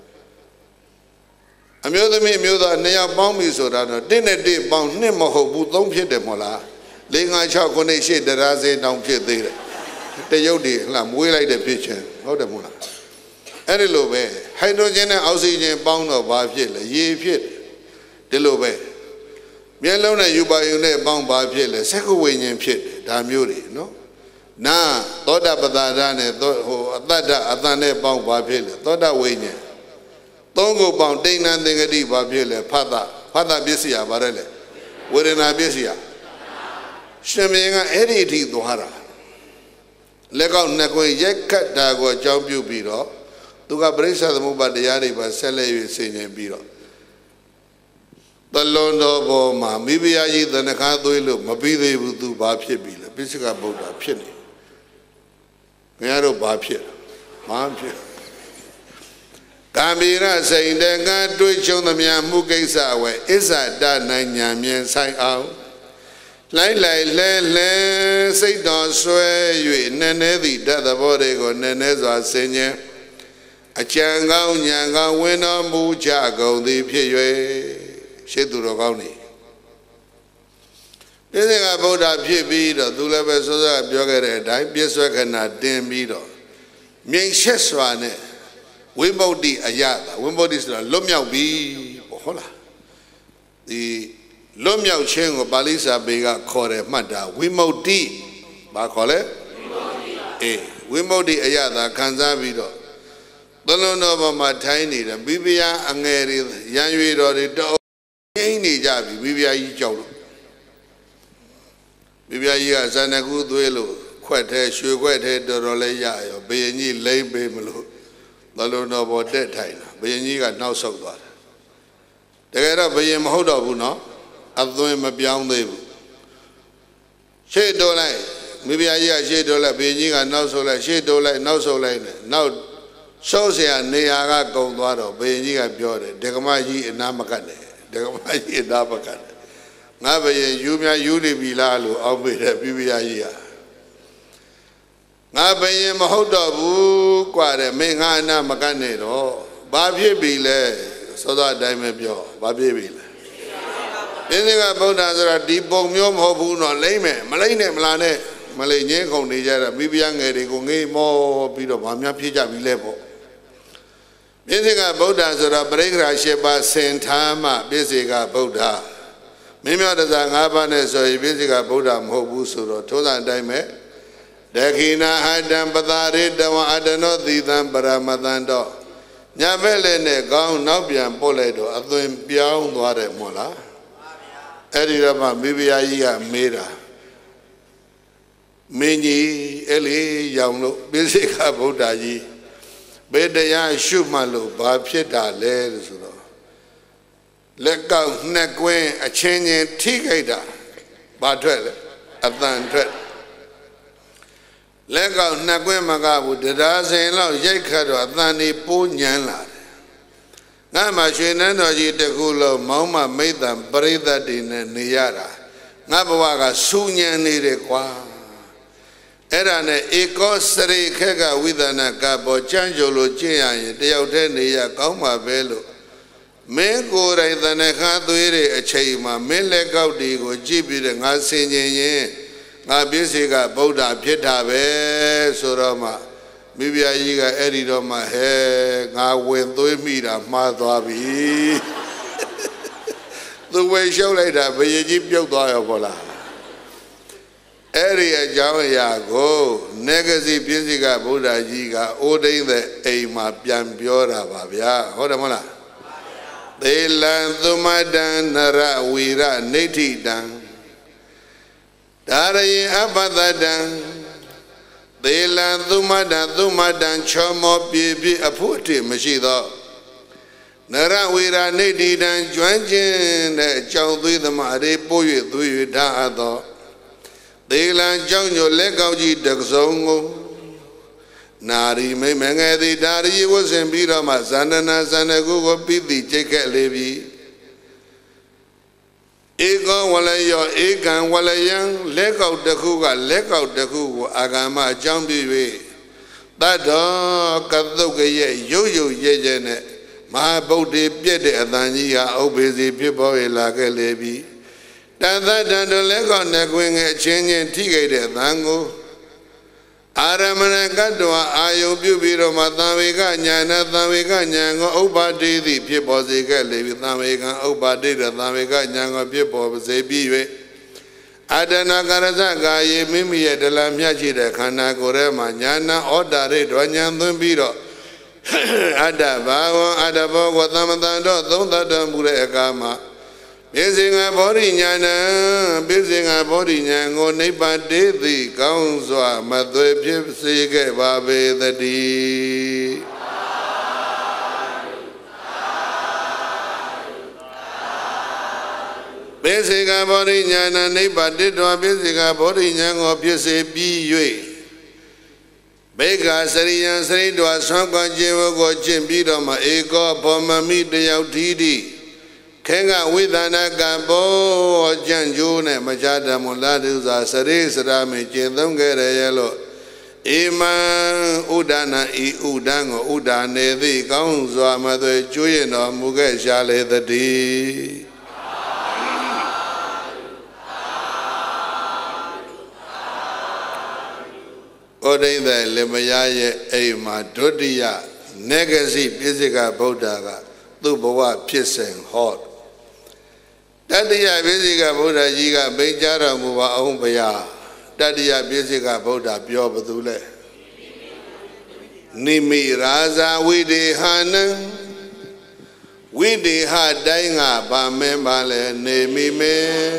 အမျိုးသမီးအမျိုးသားနှစ်ယောက်ပေါင်းပြီဆိုတာတော့တစ်နဲ့တစ်ပေါင်းနှစ်မဟုတ်ဘူးသုံးဖြစ်တယ်မဟုတ်လားလေးငါးခြောက်ခုနှစ်ရှစ်တရားစင်တောင်ဖြစ်သေးတယ်တရုတ်တွေဟလာမွေးလိုက်တဲ့ဖြစ်ချင်းဟုတ်တယ်မဟုတ်လားအဲ့ဒီလိုပဲဟိုက်ဒရိုဂျင်နဲ့အောက်ဆီဂျင်ပေါင်းတော့ဘာဖြစ်လဲရေဖြစ်ဒီလိုပဲမျက်လုံးနဲ့ယူပါယုံနဲ့ပေါင်းဘာဖြစ်လဲစက္ခုဝိညာဉ်ဖြစ်တယ်ဒါမျိုးတွေနော်နာသောတာပတ္တာနဲ့ဟိုအတ္တအတန်နဲ့ပေါင်းဘာဖြစ်လဲသောတာဝိညာဉ်သုံးခုပေါင်းတိဏ္ဏသင်္ကတိဘာဖြစ်လဲဖတ်တာဖတ်တာပစ္စည်းဗါတယ်လေဝေဒနာပစ္စည်းရှင်မင်းကအဲ့ဒီအထိသွားတာလက်ကောက်နှစ်ခွေရက်ခတ်တာကိုအကြောင်းပြုပြီးတော့သူကပရိစ္ဆေသမုပ္ပါတရားတွေပါဆက်လက်၍ဆင်ခြင်ပြီးတော့တလွန်တော်ဘောမှာမိဖုရားကြီးသနခါသွေးလို့မပြီးသေးဘူးသူဘာဖြစ်ပြီလဲပိစိကဗုဒ္ဓဖြစ်နေခင်ဗျားတို့ဘာဖြစ်ဘာဖြစ်ကာမီရစိန်တကတွေးချုံသမျှမှုကိစ္စဝဲအစ္ဆဒနိုင်ညာမြင်ဆိုင်အောင်လိုက်လိုက်လဲလဲစိတ်တော်ဆွဲ၍နည်းနည်းသည့်တတ်သဘောတွေကိုနည်းနည်းစွာဆင်ញံအကြံကောင်းဉာဏ်ကောင်းဝင်တော်မူကြကုန်သည်ဖြစ်၍ရှေ့သူတော်ကောင်းနေပြည့်စုံကဗုဒ္ဓဖြစ်ပြီးတော့သူလည်းပဲစောစောပြောခဲ့တဲ့အတိုင်းပြည့်စွဲခဏတင်ပြီးတော့မြိန်ရှက်စွာနဲ့ဝိမု ക്തി အယတာဝိမု ക്തി ဆိုတာလွတ်မြောက်ပြီပေါ့ဟုတ်လားဒီလွတ်မြောက်ခြင်းကိုပါဠိစာပေကခေါ်တယ်မှတ်တာဝိမု ക്തി ဘာခေါ်လဲဝိမု ക്തി အေးဝိမု ക്തി အယတာခံစားပြီးတော့သလုံးတော်ပေါ်မှာထိုင်းနေတယ်ဘိဗယာအငယ်တွေရံရွေတော်တွေတောငိမ့်နေကြပြီဘိဗယာကြီးကြောက်လို့ဘိဗယာကြီးကဇာနကုသွေးလို့ခွက်ထဲရွှေခွက်ထဲတော်တော်လေးရရောဘုရင်ကြီးလိမ့်ပေးမလို့သလုံးတော်ပေါ်တက်ထိုင်တာဘုရင်ကြီးကနောက်ဆုတ်သွားတယ်တကယ်တော့ဘုရင်မဟုတ်တော့ဘူးနော်အသွင်မပြောင်းသေးဘူးရှေ့တိုးလိုက်မိဖုရားကြီးကရှေ့တိုးလိုက်ဘုရင်ကြီးကနောက်ဆုတ်လိုက်ရှေ့တိုးလိုက်နောက်ဆုတ်လိုက်နဲ့နောက်ရှော့เสียနေရာကကုံသွားတော့ဘယင်ကြီးကပြောတယ်ဒကမကြီးအနာမကတ်တယ်ဒကမကြီးအနာမကတ်တယ်ငါဘယင်ယူမြယူနေပြီလားလို့အောက်မေ့တယ်ပြပြကြီးဟာငါဘယင်မဟုတ်တော့ဘူးกว่าတယ်မင်းငါအနာမကတ်နေတော့ဘာဖြစ်ပြီလဲစောစောအတိုင်းပဲပြောဘာဖြစ်ပြီလဲပြင်းစင်ကဗုဒ္ဓဆိုတာဒီပုံမျိုးမဟုတ်ဘူးတော့လိမ့်မယ်မလိမ့်နဲ့မလားနဲ့မလိမ့်ငင်းကုန်နေကြတာမိဖုရားငယ်တွေကိုငေးမောပြီးတော့ဗာများဖြစ်ကြပြီလဲပေါ့ပြင်းစင်ကဗုဒ္ဓဆိုတာပရိက္ခရာ၈ပါးစင်ထားမှပြည့်စေကဗုဒ္ဓမင်းများတရား၅ပါးနဲ့ဆိုရင်ပြည့်စေကဗုဒ္ဓမဟုတ်ဘူးဆိုတော့ထိုးစံအတိုင်းပဲဒခိနာအတံပတာရိတဝအတနောသီတံပရမတံတော့ညာဘက်လည်းနဲ့ကောင်းနောက်ပြန်ပို့လိုက်တော့အသွင်ပြောင်းသွားတယ်မို့လားအဲ့ဒီတော့မှမိဖုရားကြီးကမေးတာမင်းကြီးအဲ့လေရောင်လို့ပြည့်စေကဗုဒ္ဓကြီးဘယ်တရားရှုမှလို့ဘာဖြစ်တာလဲလို့ဆိုတော့လက်ကောက်နှစ်ကွင်းအချင်းချင်းထိခိုက်တာဘာထွက်လဲအတန်ထွက်လက်ကောက်နှစ်ကွင်းမကဘူးတရားစင်လောက်ရိုက်ခတ်တော့အတန်ဒီပိုးညံလာတယ်ငါမှရွှေနန်းတော်ကြီးတခုလုံးမောင်းမမိတ်တံပရိသတ်တွေနဲ့နေရတာငါဘဝကစူညံနေတယ်ကွာအဲ့ဒါနဲ့ဧကောစရိခက်ကဝိသနာကပေါ်ချမ်းကြလို့ကျင့်ရရင်တယောက်တည်းနေရကောင်းပါပဲလို့မင်းကိုယ်တိုင်တဏ္ဍခါသွေးတဲ့အချိန်မှာမင်းလက်ကောက်တွေကိုကြည့်ပြီးတော့ငါဆင်ခြင်ရင်ငါပြည့်စေကဗုဒ္ဓဖြစ်တာပဲဆိုတော့မှမိဖုရားကြီးကအဲ့ဒီတော့မှဟဲငါဝင်သွေးမိတာမှားသွားပြီသူဝေရှုပ်လိုက်တာဘယင်ကြီးပြုတ်သွားရောပေါ့လားအဲ့ဒီအကြောင်းအရာကိုနေဂစီပြည့်စေကဗုဒ္ဓကြီးကအိုဒိမ့်တဲ့အိမ်မှာပြန်ပြောတာပါဗျာဟုတ်တယ်မဟုတ်လားသေလံသမတံနရဝီရနိဋ္ဌိတံဒါရယအပတတံသေလံသမတံသမတံချောမောပြေပြေအဖို့အထိမရှိသောနရဝီရနိဋ္ဌိတံကျွမ်းကျင်တဲ့အကြောင်းသွေးသမားတွေပို့၍သွေး၍ထားအပ်သောသေလံကြောင့်ညိုလက်ကောက်ကြီးတကစုံကိုနာရီမိမငယ်သည်ဒါရီဝဆင်ပြီးတော့မှဇန္ဒနာဇန္ဒကုကိုပြီးသည်ကြိတ်ခဲ့လေပြီဧကောဝလယောဧကံဝလယံလက်ကောက်တစ်ခုကလက်ကောက်တစ်ခုကိုအာဂမအကြောင်းပြု၍တတ္တောကသုတ်ကရဲ့ရုပ်ရုပ်ရဲရဲနဲ့မဟာဗုဒ္ဓပြည့်တဲ့အတန်ကြီးဟာဥပ္ပေစီဖြစ်ပေါ်ရလာခဲ့လေပြီတန်သတ္တံတို့လက်ကောက်နှစ်ကွင်းငယ်အချင်းချင်းထိခဲ့တဲ့အတန်ကိုအာရမဏကတ္တဝအာယုပြုပြီးတော့မှသံဝေကညာနဲ့သံဝေကညာကိုဥပ္ပါတိသည်ဖြစ်ပေါ်စေခဲ့လေပြီသံဝေကဥပ္ပါတိတဲ့သံဝေကညာကိုဖြစ်ပေါ်စေပြီး၍အတ္တနာကရဇကာယေမိမိရဲ့ဒလမြတ်ရှိတဲ့ခန္ဓာကိုယ်ထဲမှာညာနာဩတာရိတော်ညာသွင်းပြီးတော့အတ္တဘာဝအတ္တဘောကိုသမတန်တော့သုံးသတ္တမှုတဲ့အခါမှာပိစိငါဘောဓိညာဏပိစိငါဘောဓိညာကိုနိဗ္ဗာန်တေသည်ကောင်းစွာမသွေဖြစ်စေခဲ့ပါပေသတည်းပိစိငါဘောဓိညာဏနိဗ္ဗာန်တေတော်ပိစိငါဘောဓိညာကိုဖြစ်စေပြီး၍ဘေကစရိယံစရိတော်ဆွမ်းကွန်ခြင်းကိုကျင့်ပြီးတော့မှဧကောဘောမမိတယောက်ထီးသည်ခေငါဝိသနာကံဘောကြံ့ကျိုးနဲ့မချတမလာဒုစာစရိစရာမေကျင့်သုံးခဲ့ရလို့ဣမံဥဒနာဤဥဒံကိုဥဒါနေသည်ကောင်းစွာမသွေကျွေးရတော်မူခဲ့ရှာလေတည်းဩဒိဋ္ဌိလမယရဲ့အိမ်မှာဒုတိယနေဂစီပြည့်စကဗုဒ္ဓကသူ့ဘဝဖြစ်စဉ်ဟောတတိယပြည့်စကဗုဒ္ဓကြီးကမိန့်ကြားတော်မူပါအောင်ဗျာတတိယပြည့်စကဗုဒ္ဓပြောဘသူလဲနိမိရာဇာဝိဒေဟာနံဝိဒေဟတိုင်းကဗာမင်းပါလဲနေမိမေ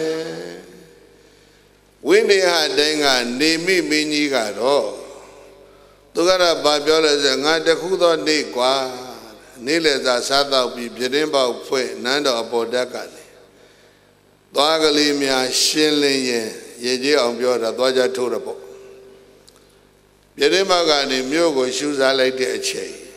ဝိဒေဟတိုင်းကနေမိမင်းကြီးကတော့သူကတော့ဗာပြောလဲဆိုငါတခုသောနေ့ကွာနေ့လည်စာစားတော့ပြီးပြတင်းပေါက်ဖွဲ့နန်းတော်အပေါ်တက်ကနေသွားကလေးများရှင်းလင်းရင်ရေကြီးအောင်ပြောတာသွားကြထိုးတော့ပေါ့ပြတင်းပေါက်ကနေမြို့ကိုရှူစားလိုက်တဲ့အချိန်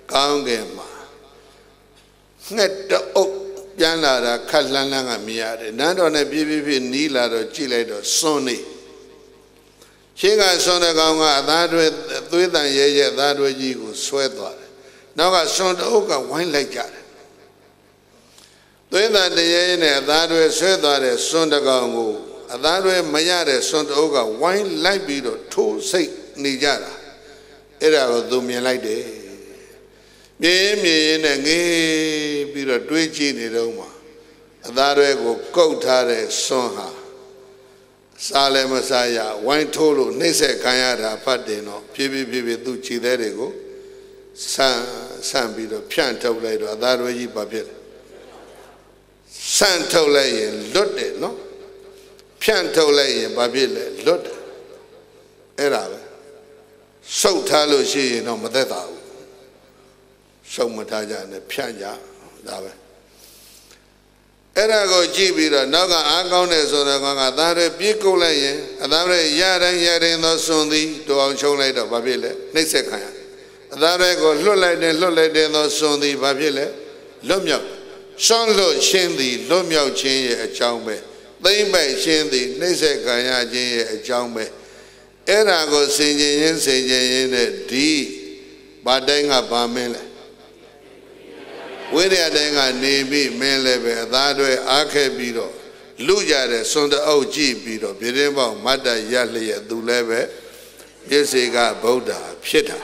ကောင်းကင်မှာငှက်တအုပ်ပြန်လာတာခက်လန်းလန်းကမြင်ရတယ်နန်းတော်နဲ့ပြည့်ပြည့်ပြည့်နီးလာတော့ကြည့်လိုက်တော့စွန်းနေရှင်းကစွန်းတဲ့ကောင်ကအသားတွေသွေးတန်ရဲရဲအသားတွေကြီးကိုဆွဲသွားတယ်နောက်ကစွန်းတအုပ်ကဝိုင်းလိုက်ကြတယ်သွေးတန်တရဲရဲနဲ့အသားတွေဆွဲသွားတဲ့စွန်းတကောင်ကိုအသားတွေမရတဲ့စွန်းတအုပ်ကဝိုင်းလိုက်ပြီးတော့ထိုးစိတ်နေကြတာအဲ့ဒါကိုသူမြင်လိုက်တယ်မြင်မြင်နဲ့ငေးပြီးတော့တွေးကြည့်နေတော့မှအသားတွေကိုကုတ်ထားတဲ့စွန်းဟာစားလည်းမစားရဝိုင်းထိုးလို့နှိမ့်ဆက်ခံရတာဖတ်တယ်တော့ဖြည်းဖြည်းဖြည်းဖြည်းသူ့ခြေသေးတွေကိုဆန့်ဆန့်ပြီးတော့ဖြန့်ထုတ်လိုက်တော့အသားတွေကြီးပါဖြစ်တယ်ဆန့်ထုတ်လိုက်ရင်လွတ်တယ်နော်ဖြန့်ထုတ်လိုက်ရင်ဘာဖြစ်လဲလွတ်တယ်အဲ့ဒါပဲစုပ်ထားလို့ရှိရင်တော့မသက်သာဘူးစုပ်မထားကြနဲ့ဖြန့်ကြဒါပဲအဲ့ဒါကိုကြည့်ပြီးတော့နောက်ကအားကောင်းတယ်ဆိုတော့ကောင်ကသားတွေပြေးကုတ်လိုက်ရင်အသားတွေရတိုင်းရတိုင်းသောစွန်သည်တူအောင်ချုံလိုက်တော့ဘာဖြစ်လဲနှိမ့်ဆက်ခံရအသားတွေကိုလွတ်လိုက်တယ်လွတ်လိုက်တယ်သောစွန်သည်ဘာဖြစ်လဲလွတ်မြောက်စွန့်လွတ်ခြင်းသည်လွတ်မြောက်ခြင်းရဲ့အကြောင်းပဲသိမ့်ပိုက်ခြင်းသည်နှိမ့်ဆက်ခံရခြင်းရဲ့အကြောင်းပဲအဲ့ဒါကိုစင်ကြင်ရင်းစင်ကြင်ရင်းနဲ့ဒီဘာတိုင်းကဘာမင်းလဲဝိရိယတိုင်းကနေပြီးမင်းလည်းပဲအသားတွေအားခဲ့ပြီးတော့လူကြတဲ့စွန်တအုပ်ကြည့်ပြီးတော့ပြင်းပေါင်းမတ်တရလျက်သူလည်းပဲပြစ္ဆေကဗုဒ္ဓဖြစ်တာ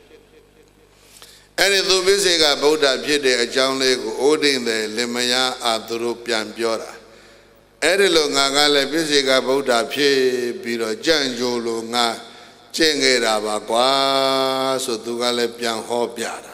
အဲ့ဒီသူပြစ္ဆေကဗုဒ္ဓဖြစ်တဲ့အကြောင်းလေးကိုအိုးဒိန်တဲ့လင်မယားအာသူတို့ပြန်ပြောတာအဲ့ဒီလိုငါကလည်းပြစ္ဆေကဗုဒ္ဓဖြစ်ပြီးတော့ကြံ့ကြိုးလို့ငါကျင့်ခဲ့တာပါကွာဆိုသူကလည်းပြန်ဟောပြတာ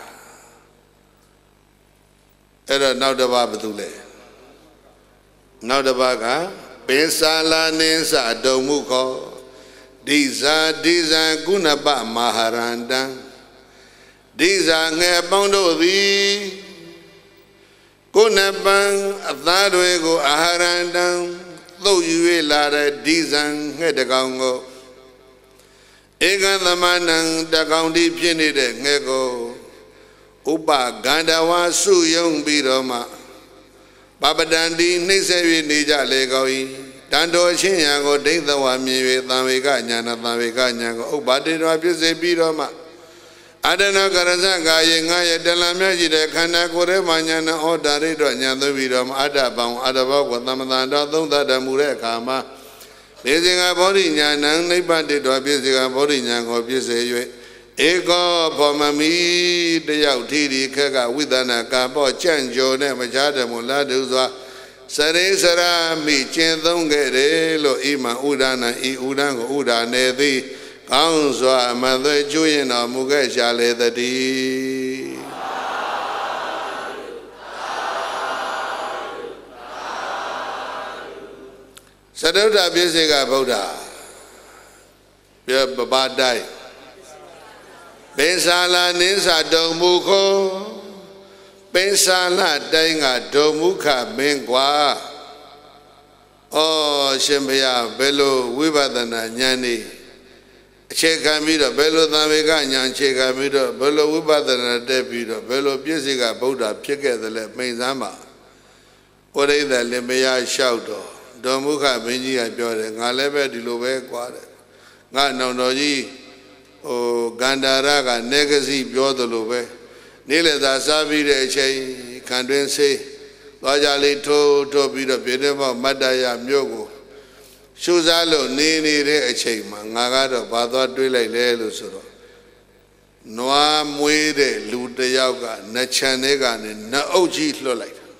အဲ့တော့နောက်တစ်ပါးဘာတူလဲနောက်တစ်ပါးကပိစာလာနိသဒုံမှုခောဒီဇာဒီဇံကုဏပမဟာရန္တံဒီဇာငယ်ပေါင်းတို့သည်ကုဏပံအသားတွေကိုအာဟာရန္တံသုတ်ယူ၍လာတဲ့ဒီဇံငှက်တကောင်ကိုဧကသမဏံတကောင်ဒီဖြစ်နေတဲ့ငှက်ကိုဥပဂန္ဓဝါစုယုံပြီးတော့မှပပတန္တိနှိမ့်ဆက်၍နေကြလေကောင်း၏တန်တော်ချင်းရံကိုဒိဋ္ဌဝါမြင်၍သံဝေကညာနာသံဝေကညာကိုဥပတေတော်ပြည့်စေပြီးတော့မှအတနာကရဇကာယေငါရဲ့တလံမြတ်ရှိတဲ့ခန္ဓာကိုယ်ရဲ့မာညာနာဩတာရိတော့ညာသွပြီးတော့မှအတ္တပောင်အတ္တဘောကိုသမ္မတန်တော်သုံးသတ္တမူတဲ့အခါမှာဒေဇင်္ဂဘောဓိညာဏံနိဗ္ဗာန်တော်ပြည့်စေကဘောဓိညာကိုပြည့်စေ၍ဧကောဖောမမီတယောက်ထီဒီခက်ကဝိသနာကာပေါ့ကြံ့ကြော်နဲ့မချားတယ်မို့လာတူစွာစရိစရာမိကျင့်သုံးခဲ့တယ်လို့ဣမံဥဒနာဤဥဒံကိုဥဒါနေသည်ကောင်းစွာအမှန်သွဲကျွရင်တော်မူခဲ့ရှာလေတည်းသတုဒ္ဓပြည့်စေကဗုဒ္ဓပြပပတိုင်းပိစာလာနိသဒုံမူခောပိစာလာတိုင်းကဒုံမူခမင်းကွာဩရှင်ဘုရားဘယ်လိုဝိပဿနာဉာဏ်นี่အခြေခံပြီးတော့ဘယ်လိုသံဝေကဉာဏ်အခြေခံပြီးတော့ဘယ်လိုဝိပဿနာတက်ပြီးတော့ဘယ်လိုပြည့်စုံကဗုဒ္ဓဖြစ်ခဲ့သလဲမိန်စမ်းပါဩရိဒလင်မယားလျှောက်တော့ဒုံမူခမင်းကြီးကပြောတယ်ငါလည်းပဲဒီလိုပဲကွာတယ်ငါနောင်တော်ကြီးဟိုဂန္ဓာရကနေဂစီပြောသလိုပဲနေ့လည်သာစားပြီးတဲ့အချိန်ခံတွင်းဆေးသွားကြလေးထိုးထိုးပြီးတော့ပြည့်တဲ့ဘောမတ္တရမြို့ကိုရှုစားလို့နေနေတဲ့အချိန်မှာငါကတော့ဘာသွားတွေးလိုက်လဲလို့ဆိုတော့နွားမွေးတဲ့လူတယောက်ကနှချမ်းတွေကနေနှအုပ်ကြီးလွှတ်လိုက်တာ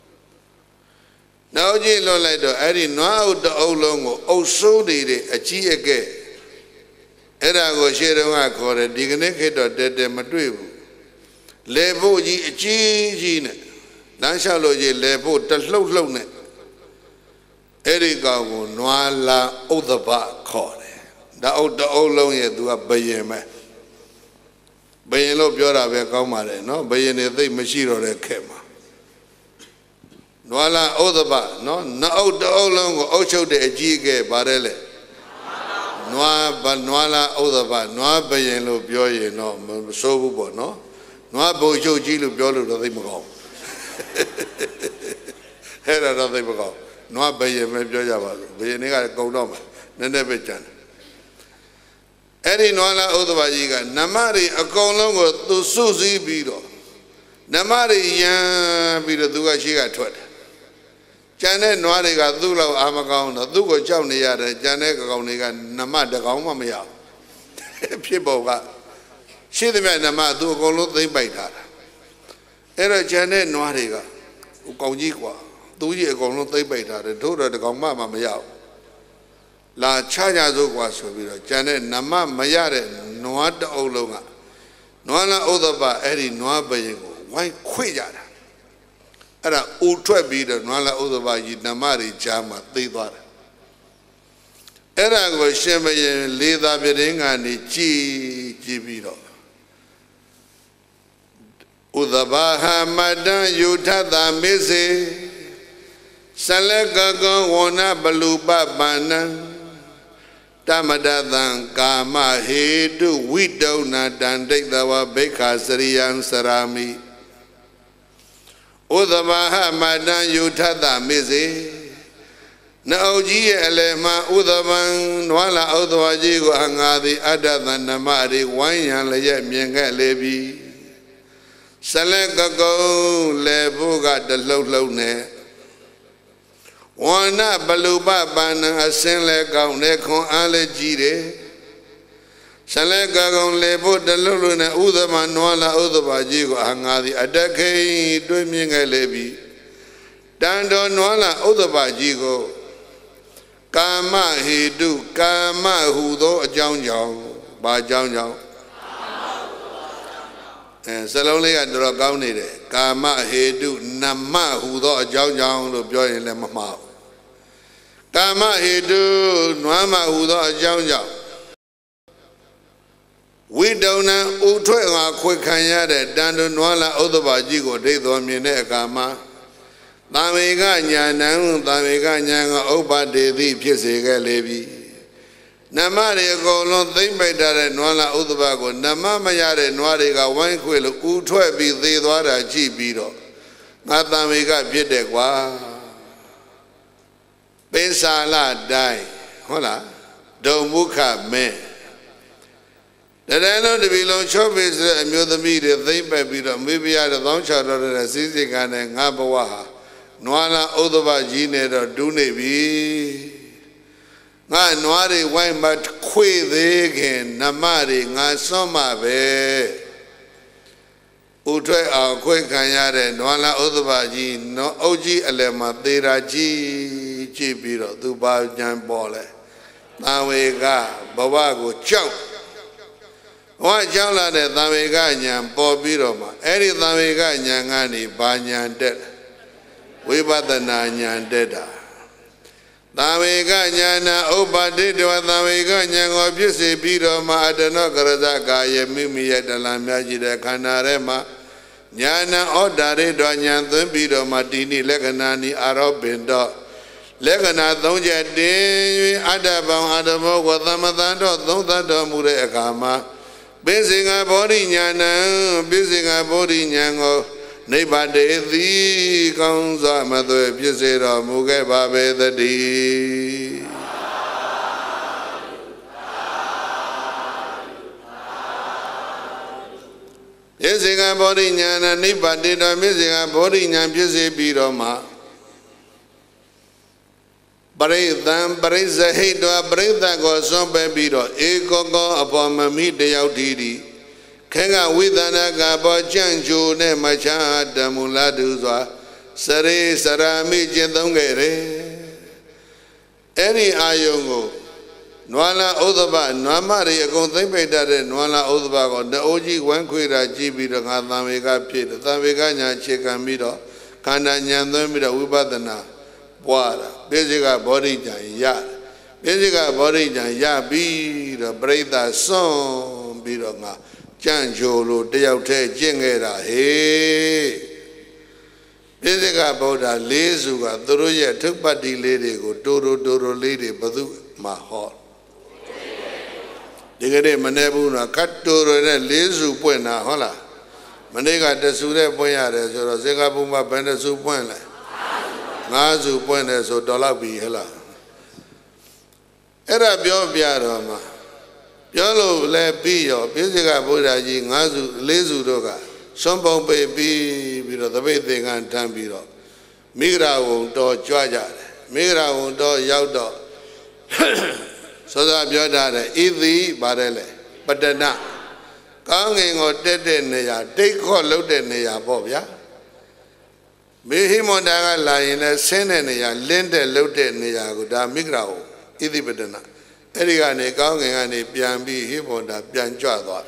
နှအုပ်ကြီးလွှတ်လိုက်တော့အဲ့ဒီနွားအုပ်တအုပ်လုံးကိုအုပ်စိုးနေတဲ့အကြီးအကဲအဲ့ဒါကိုရှေ့တုန်းကခေါ်တယ်ဒီကနေ့ခေတ်တော့တဲတဲမတွေ့ဘူးလေဖို့ကြီးအကြီးကြီးနဲ့လမ်းလျှောက်လို့ကြီးလေဖို့တလှုပ်လှုပ်နဲ့အဲ့ဒီကောင်ကိုနွားလာဥဒ္ဓဘခေါ်တယ်ဒါအုပ်တအုပ်လုံးရဲ့သူကဘယင်ပဲဘယင်လို့ပြောတာပဲကောင်းပါတယ်နော်ဘယင်တွေသိမရှိတော့တဲ့ခေတ်မှာနွားလာဥဒ္ဓဘနော်နှအုပ်တအုပ်လုံးကိုအုပ်ချုပ်တဲ့အကြီးအကဲပါတယ်လေနွားဘနွားလာဥဒ္ဓဘနွားဘယင်လို့ပြောရင်တော့မစိုးဘူးပေါ့နော် Noa bojo jilu biolo do they go. Head out of the go. Noa bay a mebjava, Vienna go down, Nenebechan. Eri Noala Odabayiga, Namari, a colongo to Susie Bido. Namari yan Bido Duga Chiga Twat. Janet Noariga Dula Amagon, Dugo Chownia, Janet Goniga, Namada Gomamia. People got. She the man Nama do go they bite her. Era Janet Noariga, Ukonjiqua, do ye go they bite her, and told her to go mamma meow. La Chaya was Janet Nama Mayare, Noada Olonga. Noana Odaba, Eddie Noa Bayango, why quillar? Era ultra beater, Noala Odaba, Namari Jama, they thought. Era go Shemayan, Leda Beringa, and Chi Gibiro. Udabaha Madan Yutada Mizi Salekagon Wana Baluba Banan Tamadadan Kama Hedu Widow Nadan Dekdawa Beka Sariyan Sarami Udabaha Madan Yutada Mizi Naoji Elema Udaban Nwala Udwajigo Hangadi Adadan Namari Wanyan Leye Mienga Lebi Salekago Lebuga the low low ne. Wana Baluba Bana Asenleka Nekon Allegire Salekago Lebu the Luluna Udaman Nwala Udabajigo Hangadi Adake Duminga Lebi Dando Nwala Udabajigo Kama Hidu Kama Hudo Jong Jong Ba Jong Jong Salonly at the Gauni, Kama Hedu Nama Hudo Jong Jong to join Lemma. Kama Hedu Nama Hudo Jong Jong. We don't know who to a quick canyade, Dando Nwala Odabajigo, de Domine Kama. Damiga Yan, Damiga Yang, Oba de the Piesiga Levi. Namari go long thing by that Nwala Udabago, Namamayare Nwariga, one quill, Utwe be the Dwara G Bido. Natamiga Piedegua Pensala die. Hola, Domuka me. The Dano de Bilon Shop is a media thing by Bido, maybe I don't shout out a Sisi and Abawaha. Nwala Udabaji or Dunebi. Nga Nwari wine but que the again, Namari, Nga Soma be Utwe our quick canyare, Nwala Udabaji, no Oji Alema, Deraji, Chibiro, Duba Jan Bole, Nawega, Babago, Chow. One Jala de Namega, Bobiroma, any Namega, Yangani, Banyan dead. We bought the Nanyan dead. Namega Yana Oba did what Namega Yang obviously Biro Ma Adano Garazaka Yemimi at the Lamaji de Canarema Yana Odare Donyan Biro Martini Leganani Arabindo Legana Donja de Adabam Adamo Guadamadando Donda Mure Akama Basing a body Yana Basing a body Yango Neighbor the comes a mother Pisera Muge Babe the D. Missing a body Yana Nipa did a missing a body Yan Pisi Biroma. Brave them, brave the hate to a brave that goes on baby. Ego go upon my meet the outdidi. Kenga Widanaga Bajanju ne Macha Damuladuzwa Sare Sarami Jendongere Any Ayongo Nwala Odaba Namari a contemplate that Nwala Odaba the O G one quira Jibi the Kathamega Pit, Thameganya Chekamiro, Kandanyan Mira Ubadana, Wara, Besiga Borijan Ya, Besiga Borijan Ya be the Breda song Bironga. Janjolo, they out there, Jingera, hey. Physical about a lezuga, Doroya took body lady, go Doro Doro lady, Badu, my heart. They get a manabuna, cut Doro and lezu buena, hola. မနေ့ကတဆူတဲ့ပွင့်ရတယ်ဆိုတော့စင်ကာပူမှာဘယ်နှဆူပွင့်လဲငါးဆူပွင့်တယ်ဆိုတော်လောက်ပြီဟဲ့လားအဲ့ဒါပြောပြတော့မှာပြောလို့လည်းပြီးရောပိစိကဗုဒ္ဓကြီးငါးဆူလေးဆူတို့ကစွန့်ပုံပေးပြီးပြီးတော့သပိတ်သင်္ကန်းထမ်းပြီးတော့မိဂရာဝုံတော်ကြွကြတယ်မိဂရာဝုံတော်ရောက်တော့စောစောပြောထားတယ်ဣတိပါတယ်လေပတ္တနာကောင်းငင်ကိုတက်တဲ့နေရာတိတ်ခေါ်လှုပ်တဲ့နေရာပေါ့ဗျာမေဟိမန္တာကလာရင်လည်းဆင်းတဲ့နေရာလင်းတဲ့လှုပ်တဲ့နေရာကိုဒါမိဂရာဝုံဣတိပတ္တနာအဲ့ဒီကနေကောင်းငင်ကနေပြန်ပြီးဟိမန္တာပြန်ကြွသွား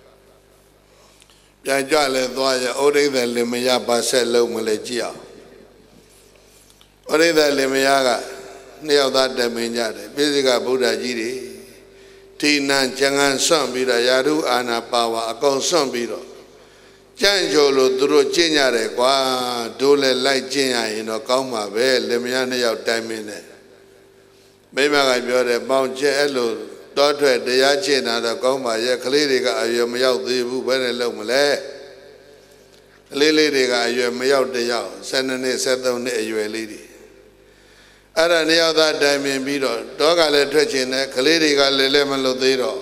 ပြန်ကြွလဲသွားရဩရိဒလင်မယပါဆက်လုံးမလဲကြည့်အောင်ဩရိဒလင်မယကနှစ်ယောက်သားတမင်ကြတယ်ပိစိကဗုဒ္ဓကြီးတွေထိနံကျန်ကန်ဆွန့်ပြီးတော့ယာရုအာနာပါဝါအကုန်ဆွန့်ပြီးတော့ကြံ့ကြိုလို့သူတို့ကျင့်ကြတယ်ကွာတို့လည်းလိုက်ကျင့်ရရင်တော့ကောင်းမှာပဲလင်မယားနှစ်ယောက်တိုင်မင်းနဲ့မိမကပြောတယ်ပေါင်ကျဲအဲ့လိုတောထွက်တရားကျင့်တာတော့ကောင်းပါရဲ့ကလေးတွေကအရွယ်မရောက်သေးဘူးဘယ်နဲ့လုပ်မလဲကလေးလေးတွေကအရွယ်မရောက်တယောက်ဆယ်နှစ်နှစ်ဆယ်သုံးနှစ်အရွယ်လေးတွေအဲ့ဒါနှစ်ယောက်သားတိုင်ပင်ပြီးတော့တောကလည်းထွက်ချင်တယ်ကလေးတွေကလည်းလည်းမလွတ်သေးတော့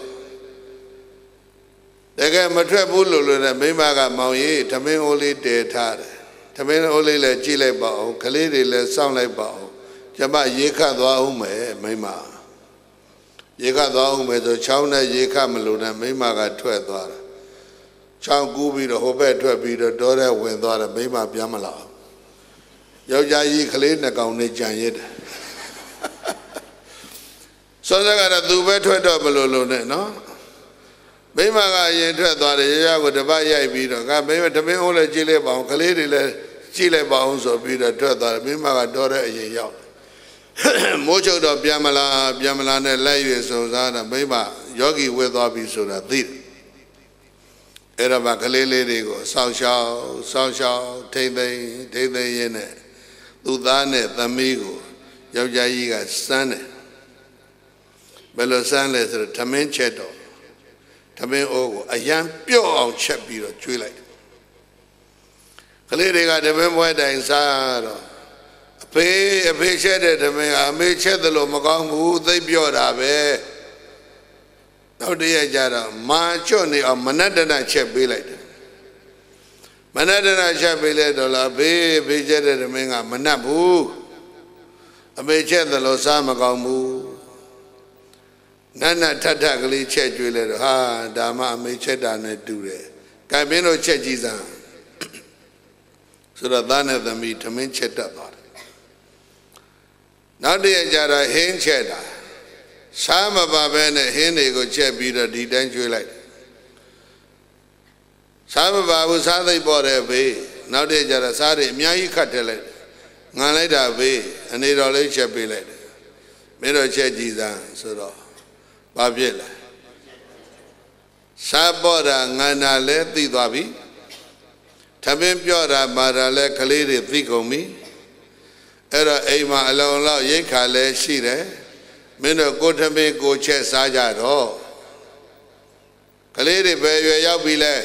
တကယ်မထွက်ဘူးလို့လို့နဲ့မိမကမောင်ကြီးထမင်းအိုးလေးတည်ထားတယ်ထမင်းအိုးလေးလည်းကြည့်လိုက်ပါအောင်ကလေးတွေလည်းစောင့်လိုက်ပါအောင်ကျမရေခတ်သွားအောင်မယ်မိမရေခတ်သွားအောင်မယ်ဆိုချောင်းနဲ့ရေခတ်မလို့နဲ့မိမကထွက်သွားတာချောင်းကူးပြီးတော့ဟိုဘက်ထွက်ပြီးတော့တောထဲဝင်သွားတယ်မိမပြန်မလာယောက်ျားကြီးကလေးနှစ်ကောင်နဲ့ကြံရစ်တယ်စောစောကတော့သူပဲထွက်တော့မလို့လို့နဲ့နော်မိမကအရင်ထွက်သွားတယ်ရရကိုတပတ်ရိုက်ပြီးတော့ကမိမတမင်းအိုးလည်းကြည့်လိုက်ပါအောင်ကလေးတွေလည်းကြည့်လိုက်ပါအောင်ဆိုပြီးတော့ထွက်သွားတယ်မိမကတော့တဲ့အရင်ရောက်မိုးချုပ်တော့ပြန်မလားပြန်မလားနဲ့လိုက်ရွေစုံစားတာမိမယောဂီဝဲသွားပြီဆိုတာသိတယ်အဲ့တော့မှကလေးလေးတွေကိုစောင့်ရှောက်စောင့်ရှောက်ထိမ့်သိမ့်ထိမ့်သိမ့်ရင်းနဲ့သူ့သားနဲ့သမီးကိုယောက်ျားကြီးကစမ်းတယ်ဘယ်လိုစမ်းလဲဆိုတော့ထမင်းချက်တော့ထမင်းအိုးကိုအရန်ပြော့အောင်ချက်ပြီးတော့ကျွေးလိုက်တယ်ကလေးတွေကထမင်းပွဲတိုင်စားတော့အဖေအဖေချက်တဲ့ထမင်းကအမေချက်တယ်လို့မကောင်းဘူးသိပ်ပြော့တာပဲနောက်တရက်ကျတော့မာကျွတ်နေအောင်မနတနာချက်ပေးလိုက်တယ်မနတနာချက်ပေးလိုက်တော့လားဘေးဘေးချက်တဲ့ထမင်းကမနတ်ဘူးအမေချက်တယ်လို့စားမကောင်းဘူးနတ်နတ်ထထကလေးချက်ကျွေးလဲတော့ဟာဒါမှအမေချက်တာနဲ့တူတယ်ကံမင်းတို့ချက်ကြည့်စမ်းဆိုတော့သားနဲ့သမီးထမင်းချက်တတ်သွားတယ်နောက်တရက်ကျတော့ဟင်းချက်တာစားမပါပဲနဲ့ဟင်းတွေကိုချက်ပြီးတော့ဒီတိုင်းကျွေးလိုက်စားမပါဘူးစားသိပ်ပေါ်တယ်ဘေးနောက်တရက်ကျတော့စားတွေအများကြီးခတ်တယ်လိုက်ငံလိုက်တာဘေးအနေတော်လေးချက်ပေးလိုက်တယ်မင်းတို့ချက်ကြည့်စမ်းဆိုတော့ဘာဖြစ်လဲစားပေါ်တာငံတာလည်းသိသွားပြီထမင်းပြော့တာမာတာလည်းကလေးတွေသိကုန်ပြီအဲ့တော့အိမ်မှာအလုံးလောက်ရိတ်ခါလည်းရှိတယ်မင်းတို့ကိုထမင်းကိုချက်စားကြတော့ကလေးတွေပဲရွယ်ရောက်ပြီလဲ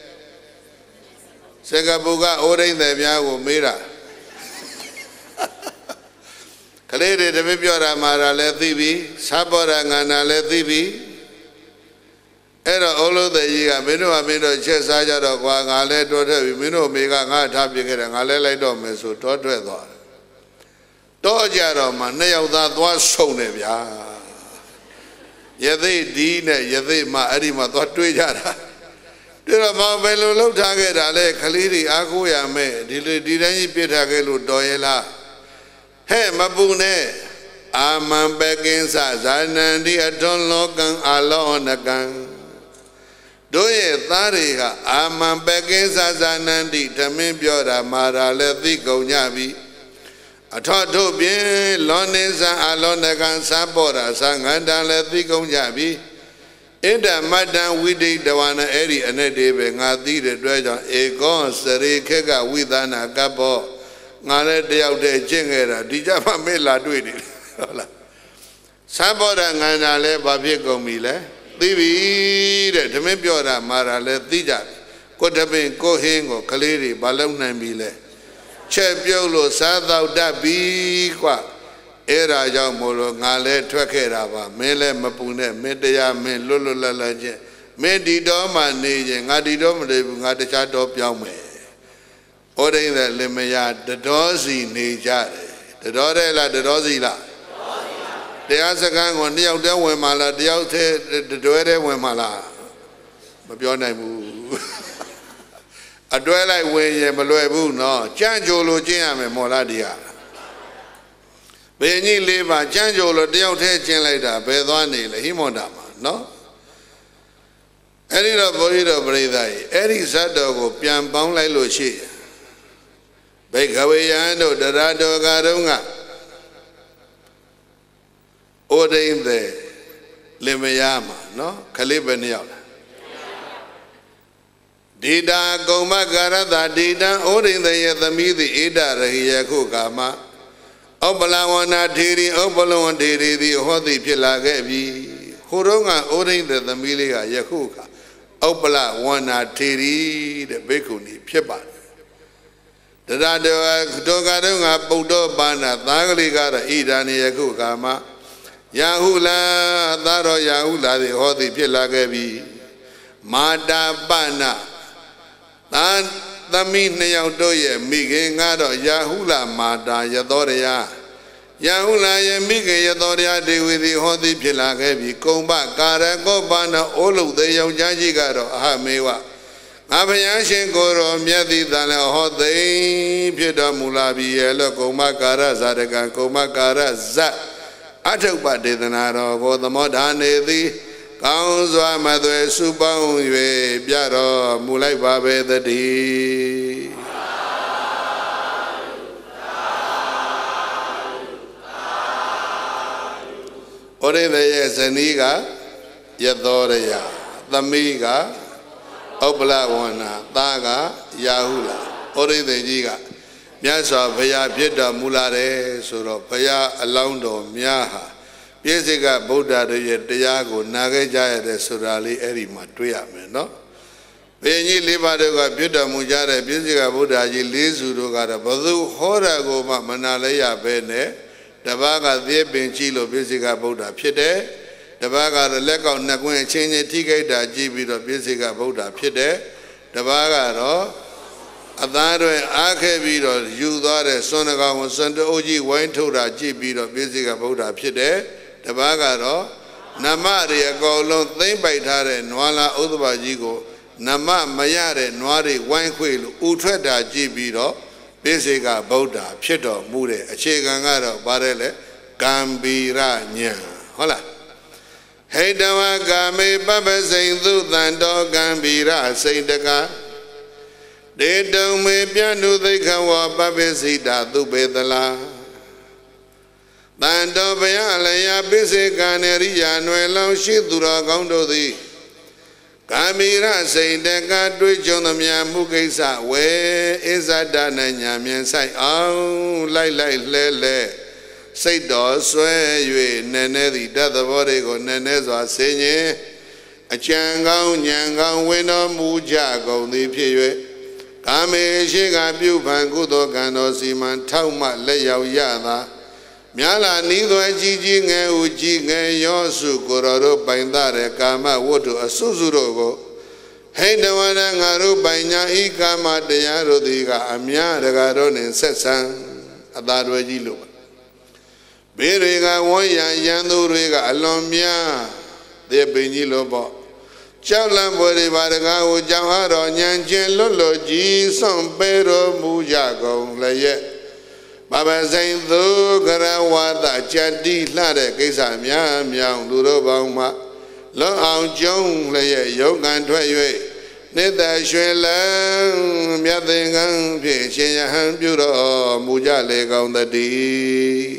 စကားပူကအိုးရင်းတယ်များကိုမေးတာကလေးတွေတပည့်ပြောတာမှာလည်းသိပြီစားပေါ်တာငံတာလည်းသိပြီအဲ့တော့အုံးလို့တဲ့ကြီးကမင်းတို့ကမင်းတို့ချက်စားကြတော့ကွာငါလည်းတောထွက်ပြီမင်းတို့မိကငါထားပြခဲ့တယ်ငါလည်းလိုက်တော့မယ်ဆိုတောထွက်သွားတယ်တောကြတော့မှနှစ်ယောက်သားသွားဆုံတယ်ဗျာယသိဒီနဲ့ယသိမှအဲ့ဒီမှာသွားတွေးကြတာတွေ့တော့မှဘယ်လိုလှုပ်ထားခဲ့တာလဲကလေးတွေအားကိုးရမယ်ဒီလိုဒီတိုင်းကြီးပြစ်ထားခဲ့လို့တော်ရဲ့လားဟဲ့မပူနဲ့အာမံပကင်းစဇာနန္တိအထွန်လောကံအာလောနကံတို့ရဲ့သားတွေကအာမံပကင်းစဇာနန္တိဓမင်းပြောတာမာတာလည်းသိကုန်ကြပြီအထော့ထုတ်ပြင်လောနေစံအာလောနကံစားပေါ်တာစားငန္တလည်းသိကုန်ကြပြီဣဒ္ဓမတ္တံဝိဒိတဝနာအဲ့ဒီအနဲ့တေပဲငါသိတဲ့အတွက်ကြောင့်ဧကောစရိခေကဝိသနာကပ္ပောငါလည်းတယောက်တည်းကျင့်ခဲ့တာဒီကြမှာမေ့လာတွေ့နေတယ်ဟုတ်လားစားပေါ်တာငန္တာလည်းဘာဖြစ်ကုန်ပြီလဲသိပြီတဲ့ဓမင်းပြောတာမာတာလည်းသိကြပြီကိုတပင်ကိုဟင်းကိုကလေးတွေဘာလုပ်နိုင်ပြီလဲချက်ပြုတ်လို့စားတော့တတ်ပြီကွာအဲ့ဒါကြောင့်မို့လို့ငါလဲထွက်ခဲ့တာပါမင်းလဲမပူနဲ့မင်းတရားမင်းလွတ်လွတ်လပ်လပ်ချင်းမင်းဒီတော့မှနေရင်ငါဒီတော့မနေဘူးငါတခြားတော့ပြောင်းမယ်ဩဒိန်တဲ့လင်မယားတတော်စီနေကြတယ်တတော်တဲ့လားတတော်စီလားတရားစခန်းကိုနှစ်ယောက်တည်းဝင်มาလားတယောက်တည်းတွဲတည်းဝင်มาလားမပြောနိုင်ဘူးအတွဲလိုက်ဝင်ရင်မလွယ်ဘူးနော်ကြမ်းကြိုလို့ကျင့်ရမယ်မော်လားဒီဟာဘယ်ကြီးလေးပါကြမ်းကြိုလို့တယောက်တည်းကျင့်လိုက်တာဘယ်သွားနေလဲဟိမွန်တာမှာနော်အဲ့ဒီတော့ဘုန်းကြီးတို့ပြိဿကြီးအဲ့ဒီဇတ်တော်ကိုပြန်ပေါင်းလိုက်လို့ရှိရင်ဘိကဝေယံတို့တရားတော်ကတုန်းကဩဒိန်တဲ့လင်မယားမှာနော်ခလေးပဲနှစ်ယောက်လားဒေတာကုံမကာရတဒေတံဩဒိန်တဲ့ရဲ့သမီးသည်ဧဒရဟိယခုကာမဩပလဝနာထေရီဩပလဝထေရီသည်ဟောသည်ဖြစ်လာခဲ့ပြီဟိုတော့ကဩဒိန်တဲ့သမီးလေးကယခုကဩပလဝနာထေရီတဲ့ဘိက္ခုနီဖြစ်ပါတယ်တရားတော်တော်ကတော့ငါပုဒ္ဒောပါဏသားကလေးကတော့ဣဒာနေယခုကာမယာဟုလာသာတော်ယာဟုလာသည်ဟောသည်ဖြစ်လာခဲ့ပြီမာတာပဏသာသမီးနှစ်ယောက်တို့ရဲ့မိခင်ကတော့ယာဟုလာမာတာယသောရယယာဟုလာရဲ့မိခင်ယသောရယဒေဝီသည်ဟောသည်ဖြစ်လာခဲ့ပြီကုံပကာရကောပဏအိုလုသေးယောက်ျားကြီးကတော့အဟမေဝငါဘုရားရှင်ကိုယ်တော်မြတ်သည်တန်လည်းဟောသိဖြစ်တော်မူလာပြီရဲ့လို့ကုံမကာရဇာတကံကုံမကာရဇတ်အထုပ္ပဒေသနာတော်ကိုသမောဓာနေသည်ကောင်းစွာမသွေစုပေါင်း၍ပြတော်မူလိုက်ပါပဲတည်းဩရိသေရဲ့ဇနီးကယသောရယသမီးကဥပလဝနာသားကယာဟုလာဩရိသေကြီးကမြတ်စွာဘုရားဖြစ်တော်မူလာတယ်ဆိုတော့ဘုရားအလောင်းတော်များဟာပြည့်စုံကဗုဒ္ဓတို့ရဲ့တရားကိုနာခဲ့ကြရတဲ့ဆိုတာလေးအဲ့ဒီမှာတွေ့ရမယ်နော်ဘုရင်ကြီးလေးပါးတို့ကဖြစ်တော်မူကြတဲ့ပြည့်စုံကဗုဒ္ဓကြီးလေးစုတို့ကတော့ဘသူဟောတာကိုမှမနာလဲရပဲနဲ့တပားကသေပင်ကြည့်လို့ပြည့်စုံကဗုဒ္ဓဖြစ်တယ်တပားကတော့လက်ကောက်နှစ်ကွင်းအချင်းချင်းထိခိုက်တာကြည့်ပြီးတော့ပြည့်စုံကဗုဒ္ဓဖြစ်တယ်တပားကတော့အသားတွေအားခဲ့ပြီးတော့ယူသွားတဲ့စွန်တကောင်ကိုစွန်တိုးကြီးဝိုင်းထုတ်တာကြည့်ပြီးတော့ပြည့်စုံကဗုဒ္ဓဖြစ်တယ်တပားကတော့နမတွေအကောင်လုံးသိမ့်ပိုက်ထားတဲ့နွားလာဥဒ္ဓဘာကြီးကိုနမမရတဲ့နွားတွေဝိုင်းခွေလို့ဥထွက်တာကြည့်ပြီးတော့ပြည့်စုံကဗုဒ္ဓဖြစ်တော်မူတဲ့အခြေခံကတော့ဗါတဲ့လေကံဗီရဉာဏ်ဟုတ်လားဟိတဝကာမေပပ္ပစိန်သုတံတောကံဗီရစိတ်တကဒေတုံမေပြဏုသိခဝပပ္ပစိတာသုပေတလာတန်တော်ဘုရားလျာပိစေကံရိယာနွယ်လောင်ရှိသူတော်ကောင်းတို့သည်ကာမိရစိန်တကတွေးကြုံသမျှမှုကိစ္စဝေဣဇဒနာညာမြင်ဆိုင်အောင်လိုက်လိုက်လဲလဲစိတ်တော်ဆွဲ၍နည်းနည်းသည်တတ်သဘောတွေကိုနည်းနည်းစွာဆင်ញင်အကြံကောင်းဉာဏ်ကောင်းဝင်တော်မူကြကုန်သည်ဖြစ်၍ကာမေရှိကပြုဖန်ကုသိုလ်ကံတော်စီမံထောက်မှလက်ရောက်ရသာမြာလာနီးသွဲကြီးကြီးငယ်ဦးကြီးငယ်ရောစုကိုတော်တို့ပိုင်သားတဲ့ကာမဝတ္ထုအစုစုတို့ကိုဟိတဝရငါတို့ပိုင်ညာဤကာမတရားတို့သည်ကအမြတကာတို့နှင့်ဆက်ဆံအသာတွေကြီးလို့ဘေးတွေကဝန်းရံရန်သူတွေကအလွန်များသေပင်ကြီးလို့ပေါ့ကြောက်လန့်ပွဲတွေပါတကားကိုကြောင်အားတော်ညံကျင်လွတ်လွတ်ကြီးစွန့်ပေးတော်မူကြကုန်လျက်ပပဆိုင်သူကရဝါဒကြတိလှတဲ့ကိစ္စများမြောင်သူတို့ပေါင်းမှလွန်အောင်ကျုံလျက်ရုပ်ကံထွက်၍နိတ္တရွှေလံမြတ်သင်္ကန်းဖြင့်ရှင်ယဟန်ပြုတော်မူကြလေကောင်းတည်း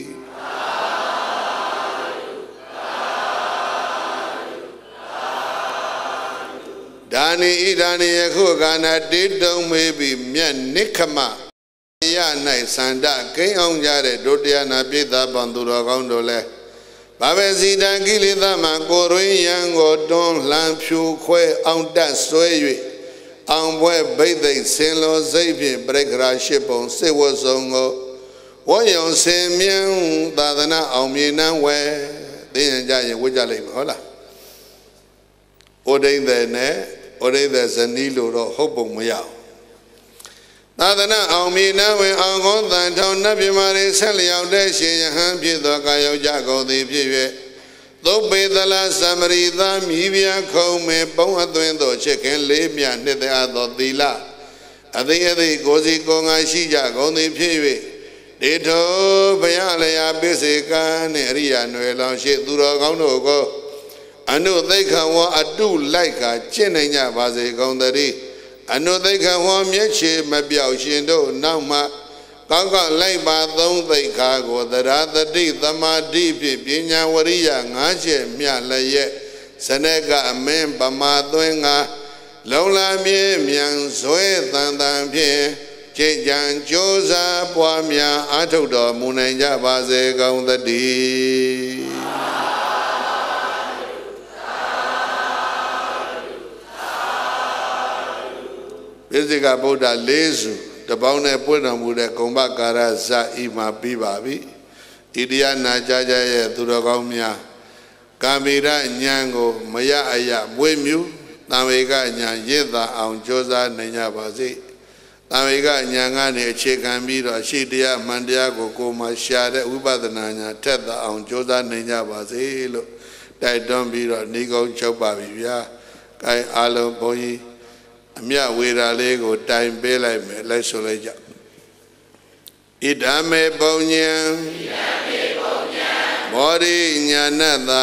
ဒါနိဣဒာနိယခုကာဏတေတုံမေပိမြတ်နိခမရ၌စန္ဒကိန်းအောင်ကြတဲ့ဒုတိယနာပိဿပံသူတော်ကောင်းတို့လဲဘာပဲစီတံကိလေသာမှကိုရင်းရန်ကိုတွန်းလှန်ဖြူခွဲအောင်တတ်ဆွဲ၍အောင်ပွဲဘိသိက်ဆင်လောစိတ်ဖြင့်ပရိက္ခရာရှိပုံစေဝဆုံးကိုဝေယုံစင်မြန်းသာသနာအောင်မြေနှံဝဲသိရင်ကြရင်ဝတ်ကြလိမ့်မယ်ဟုတ်လားဩဒိဋ္ဌေနဲ့ဩဒိဋ္ဌေဇနီးလို့တော့ဟုတ်ပုံမရဘူးသာသနာအောင်မြေနှံဝဲအောင်ကောတန်ထောင်းနတ်ပြမာတွေဆက်လျောက်တဲ့ရှင်ယဟန်ဖြစ်သောကာယောကြကုန်သည်ဖြစ်၍သုပေသလသမရိသာမိဗျာခုံမေပုံအသွင်းသောချစ်ခင်လေးမြနှစ်သက်အပ်သောသီလအသေးအသေးကိုစီကိုငါရှိကြကုန်သည်ဖြစ်၍ဒေထောဘုရားလျာပိစေကံနှင့်အရိယာနွယ်လောင်ရှိသူတော်ကောင်းတို့ကိုအနုသိက္ခဝါအတုလိုက်ကကျင့်နိုင်ကြပါစေကုန်သတည်းအနုသိက္ခဝါမျက်ခြေမပြောက်ရှင်တို့နောက်မှကောင်းကောင်းလိုက်ပါသုံးသိက္ခာကိုသရတတိသမာဓိဖြင့်ပညာဝရိယငါးချက်မြလျက်စနကအမင်းပမာသွင်းငါလုံလာမြေမြန်ဇွဲတန်တန်ဖြင့်ကျင့်ကြံကြိုးစားပွားများအားထုတ်တော်မူနိုင်ကြပါစေကုန်သတည်းပိစိကဗုဒ္ဓလေးစုတပေါင်းနဲ့ပွင့်တော်မူတဲ့ဂုံဘကာရဇဤမှာပြီးပါပြီဣတိယနာကြကြရဲ့သူတော်ကောင်းများကာမိရဉာဏ်ကိုမရအယမွေးမြူတံဝေကဉာဏ်ရင့်သာအောင်ကြိုးစားနိုင်ကြပါစေတံဝေကဉာဏ်ကနေအခြေခံပြီးတော့အရှိတရားမှန်တရားကိုကိုယ်မှရှာတဲ့ဝိပဿနာဉာဏ်ထက်သာအောင်ကြိုးစားနိုင်ကြပါစေလို့တိုက်တွန်းပြီးတော့ဤကုန်းချုပ်ပါပြီဗျာ။အဲအားလုံးဘုန်းကြီးအမြဝေရာလေးကိုတိုင်ပေးလိုက်မယ်လိုက်ဆိုလိုက်ကြဣဒာမေပုံညံဘောရိညာဏတ္တ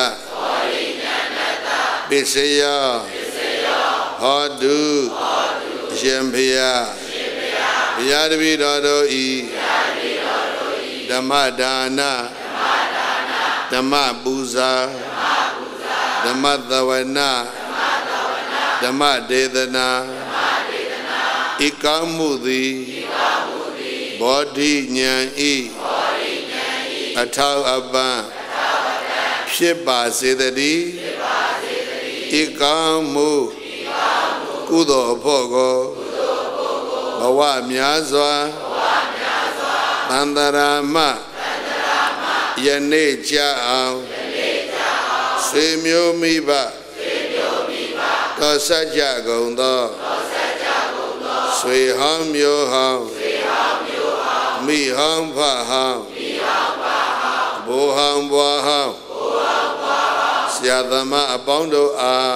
ပစ္စယဟောတုအရှင်ဘုရားဘုရားတပည့်တော်တို့ဤဓမ္မဒါနဓမ္မပူဇာဓမ္မသဝနာဓမ္မဒေသနာဤကောင်းမှုသည်ဘောဓိဉာဏ်ဤအထောက်အပံ့ဖြစ်ပါစေတည်းဤကောင်းမှုကုသိုလ်အဖို့ကိုဘဝများစွာသန္တရာမယနေ့ကြာအောင်ဆွေမျိုးမိဘတော်ဆက်ကြကုန်သောဆွေဟောင်းမျိုးဟောင်းမိဟောင်းဖဟောင်းဘိုးဟောင်းဘွားဟောင်းဆရာသမားအပေါင်းတို့အား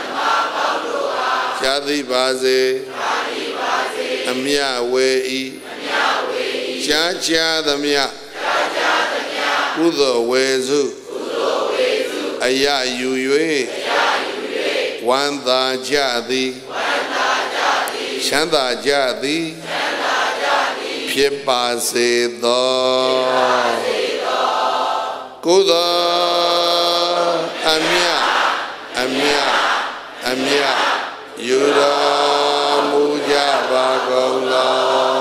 ရှားသိပါစေအမြဝေဤရှားချသမျှကုသိုလ်ဝေစုအယယူ၍ဝန္တာကြသည်ချမ်းသာကြသည်ဖြစ်ပါစေသောကုသိုလ်အမြအမြအမြယူတော်မူကြပါကုန်လော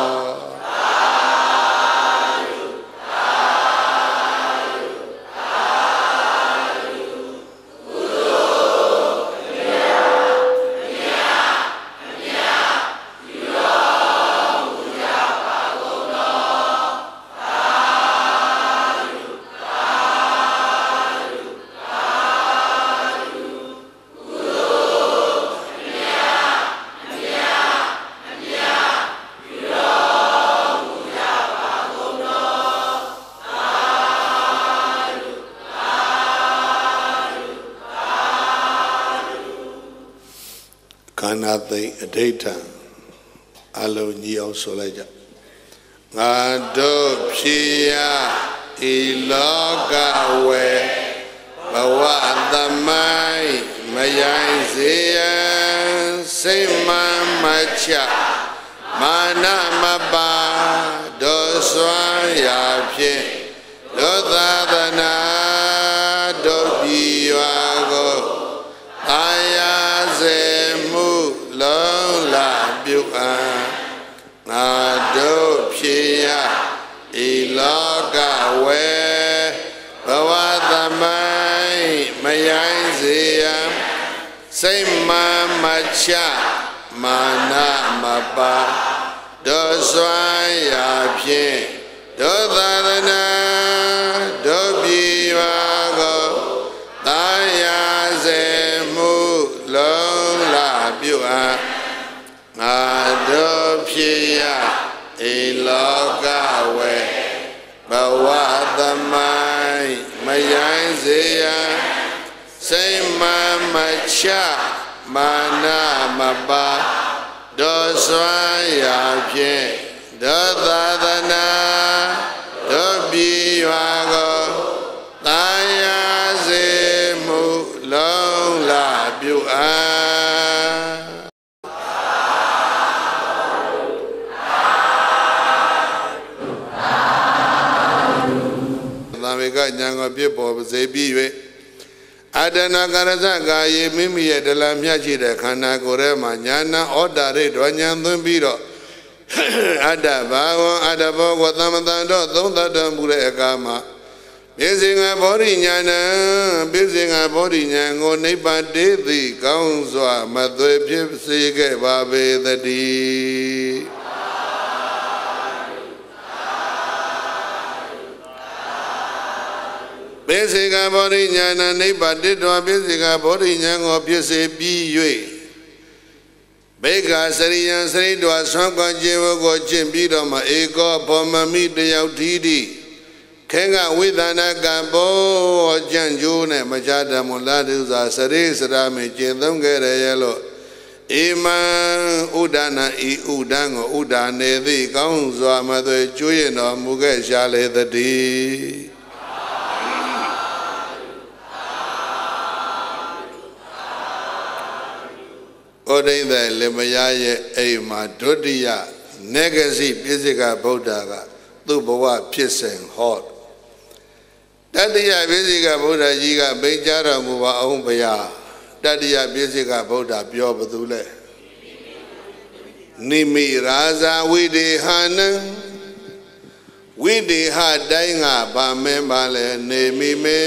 ခန္ဓာသိအဋ္ဌိဋ္ဌံအလုံးညီအောင်ဆိုလိုက်ကြငါတို့ဖြစ်ရဤလောကဝေဘဝသမိုင်းမယိုင်စေရန်စိတ်မှမချမာနမပါဒေါစွာရာဖြင့်ဒုသာသနာတို့ပြည်ရွာကိုအာရစေမှုလုံးလာပြုအပ်ငါတို့ဖြစ်ရဤလောကဝေဘဝသမိုင်းမယိုင်စေရန်စိတ်မှမချမာနမပါဒောစွာရာဖြင့်ဒောသာသနာဒောပြေရွာကိုသာယာစေမှုလုံးလာပြုအပ်ငါတို့ဖြစ်ရအိလောကဝေဘဝသမိုင်းမယိုင်းစေရစိတ်မမချမာနမပါဒောစွာရာဖြင့်ဒောသာသနာဒောပြေရွာကိုသာယာစေမှုလုံးလာပြုအပ်သာဝေကညာကိုပြစ်ပေါ်ပါစေပြီး၍အတ္တနာကရဇကာယေမိမိရဲ့ဒလမြတ်ရှိတဲ့ခန္ဓာကိုယ်ထဲမှာညာနာဩတာရိတော်ညာသွင်းပြီးတော့အတ္တဘာဝအတ္တဘောကိုသမတန်တော့သုံးသတ်တော်မူတဲ့အခါမှာပိစိငါဘောဓိညာဏပိစိငါဘောဓိညာကိုနိဗ္ဗာန်တေသည်ကောင်းစွာမသွေဖြစ်စေခဲ့ပါပေသတည်းပိစိကဘောဓိညာဏနိဗ္ဗာန်တတော်ပိစိကဘောဓိညာကိုဖြစ်စေပြီး၍ဘေကစရိယံစရိတောဆွမ်းကွန်ခြင်းကိုကျင့်ပြီးတော့မှဧကောဘောမမိတယောက်ထီးသည်ခေငဝိသနာကဘောကြံ့ကျိုးနဲ့မချတမလာတုသာစရိစရာမေကျင့်သုံးခဲ့ရလို့ဣမံဥဒနာဤဥဒံကိုဥဒါနေသည်ကောင်းစွာမသွေကျွေးရတော်မူခဲ့ရှာလေတည်းဩဒိဋ္ဌိလမယရဲ့အိမ်မှာဒုတိယနေဂစီပိစိကဗုဒ္ဓကသူ့ဘဝဖြစ်စဉ်ဟောတတိယပိစိကဗုဒ္ဓကြီးကမိန့်ကြားတော်မူပါအောင်ဗျာတတိယပိစိကဗုဒ္ဓပြောဘသူလဲနိမိရာဇာဝိဒေဟနံဝိဒေဟတိုင်းကဗာမင်းပါလဲနေမိမေ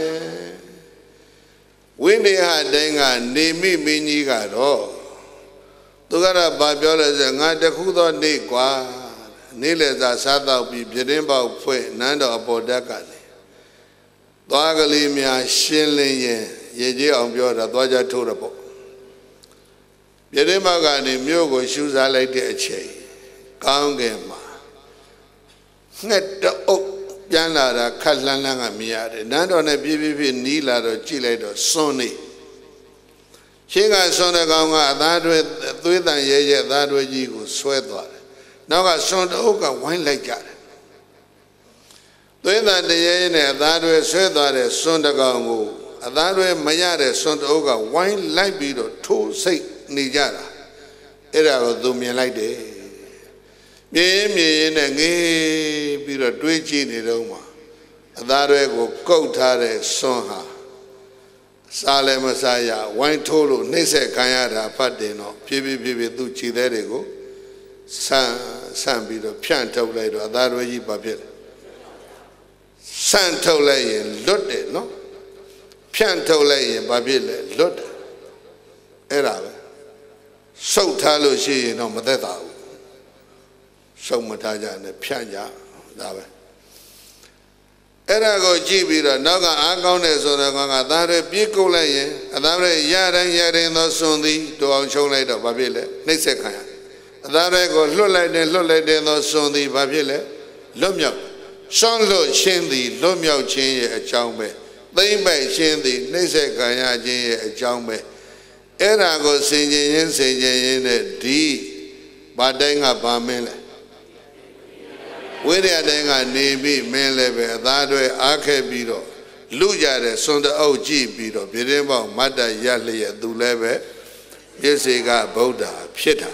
ဝိနေဟတိုင်းကနေမိမင်းကြီးကတော့သူကတော့ဗာပြောလဲဆိုငါတခုသောနေ့ကွာနေ့လည်စာစားတော့ပြီးပြတင်းပေါက်ဖွဲ့နန်းတော်အပေါ်တက်ကနေသွားကလေးများရှင်းလင်းရင်ရေကြီးအောင်ပြောတာသွားကြထိုးတော့ပေါ့ပြတင်းပေါက်ကနေမြို့ကိုရှူစားလိုက်တဲ့အချိန်ကောင်းကင်မှာငှက်တအုပ်ပြန်လာတာခက်လှမ်းလှမ်းကမြင်ရတယ်နန်းတော်နဲ့ပြေးပြေးပြေးနီးလာတော့ကြည့်လိုက်တော့စွန်းနေရှင်းကစွန်းတဲ့ကောင်ကအသားတွေသွေးတန်ရဲရဲအသားတွေကြီးကိုဆွဲသွားတယ်နောက်ကစွန်းတအုပ်ကဝိုင်းလိုက်ကြတယ်သွေးတန်တရဲရဲနဲ့အသားတွေဆွဲသွားတဲ့စွန်းတကောင်ကိုအသားတွေမရတဲ့စွန်းတအုပ်ကဝိုင်းလိုက်ပြီးတော့ထိုးစိတ်နေကြတာအဲ့ဒါကိုသူမြင်လိုက်တယ်မြင်းမြင်းနဲ့ငေးပြီးတော့တွေးကြည့်နေတော့မှအသားတွေကိုကုတ်ထားတဲ့စွန်းဟာစားလည်းမစားရဝိုင်းထိုးလို့နှိမ့်ဆက်ခံရတာဖတ်တယ်တော့ဖြည်းဖြည်းဖြည်းဖြည်းသူ့ခြေသေးတွေကိုဆန့်ဆန့်ပြီးတော့ဖြန့်ထုတ်လိုက်တော့အသားတွေကြီးပါဖြစ်တယ်ဆန့်ထုတ်လိုက်ရင်လွတ်တယ်နော်ဖြန့်ထုတ်လိုက်ရင်ဘာဖြစ်လဲလွတ်တယ်အဲ့ဒါပဲစုပ်ထားလို့ရှိရင်တော့မသက်သာဘူးစုံမထားကြနဲ့ဖြန့်ကြဒါပဲအဲ့ဒါကိုကြည့်ပြီးတော့နောက်ကအားကောင်းတဲ့ဆိုတော့ကောင်ကသားတွေပြေးကုတ်လိုက်ရင်အသားတွေရတိုင်းရတိုင်းသောစွန်သည်တူအောင်ချုံလိုက်တော့ဘာဖြစ်လဲနှိမ့်ဆက်ခံရအသားတွေကိုလွတ်လိုက်တယ်လွတ်လိုက်တယ်သောစွန်သည်ဘာဖြစ်လဲလွတ်မြောက်စွန့်လွတ်ခြင်းသည်လွတ်မြောက်ခြင်းရဲ့အကြောင်းပဲသိမ့်ပိုက်ခြင်းသည်နှိမ့်ဆက်ခံရခြင်းရဲ့အကြောင်းပဲအဲ့ဒါကိုစင်ကြင်ရင်းစင်ကြင်ရင်းနဲ့ဒီဘာတိုင်းကဘာမင်းလဲဝိရိယတိုင်းကနေပြီးမင်းလည်းပဲအသားတွေအားခဲ့ပြီးတော့လူကြတဲ့စွန်တအုပ်ကြည့်ပြီးတော့ပြတင်းပေါက်မတ်တရလျက်သူလည်းပဲပြစ္ဆေကဗုဒ္ဓဖြစ်တာ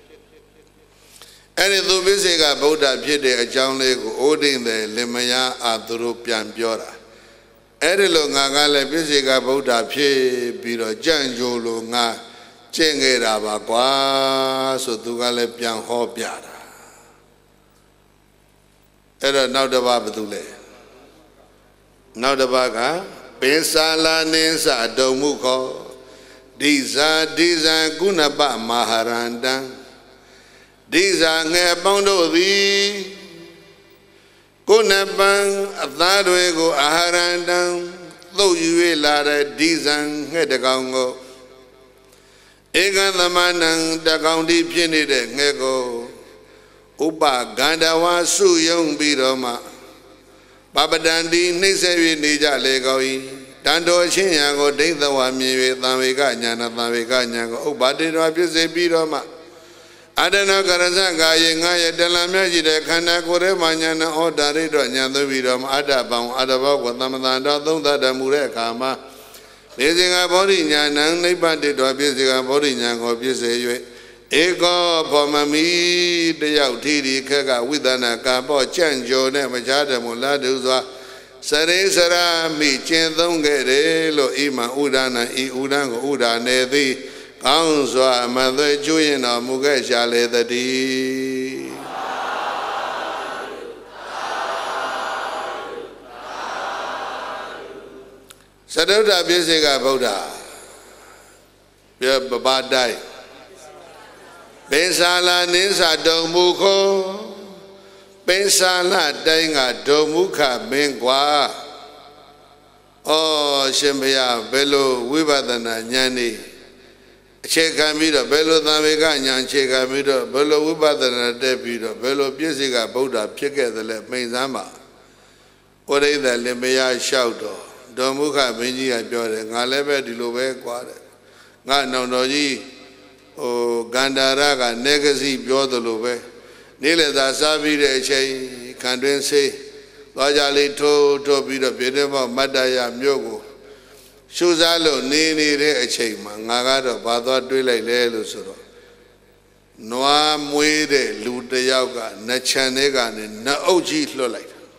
အဲ့ဒီသူပြစ္ဆေကဗုဒ္ဓဖြစ်တဲ့အကြောင်းလေးကိုအိုးဒိန်တဲ့လင်မယားအာသူတို့ပြန်ပြောတာအဲ့ဒီလိုငါကလည်းပြစ္ဆေကဗုဒ္ဓဖြစ်ပြီးတော့ကြံ့ကြိုးလို့ငါကျင့်ခဲ့တာပါကွာဆိုသူကလည်းပြန်ဟောပြတာအဲ့တော့နောက်တစ်ပါးဘာတူလဲနောက်တစ်ပါးကပင်စာလာနင်းစာဒုံမှုခေါ်ဒီဇာဒီဇံကုဏပမဟာရန္တံဒီဇာငယ်ပေါင်းတို့သည်ကုဏပံအသားတွေကိုအာဟာရန္တံသုတ်ယူ၍လာတဲ့ဒီဇံငှက်တကောင်ကိုဧကသမဏံတကောင်ဒီဖြစ်နေတဲ့ငှက်ကိုဥပဂန္ဓဝါစုယုံပြီးတော့မှပပတန္တိနှိမ့်ဆက်၍နေကြလေကောင်း၏တန်တော်ချင်းရံကိုဒိဋ္ဌဝါမြင်၍သံဝေကညာနာသံဝေကညာကိုဥပပါတိတော်ဖြစ်စေပြီးတော့မှအတနာကရဇကာယေငါရဲ့တလံမြတ်ရှိတဲ့ခန္ဓာကိုယ်ရဲ့မာညာနာဩဒါရိတော်ညာသွပြီးတော့မှအတ္တပေါင်းအတ္တဘောကိုသမ္မတန်တော်သုံးသတ္တမူတဲ့အခါမှာဒေဇင်္ဂဘောဓိညာဏံနိဗ္ဗာန်တော်ဖြစ်စေကဘောဓိညာကိုဖြစ်စေ၍ဧကောဘောမမီတယောက်ထီဒီခက်ကဝိသနာကာပေါ့ကြံ့ကြော်နဲ့မချားတယ်မို့လာတူစွာစရိစရာမိကျင့်သုံးခဲ့တယ်လို့ဣမံဥဒနာဤဥဒံကိုဥဒါနေသည်ကောင်းစွာမသွေကျွရင်တော်မူခဲ့ရှာလေတည်းသတုဒ္ဓပြည့်စေကဗုဒ္ဓပြပပတိုင်းပင်စာလာနင်းစာတုံမူခောပင်စာလာတိုင်းကဒုံမုခမင်းကွာဩရှင်ဘုရားဘယ်လိုဝိပဿနာဉာဏ်นี่အခြေခံပြီးတော့ဘယ်လိုသံဝေကဉာဏ်အခြေခံပြီးတော့ဘယ်လိုဝိပဿနာတက်ပြီးတော့ဘယ်လိုပြည့်စုံကဗုဒ္ဓဖြစ်ခဲ့သလဲမိန်စမ်းပါဩရိဒလင်မယားလျှောက်တော့ဒုံမုခမင်းကြီးကပြောတယ်ငါလည်းပဲဒီလိုပဲကွာတယ်ငါနောင်တော်ကြီးဟိုဂန္ဓာရကနေဂစီပြောသလိုပဲနေ့လည်သာစားပြီးတဲ့အချိန်ခံတွင်းဆေးသွားကြလေးထိုးထိုးပြီးတော့ပြည့်တဲ့မောက်မတ္တရမြို့ကိုရှုစားလို့နေနေတဲ့အချိန်မှာငါကတော့ဘာသွားတွေးလိုက်လဲလို့ဆိုတော့နွားမွေးတဲ့လူတယောက်ကနှချမ်းတွေကနေနှအုပ်ကြီးလွှတ်လိုက်တာ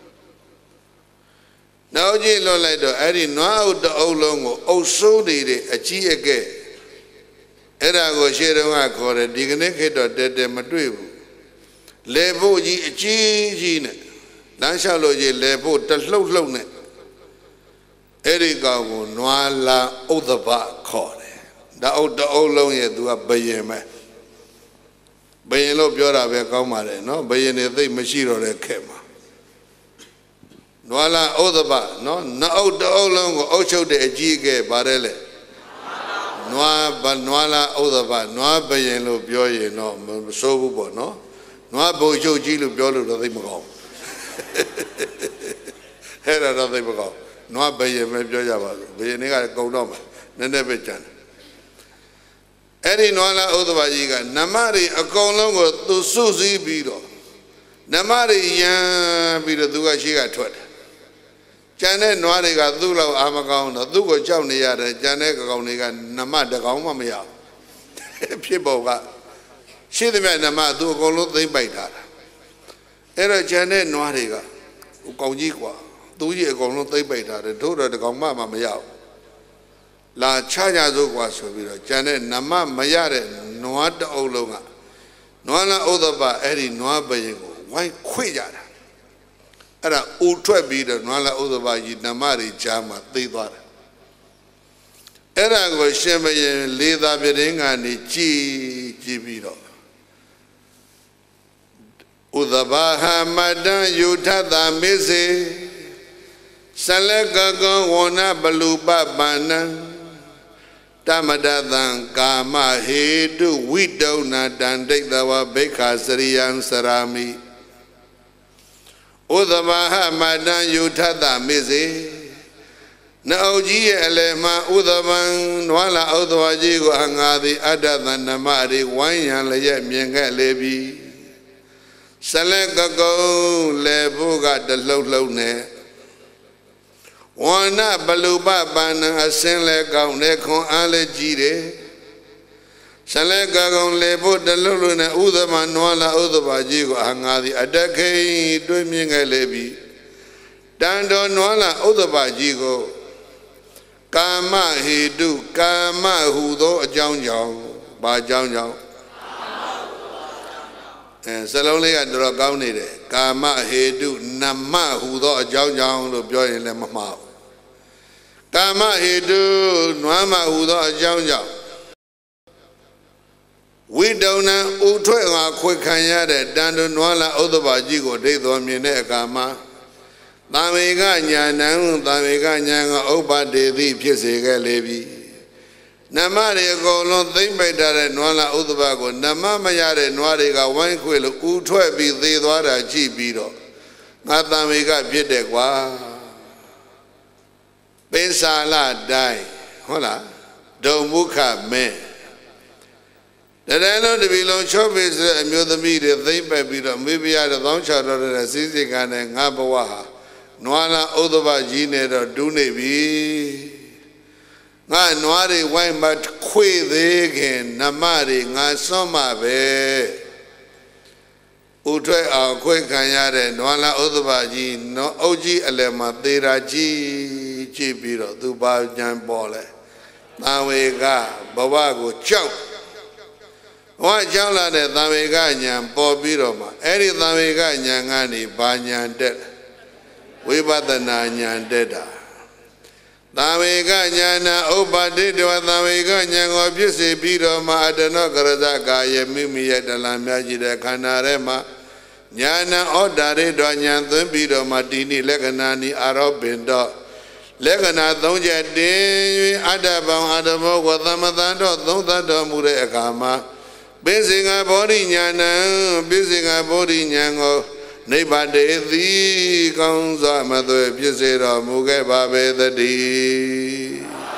နှအုပ်ကြီးလွှတ်လိုက်တော့အဲ့ဒီနွားအုပ်တအုပ်လုံးကိုအုပ်စိုးနေတဲ့အကြီးအကဲအဲ့ဒါကိုရှေ့တုန်းကခေါ်တယ်ဒီကနေ့ခေတ်တော့တဲတဲမတွေ့ဘူးလေဖို့ကြီးအကြီးကြီးနဲ့လမ်းလျှောက်လို့ကြီးလေဖို့တလှုပ်လှုပ်နဲ့အဲ့ဒီကောင်ကိုနွားလာဥဒ္ဓဘခေါ်တယ်ဒါအုပ်တအုပ်လုံးရဲ့သူကဘယင်ပဲဘယင်လို့ပြောတာပဲကောင်းပါတယ်နော်ဘယင်တွေသိမရှိတော့တဲ့ခေတ်မှာနွားလာဥဒ္ဓဘနော်နှအုပ်တအုပ်လုံးကိုအုပ်ချုပ်တဲ့အကြီးအကဲပါတယ်လေနွားဘနွားလာဥဒ္ဓဘနွားဘယင်လို့ပြောရင်တော့မစိုးဘူးပေါ့နော်နွားဘုံချုပ်ကြီးလို့ပြောလို့တော့သိမကောင်းအဲ့ဒါတော့သိမကောင်းနွားဘယင်ပဲပြောကြပါစို့ဘယင်တွေကကုံတော့မှာနည်းနည်းပဲကြံတယ်အဲ့ဒီနွားလာဥဒ္ဓဘကြီးကနမတွေအကုန်လုံးကိုသူစုစည်းပြီးတော့နမတွေရံပြီးတော့သူကရှိကထွက်တယ်ကျန်တဲ့နွားတွေကသူ့လောက်အာမကောင်းတော့သူ့ကိုကြောက်နေရတယ်ကျန်တဲ့ကောင်တွေကနမတကောင်မှမရဘူးဖြစ်ပေါ်ကရှိသမျှနမသူအကုန်လုံးသိမ့်ပိုက်ထားတာအဲ့တော့ကျန်တဲ့နွားတွေကကောင်ကြီးกว่าသူကြီးအကုန်လုံးသိမ့်ပိုက်ထားတယ်တို့တော့တကောင်မှမရဘူးလာချကြစို့กว่าဆိုပြီးတော့ကျန်တဲ့နမမရတဲ့နွားတအုပ်လုံးကနွားလာဥဒ္ဓဘအဲ့ဒီနွားဘယင်ကိုဝိုင်းခွေကြတာအဲ့ဒါဥထွက်ပြီးတော့နွားလာဥဒ္ဓဘကြီးနမတွေကြားမှာသိသွားတယ်အဲ့ဒါကိုရှင်ဘယင်လေးသာပြတင်းကနေကြည်ကြည့်ပြီးတော့ဥဒ္ဓဘဟာမတံယုထသမေစေဆလကကောဝနပလူပပန္နံတမတသံကာမဟေတုဝိတုဏတံဒိဋ္ဌဝဘိက္ခာစရိယံစရာမိဥဒ္ဓဘဟာမတံယုထသမေစေနှအုပ်ကြီးရဲ့အလယ်မှာဥဒ္ဓဘံနွားလာဥဒ္ဓဝကြီးကိုအငါသည်အတ္တသနမတွေဝိုင်းရန်လျက်မြင်ခဲ့လေပြီဆလကကုံလေဖို့ကတလှုပ်လှုပ်နဲ့ဝဏပလူပပန္နအစင်းလဲကောင်းတဲ့ခွန်အားလည်းကြီးတယ်ဆလကကုံလေဖို့တလှုပ်လှုပ်နဲ့ဥဒ္ဓမနွားလာဥဒ္ဓဘကြီးကိုအငါသည်အတ္တခိတွေ့မြင်ခဲ့လေပြီတန်တော်နွားလာဥဒ္ဓဘကြီးကိုကာမဟေတုကာမဟူသောအကြောင်းကြောင့်ဘာကြောင့်ကြောင့်အဲစလုံးလေးကတော်ကောင်းနေတယ်ကာမဟေတုနမဟူသောအကြောင်းကြောင့်လို့ပြောရင်လည်းမမှားဘူးကာမဟေတုနွားမဟူသောအကြောင်းကြောင့်ဝိတုံနံဥထွက်ငါခွေခံရတဲ့တန်တုနွားလာဥဒ္ဓဘာကြီးကိုဒိတ်တော်မြင်တဲ့အခါမှာသံဝေကညာဏံသံဝေကညာကဥပ္ပဒေတိဖြစ်စေခဲ့လေပြီနမတွေအကုန်လုံးသိမ့်ပိတ်ထားတဲ့နွားလာဥဒ္ဓဘာကိုနမမရတဲ့နွားတွေကဝိုင်းခွေလို့ဥထွက်ပြီးသေသွားတာကြည့်ပြီးတော့ငါသံဝေကဖြစ်တဲ့ကွာပိစာလတိုင်းဟုတ်လားဒုံမုခမင်းတရဏတပီလုံးချောပိဆိုတဲ့အမျိုးသမီးတွေသိမ့်ပတ်ပြီးတော့မိဖုရားတစ်သောင်းချတော်တဲ့စီးစိကနဲ့ငါဘဝဟာနွားလာဥဒ္ဓဘာကြီးနဲ့တော့တူးနေပြီငါနွားတွေဝိုင်းမခွေသေးခင်နမတွေငါစွန့်မှာပဲဥထွက်အောင်ခွေခံရတဲ့နွားလာဥဒ္ဓဘာကြီးနော်အုတ်ကြီးအလယ်မှာသေတာကြီးကြည့်ပြီးတော့သူပါကြံပေါ်လဲသံဝေကဘဝကိုကြောက်ဘဝကြောက်လာတဲ့သံဝေကညာပေါ်ပြီးတော့မှအဲ့ဒီသံဝေကညာကနေဘာညာတက်ဝိပဿနာညာတက်တာသံဝေကညာနာဥပ္ပတိတဝသံဝေကညာကိုဖြစ်စေပြီးတော့မှအတနောကရဇကာယမိမိရဲ့တလံများကြီးတဲ့ခန္ဓာထဲမှာညာနာဩဒါရိတော်ညာသွင်းပြီးတော့မှဒီနိလက္ခဏာနိအာရောပင်တော့လက္ခဏာသုံးချက်တင်၍အတ္တဘောင်အတ္တဘောကိုသမသံတော်သုံးသတ်တော်မူတဲ့အခါမှာပိစိငါဘောဓိညာဏံပိစိငါဘောဓိညာကိုနိဗ္ဗာတေတိကောင်းစွာမသွေဖြစ်စေတော်မူခဲ့ပါပေသတည်း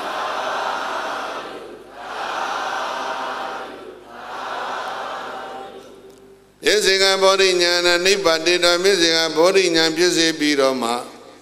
ပိစိငါဘောဓိညာဏနိဗ္ဗာတေတော်ပိစိငါဘောဓိညာဖြစ်စေပြီးတော့မှ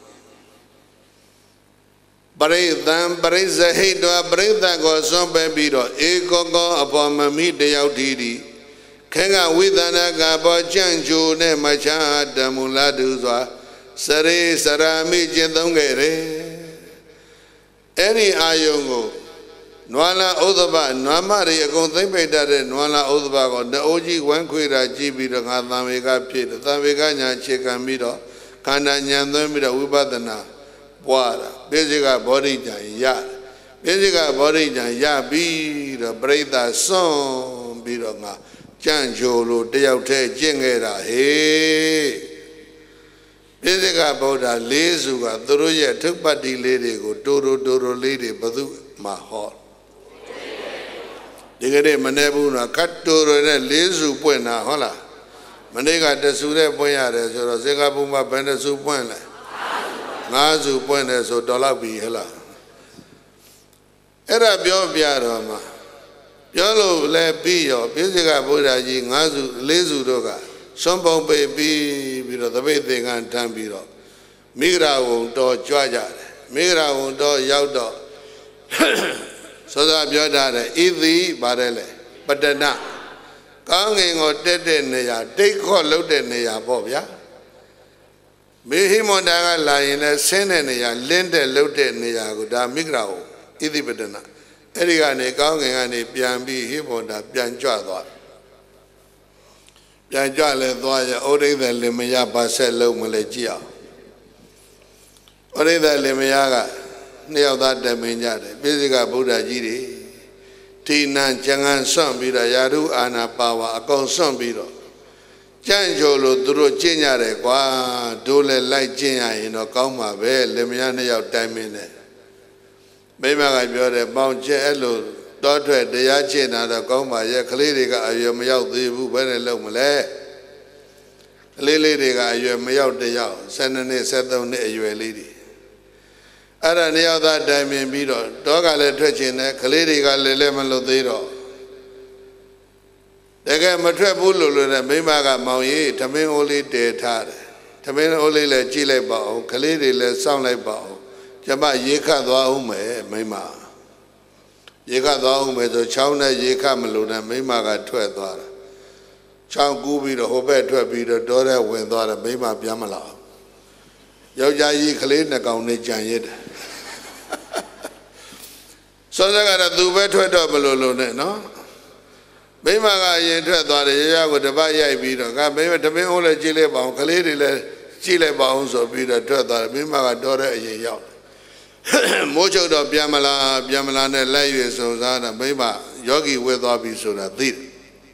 ပရိသံပရိဇဟိတောပရိသတ်ကိုစွန့်ပယ်ပြီးတော့ဧကောကောအပေါ်မမိတယောက်တည်းဒီခေကဝိသနာကပေါ်ကြံ့ကြိုနဲ့မချတမူလာတူစွာစရိစရာမိကျင့်သုံးခဲ့တယ်အဲ့ဒီအာယုံကိုနွားလာဥဒ္ဓဘနွားမတွေအကုန်သိမ့်ပိတ်တတ်တဲ့နွားလာဥဒ္ဓဘကိုတအိုးကြီးဝမ်းခွေတာကြည့်ပြီးတော့ငါသံဝေကဖြစ်တယ်သံဝေကညာခြေခံပြီးတော့ခန္ဓာဉာဏ်သွင်းပြီးတော့ဝိပဿနာပွားတာပိစိကဘောဓိဉာဏ်ရပိစိကဘောဓိဉာဏ်ရပြီးတော့ပရိသတ်စွန့်ပြီးတော့ငါကြံ့ချိုလို့တယောက်တည်းကျင့်ခဲ့တာဟေးပိစိကဗုဒ္ဓလေးစုကသူတို့ရဲ့ထုပ္ပတ္တိလေးတွေကိုတိုးတိုးတိုးတိုးလေးတွေဘုသူမှဟောဒီကနေ့မနေ့ဘူးနော်ကတ်တိုးရတဲ့လေးစုပွင့်တာဟုတ်လားမနေ့ကတဆူတဲ့ပွင့်ရတယ်ဆိုတော့စေကဘုံမှာဘယ်တဆူပွင့်လဲငါးစုပွင့်တယ်ဆိုတော်လောက်ပြီဟဲ့လားအဲ့ဒါပြောပြတော့မှပြောလို့လည်းပြီးရောပိစိကဗုဒ္ဓကြီးငါးစုလေးစုတို့ကစွန့်ပုံပေပြီးပြီးတော့သပိတ်သင်္ကန်းထမ်းပြီးတော့မိဂရာဝုံတော်ကြွကြတယ်မိဂရာဝုံတော်ရောက်တော့စောစောပြောထားတယ်ဣတိပါတယ်လေပတ္တနာကောင်းငင်ကိုတက်တဲ့နေရာတိတ်ခေါ်လှုပ်တဲ့နေရာပေါ့ဗျာမေဟိမန္တာကလာရင်လည်းဆင်းတဲ့နေရာလင်းတဲ့လှုပ်တဲ့နေရာကိုဒါမိဂရာဝုံဣတိပတ္တနာအဲ့ဒီကနေကောင်းငင်ကနေပြန်ပြီးဟိမန္တာပြန်ကြွသွားပြန်ကြွလဲသွားရဩရိဒလင်မယဘာဆက်လုံးမလဲကြည့်အောင်ဩရိဒလင်မယကနှစ်ယောက်သားတမင်ကြတယ်ပိစိကဗုဒ္ဓကြီးတွေထိနံကျန်ကန်စွန့်ပြီးတော့ယာရုအာနာပါဝါအကုန်စွန့်ပြီးတော့ကြံ့ချိုလို့သူတို့ကျင့်ကြတယ်ကွာတို့လည်းလိုက်ကျင့်ရရင်တော့ကောင်းမှာပဲလင်မယားနှစ်ယောက်တိုင်မင်းနဲ့မိမကပြောတယ်ပေါင်ကျဲအဲ့လိုတောထွက်တရားကျင့်တာတော့ကောင်းပါရဲ့ကလေးတွေကအရွယ်မရောက်သေးဘူးဘယ်နဲ့လုပ်မလဲကလေးလေးတွေကအရွယ်မရောက်တယောက်ဆယ်နှစ်နှစ်ဆယ်သုံးနှစ်အရွယ်လေးတွေအဲ့ဒါနှစ်ယောက်သားတိုင်ပင်ပြီးတော့တောကလည်းထွက်ချင်တယ်ကလေးတွေကလည်းလည်းမလုပ်သေးတော့တကယ်မထွက်ဘူးလို့လို့နဲ့မိမကမောင်ကြီးထမင်းအိုးလေးတည်ထားတယ်ထမင်းအိုးလေးလည်းကြည့်လိုက်ပါအောင်ကလေးတွေလည်းစောင့်လိုက်ပါအောင်ကျမရေခတ်သွားအောင်မယ်မိမရေခတ်သွားအောင်မယ်ဆိုချောင်းနဲ့ရေခတ်မလို့နဲ့မိမကထွက်သွားတာချောင်းကူးပြီးတော့ဟိုဘက်ထွက်ပြီးတော့တောထဲဝင်သွားတယ်မိမပြန်မလာယောက်ျားကြီးကလေးနှစ်ကောင်နဲ့ကြံရစ်တယ်စောစောကတော့သူပဲထွက်တော့မလို့လို့နဲ့နော်မိမကအရင်ထွက်သွားတယ်ရရကိုတပတ်ရိုက်ပြီးတော့ကမိမတမင်းအိုးလည်းကြည့်လိုက်ပါအောင်ကလေးတွေလည်းကြည့်လိုက်ပါအောင်ဆိုပြီးတော့ထွက်သွားတယ်မိမကတော့တဲ့အရင်ရောက်မိုးချုပ်တော့ပြန်မလားပြန်မလားနဲ့လိုက်ရွေစုံစားတာမိမယောဂီဝဲသွားပြီဆိုတာသိတယ်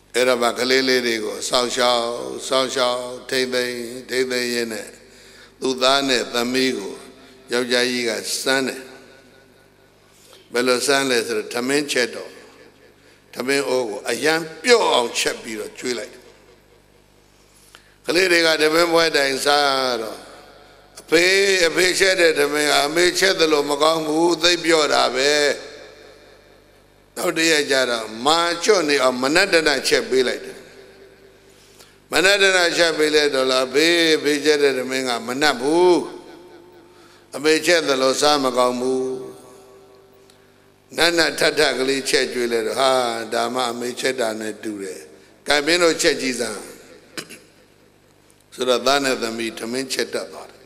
အဲ့တော့ဗကလေးလေးတွေကိုစောင့်ရှောက်စောင့်ရှောက်ထိမ့်သိမ့်ထိမ့်သိမ့်ရင်းနဲ့သူ့သားနဲ့သမီးကိုယောက်ျားကြီးကစမ်းတယ်ဘယ်လိုစမ်းလဲဆိုတော့ထမင်းချက်တော့ထမင်းအိုးကိုအရန်ပြော့အောင်ချက်ပြီးတော့ကျွေးလိုက်ကလေးတွေကထမင်းပွဲတိုင်စားတော့အဖေအဖေချက်တဲ့ထမင်းကအမေချက်တယ်လို့မကောင်းဘူးသိပ်ပြော့တာပဲနောက်တရက်ကျတော့မာချွတ်နေအောင်မနတနာချက်ပေးလိုက်တယ်မနတနာချက်ပေးလိုက်တော့လားဘေးဘေးချက်တဲ့ထမင်းကမနတ်ဘူးအမေချက်တယ်လို့စားမကောင်းဘူးနတ်နတ်ထထကလေးချက်ကျွေးလဲတော့ဟာဒါမှအမေချက်တာနဲ့တူတယ်ကံမင်းတို့ချက်ကြည့်စမ်းဆိုတော့သားနဲ့သမီးထမင်းချက်တတ်သွားတယ်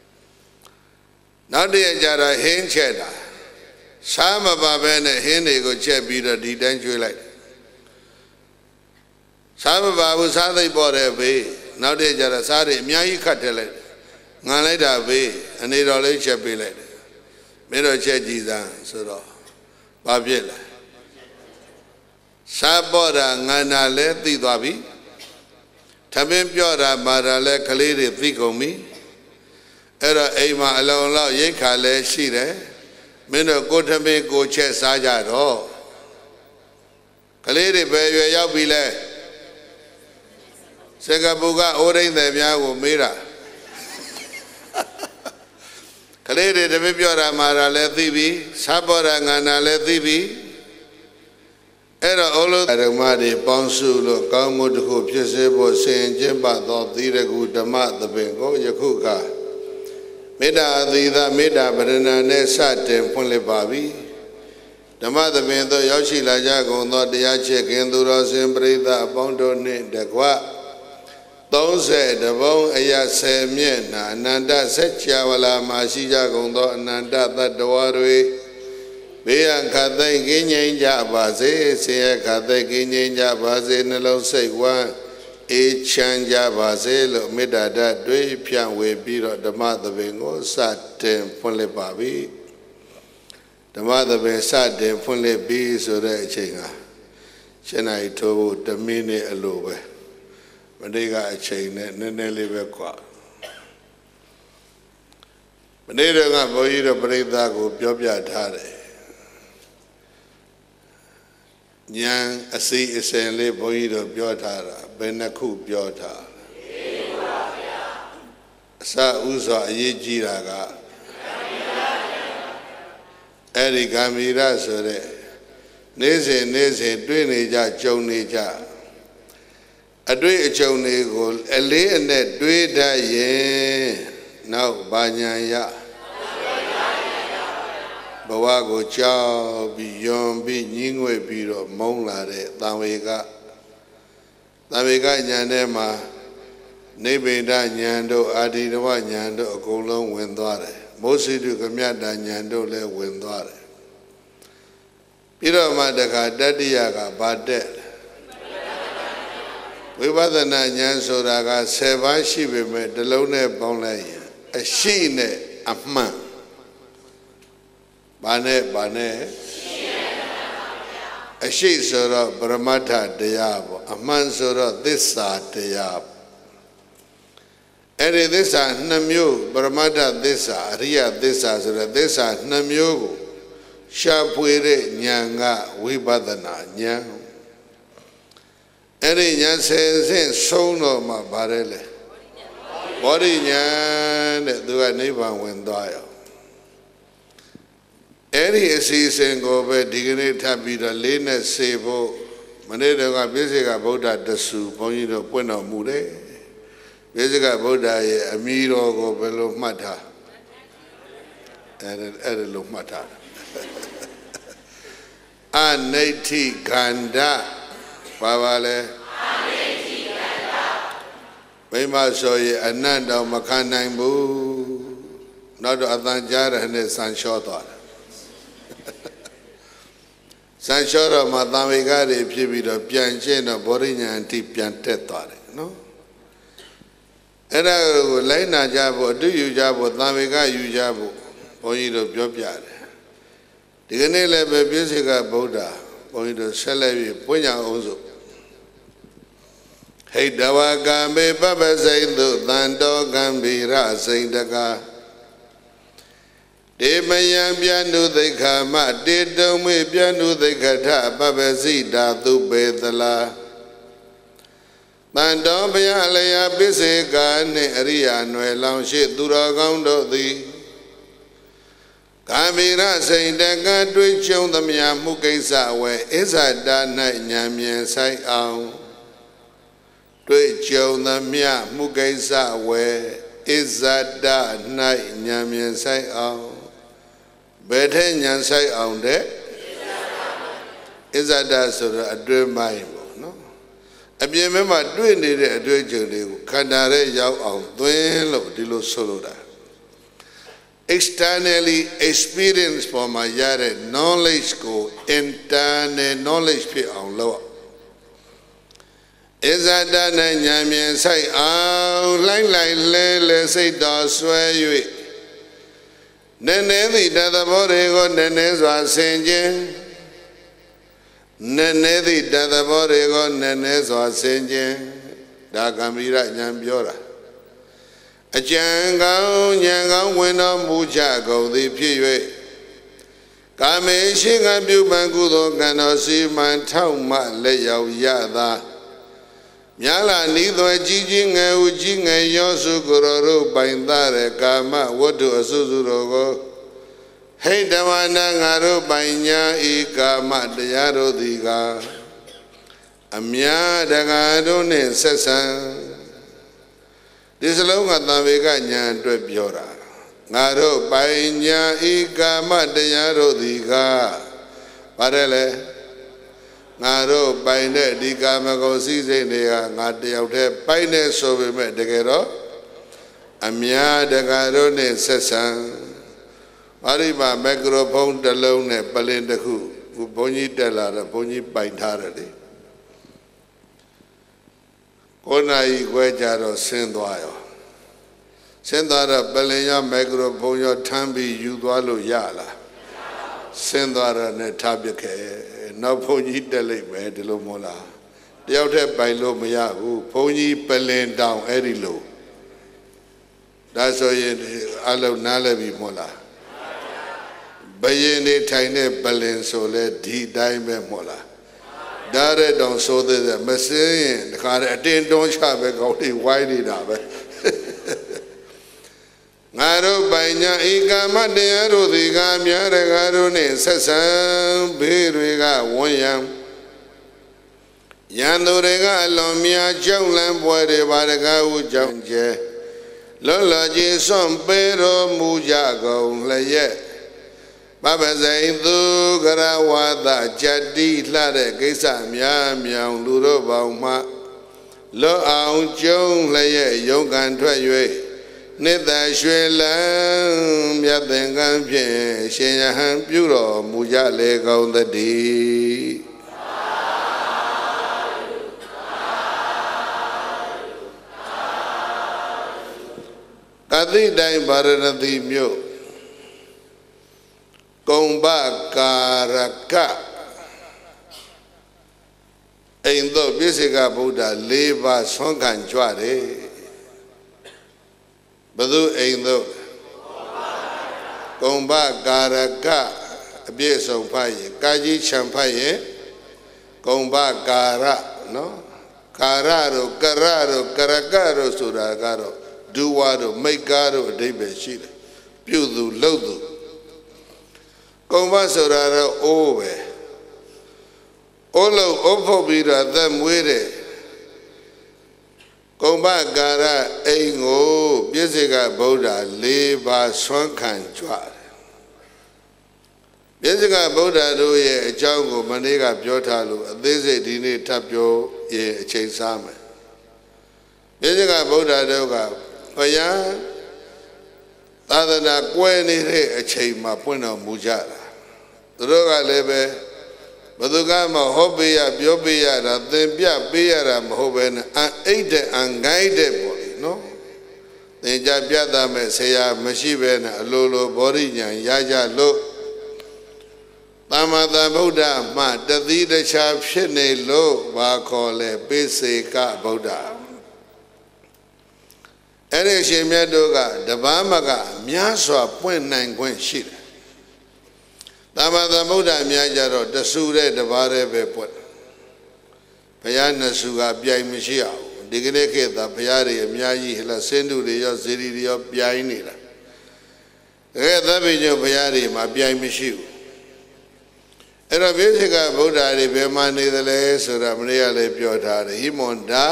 နောက်တရက်ကျတော့ဟင်းချက်တာစားမပါဘဲနဲ့ဟင်းတွေကိုချက်ပြီးတော့ဒီတိုင်းကျွေးလိုက်စားမပါဘူးစားသိပ်ပေါ်တယ်ဘေးနောက်တရက်ကျတော့စားတွေအများကြီးခတ်ထည့်လိုက်ငံလိုက်တာဘေးအနေတော်လေးချက်ပေးလိုက်တယ်မင်းတို့ချက်ကြည့်စမ်းဆိုတော့ဘာဖြစ်လဲစားပေါ်တာငံတာလည်းသိသွားပြီထမင်းပြော့တာမာတာလည်းကလေးတွေသိကုန်ပြီအဲ့တော့အိမ်မှာအလုံးလောက်ရိတ်ခါလည်းရှိတယ်မင်းတို့ကိုထမင်းကိုချက်စားကြတော့ကလေးတွေပဲရွယ်ရောက်ပြီလဲစင်ကာပူကအိုးရင်းတယ်များကိုမေးတာကလေးတွေတပည့်ပြောတာမာတာလည်းသိပြီစားပေါ်တာငံတာလည်းသိပြီအဲ့တော့အလုံးဓမ္မတွေပေါင်းစုလို့ကောင်းမှုတစ်ခုဖြစ်စေဖို့ဆင်ကျင့်ပါသောသီရကုဓမ္မသဘင်ကိုယခုကမေတ္တာအသီသမေတ္တာပရဏာနဲ့စတင်ဖွင့်လှစ်ပါပြီဓမ္မသဘင်သို့ရောက်ရှိလာကြကုန်သောတရားချစ်ခင်သူတော်စင်ပရိသတ်အပေါင်းတို့နှင့်တကွသုံးဆယ်တဘုံအရာဆယ်မျက်နှာအနန္တစัจ java လာမှာရှိကြကုန်သောအနန္တသတ္တဝါတွေဘေးရန်ခတ်သိမ်းကင်းငြိမ်းကြပါစေဆင်းရဲခတ်သိမ်းကင်းငြိမ်းကြပါစေနှလုံးစိတ်ဝမ်းအေးချမ်းကြပါစေလို့မေတ္တာဓာတ်တွေဖြန့်ဝေပြီးတော့ဓမ္မသဘင်ကိုစတင်ဖွင့်လှစ်ပါပြီဓမ္မသဘင်စတင်ဖွင့်လှစ်ပြီးဆိုတဲ့အချိန်ဟာရှင်းနိုင်ထိုးဖို့တစ်မိနစ်အလိုပဲမနေ့ကအချိန်နဲ့နည်းနည်းလေးပဲကွာမနေ့ကဘုန်းကြီးတို့ပြိဿကိုပြောပြထားတယ်ဉာဏ်အစီအစဉ်လေးဘုန်းကြီးတို့ပြောထားတာဘယ်နှခုပြောထားလဲပါဗျာအစဥစွာအရေးကြီးတာကအဲ့ဒီဂမ်မီရဆိုတဲ့နေ့စဉ်နေ့စဉ်တွေ့နေကြကြုံနေကြအတွေ့အကြုံတွေကိုအလေးအနက်တွေးတတ်ရင်နောက်ဘာညာရဘဝကိုကြောက်ပြီးယွန်ပြီးညှင်းငွေ့ပြီးတော့မုန်းလာတဲ့သံဝေကသံဝေကဉာဏ်ထဲမှာနိဗ္ဗိဒဉာဏ်တို့အာဒီတဝဉာဏ်တို့အကုန်လုံးဝင်သွားတယ်မောစိတုကမြတ်တဉာဏ်တို့လည်းဝင်သွားတယ်ပြီးတော့မှတခါတတိယကဘာတက်ဝိပဿနာဉာဏ်ဆိုတာကဆယ်ပါးရှိပေမဲ့တစ်လုံးနဲ့ပေါင်းလိုက်ရင်အရှိနဲ့အမှန်ဘာနဲ့ဘာနဲ့အရှိဆိုတော့ပရမတ္ထတရားပေါ့အမှန်ဆိုတော့သစ္စာတရားအဲ့ဒီသစ္စာနှစ်မျိုးပရမတ္ထသစ္စာအရိယသစ္စာဆိုတဲ့သစ္စာနှစ်မျိုးကိုရှားဖွေတဲ့ဉာဏ်ကဝိပဿနာဉာဏ်အဲ့ဒီဉာဏ်ဆယ်ဆင့်ဆုံးတော့မှဗါတယ်လေဘောဓိဉာဏ်တဲ့သူကနိဗ္ဗာန်ဝင်သွားရောအဲ့ဒီအစီအစဉ်ကိုပဲဒီကနေ့ထပ်ပြီးတော့လေးနဲ့စေဖို့မနေ့တုန်းကပြည့်စေကဗုဒ္ဓတဆူဘုန်းကြီးတို့ပွင့်တော်မူတယ်ပြည့်စေကဗုဒ္ဓရဲ့အမည်တော်ကိုဘယ်လိုမှတ်ထားအဲ့ဒါအဲ့ဒါလိုမှတ်ထားအနိဋ္ဌိခန္ဓာဘာပါလဲအနိဋ္ဌိခန္ဓာမိမဆိုရင်အနတ်တော်မခံနိုင်ဘူးနောက်တော့အတန်ကြားရတဲ့ဆန်လျှောသွားတယ်ဆန်လျှောတော့မှသံဝေကတွေဖြစ်ပြီးတော့ပြန်ကျင့်တော့ဘောဓိဉာဏ်အထိပြန်တက်သွားတယ်နော်အဲ့ဒါကိုလိုက်နာကြဖို့အတူယူကြဖို့သံဝေကယူကြဖို့ဘုန်းကြီးတို့ပြောပြတယ်ဒီကနေ့လည်းပဲပြည့်စေကဗုဒ္ဓဘုန်းကြီးတို့ဆက်လက်ပြီးပွင့်ကြအောင်စို့ဟိတဝကံမေပပစိတ်တုတန်တော်ကံဗီရစိန်တကာတေမယံပြဏုသိက္ခာမတေတုံမေပြဏုသိက္ခထပပစိတာသုပေသလာတန်တော်ဘုရားလျာပစ္စေကာနှင့်အရိယာနွယ်လောင်ရှိသူတော်ကောင်းတို့သည်ကာမိရစိန်တကတွေ့ကြုံသမျှမှုကိစ္စဝဲအစ္ဆတာ၌ဉာဏ်မြင်ဆိုင်အောင်တွေ့ကြုံသမျှမှုကိစ္စဝဲအစ္ဆတာ၌ဉာဏ်မြင်ဆိုင်အောင်ဘယ်ထက်ဉာဏ်ဆိုင်အောင်တဲ့အစ္ဆတာဆိုတော့အတွင်းပိုင်းပေါ့နော်အပြင်ဘက်မှာတွေ့နေတဲ့အတွေ့အကြုံတွေကိုခန္ဓာရဲ့ရောက်အောင်သွင်းလို့ဒီလိုဆိုလိုတာ externally experience ပေါ်မှာရတဲ့ knowledge ကို internal knowledge ဖြစ်အောင်လုပ်အစ္ဆဒနဲ့ဉာဏ်မြင်ဆိုင်အောင်လှိုင်းလိုက်လဲလဲစိတ်တော်ဆွဲ၍နည်းနည်းသည့်တသဘောတွေကိုနည်းနည်းစွာဆင်ခြင်နည်းနည်းသည့်တသဘောတွေကိုနည်းနည်းစွာဆင်ခြင်ဒါကံဗီရဉာဏ်ပြောတာအကျံကောင်းဉာဏ်ကောင်းဝင်တော်မူကြကုန်သည်ဖြစ်၍ကာမေရှိငါပြုပံကုသိုလ်ကံတော်စီမံထောက်မှလက်ရောက်ရသာမြာလာနီးသွဲကြီးကြီးငယ်ဦးကြီးငယ်ရောစုကိုယ်တော်တို့ပိုင်သားတဲ့ကာမဝတ္ထုအစုစုတို့ကိုဟိတဝနာငါတို့ပိုင်ညာဤကာမတရားတို့သည်ကအမြတ်တကာတို့နှင့်ဆက်ဆံဒီစလုံးကသံဝေကညာအတွက်ပြောတာငါတို့ပိုင်ညာဤကာမတရားတို့သည်ကပါတယ်လေငါတို့ပိုင်တဲ့ဒီကာမဂုဏ်စည်းစိမ်တွေကငါတယောက်တည်းပိုင်နေဆိုပေမဲ့တကယ်တော့အများတကာတို့နဲ့ဆက်ဆံပါရိပါမက်ခရိုဖုန်းတစ်လုံးနဲ့ပလင်တစ်ခုဘုန်းကြီးတက်လာတော့ဘုန်းကြီးပိုင်ထားတယ်လေကိုယ်နိုင်ခွဲကြတော့ဆင်းသွားရောဆင်းသွားတော့ပလင်ရောမက်ခရိုဖုန်းရောထမ်းပြီးယူသွားလို့ရလားဆင်းသွားတော့နဲ့ထားပစ်ခဲ့နောက်ဘုန်းကြီးတက်လိုက်မယ်ဒီလိုမဟုတ်လားတယောက်တည်းပိုင်လို့မရဘူးဘုန်းကြီးပလင်တောင်အဲ့ဒီလိုဒါဆိုရင်အလုံးနားလည်ပြီမဟုတ်လားဘယင်းနေထိုင်တဲ့ပလင်ဆိုလဲဒီတိုင်းပဲမဟုတ်လားဒါရတောင်ဆိုသေးတယ်မစင်းရင်တခါတည်းအတင်းတွန်းချပဲကောင်းလေးဝိုင်းနေတာပဲငါတို့ပိုင်ညာဤကာမတရားတို့သည်ကမြတ်တကားတို့နှင့်ဆက်ဆံဘေးတွေကဝန်းရံရန်သူတွေကအလွန်များကြောက်လန့်ပွဲတွေပါတကားဟုကြောင့်ကျဲလွတ်လပ်ခြင်းစွန့်ပေးတော်မူကြကုန်လျက်ပပဇိန်သူကရဝါဒကြတိလှတဲ့ကိစ္စများမြောင်လူတို့ပေါင်းမှလွတ်အောင်ကျုံလျက်ယုံကန်ထွက်၍နိတ္တရွှေလံမြတ်သင်္ကန်းဖြင့်ရှင်ယဟန်ပြုတော်မူကြလေကုန်သတည်းကတိတိုင်းဗာရဏသီမြို့ကုံဘကာရကအိမ်သို့ပြည့်စေကဗုဒ္ဓ၄ပါးဆွမ်းခံကြွတယ်ဘုသူအိမ်သို့ကုံဘကာရကအပြည့်စုံဖတ်ရင်ကာကြီးချံဖတ်ရင်ကုံဘကာရနော်ကာရတို့ကရတို့ကရကတို့ဆိုတာကတော့ဒူဝါတို့မိတ်ကားတို့အဓိပ္ပာယ်ရှိတယ်ပြုသူလှုပ်သူကုံဘဆိုတာတော့အိုးပဲအိုးလုံးအိုးဖုတ်ပြီးတော့သက်မွေးတယ်ကုံဘကာရအိမ်ကိုပြည့်စေကဗုဒ္ဓ၄ပါးဆွမ်းခံကြွတယ်ပြည့်စေကဗုဒ္ဓတို့ရဲ့အကြောင်းကိုမနေ့ကပြောထားလို့အသေးစိတ်ဒီနေ့ထပ်ပြောရင်အချိန်စားမယ်ပြည့်စေကဗုဒ္ဓတို့ကဘုရားသာသနာကွယ်နေတဲ့အချိန်မှာပွင့်တော်မူကြတာသူတို့ကလည်းပဲဘယ်သူကမှဟောပေးရပြောပေးရတာသင်ပြပေးရတာမဟုတ်ပဲနဲ့အအိတ်တဲ့အန်ဂိုက်တဲ့ပေါ့လေနော်သင်ကြပြသမဲ့ဆရာမရှိပဲနဲ့အလိုလိုဘောဓိညာရကြလို့သသမ္မာသမ္ဗုဒ္ဓမှတသီတခြားဖြစ်နေလို့ဘာခေါ်လဲပိစေကဗုဒ္ဓအဲ့ဒီရှင်မြတ်တို့ကတပါးမကများစွာပွင့်နိုင်ခွင့်ရှိတယ်သမ္မာသမ္ဗုဒ္ဓများကြတော့တဆူတဲ့တပါးတည်းပဲပွင့်ဘုရားနှစ်ဆူကပြိုင်မရှိအောင်ဒီကနေ့ခေတ်သာဘုရားတွေအများကြီးဟလာစင်တုတွေရောဇေဒီတွေရောပြိုင်နေတာတကယ်သဗ္ဗညုဘုရားတွေမှာပြိုင်မရှိဘူးအဲ့တော့ပိစိကဗုဒ္ဓတွေဘယ်မှာနေသလဲဆိုတာမနေ့ကလည်းပြောထားတယ်ဟိမန္တာ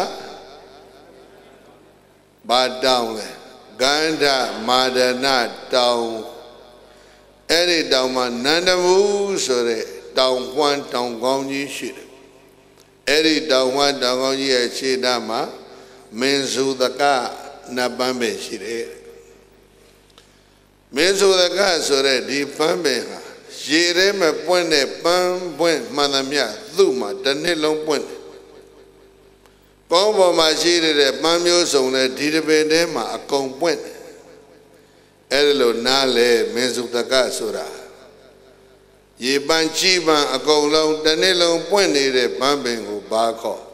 ဘာတောင်းလဲဂန္ဓမာဒနာတောင်းအဲ့ဒီတောင်းမှာနန္ဒမူဆိုတဲ့တောင်ပွန်းတောင်ကောင်းကြီးရှိတယ်အဲ့ဒီတောင်ပွန်းတောင်ကောင်းကြီးရဲ့ခြေနားမှာမင်းစုသကနတ်ပန်းပဲရှိတယ်မင်းစုသကဆိုတဲ့ဒီပန်းပဲဟာရေထဲမှာပွင့်တဲ့ပန်းပွင့်မှန်သမျှသူ့မှာတစ်နှစ်လုံးပွင့်တယ်ပေါင်းပေါ်မှာရှိတဲ့ပန်းမျိုးစုံနဲ့ဒီတစ်ပင်ထဲမှာအကုန်ပွင့်တယ်အဲ့ဒီလိုနားလေမင်းစုတကဆိုတာရေပန်းကြီးပန်းအကုန်လုံးတစ်နှစ်လုံးပွင့်နေတဲ့ပန်းပင်ကိုဘာခေါ်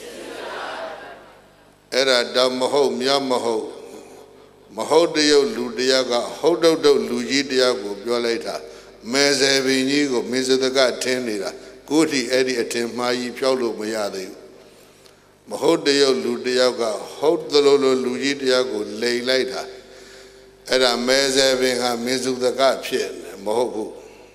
အဲ့ဒါတော့မဟုတ်မြောက်မဟုတ်မဟုတ်တရုတ်လူတယောက်ကဟုတ်တုတ်တုတ်လူကြီးတယောက်ကိုပြောလိုက်တာမဲဆယ်ပင်ကြီးကိုမင်းစုတကထင်းနေတာကိုထိအဲ့ဒီအထင်မှားကြီးဖြောက်လို့မရသေးဘူးမဟုတ်တရုတ်လူတယောက်ကဟုတ်သလိုလိုလူကြီးတယောက်ကိုလိန်လိုက်တာအဲ့ဒါမဲဆယ်ပင်ဟာမင်းစုတကဖြစ်နေမဟုတ်ဘူး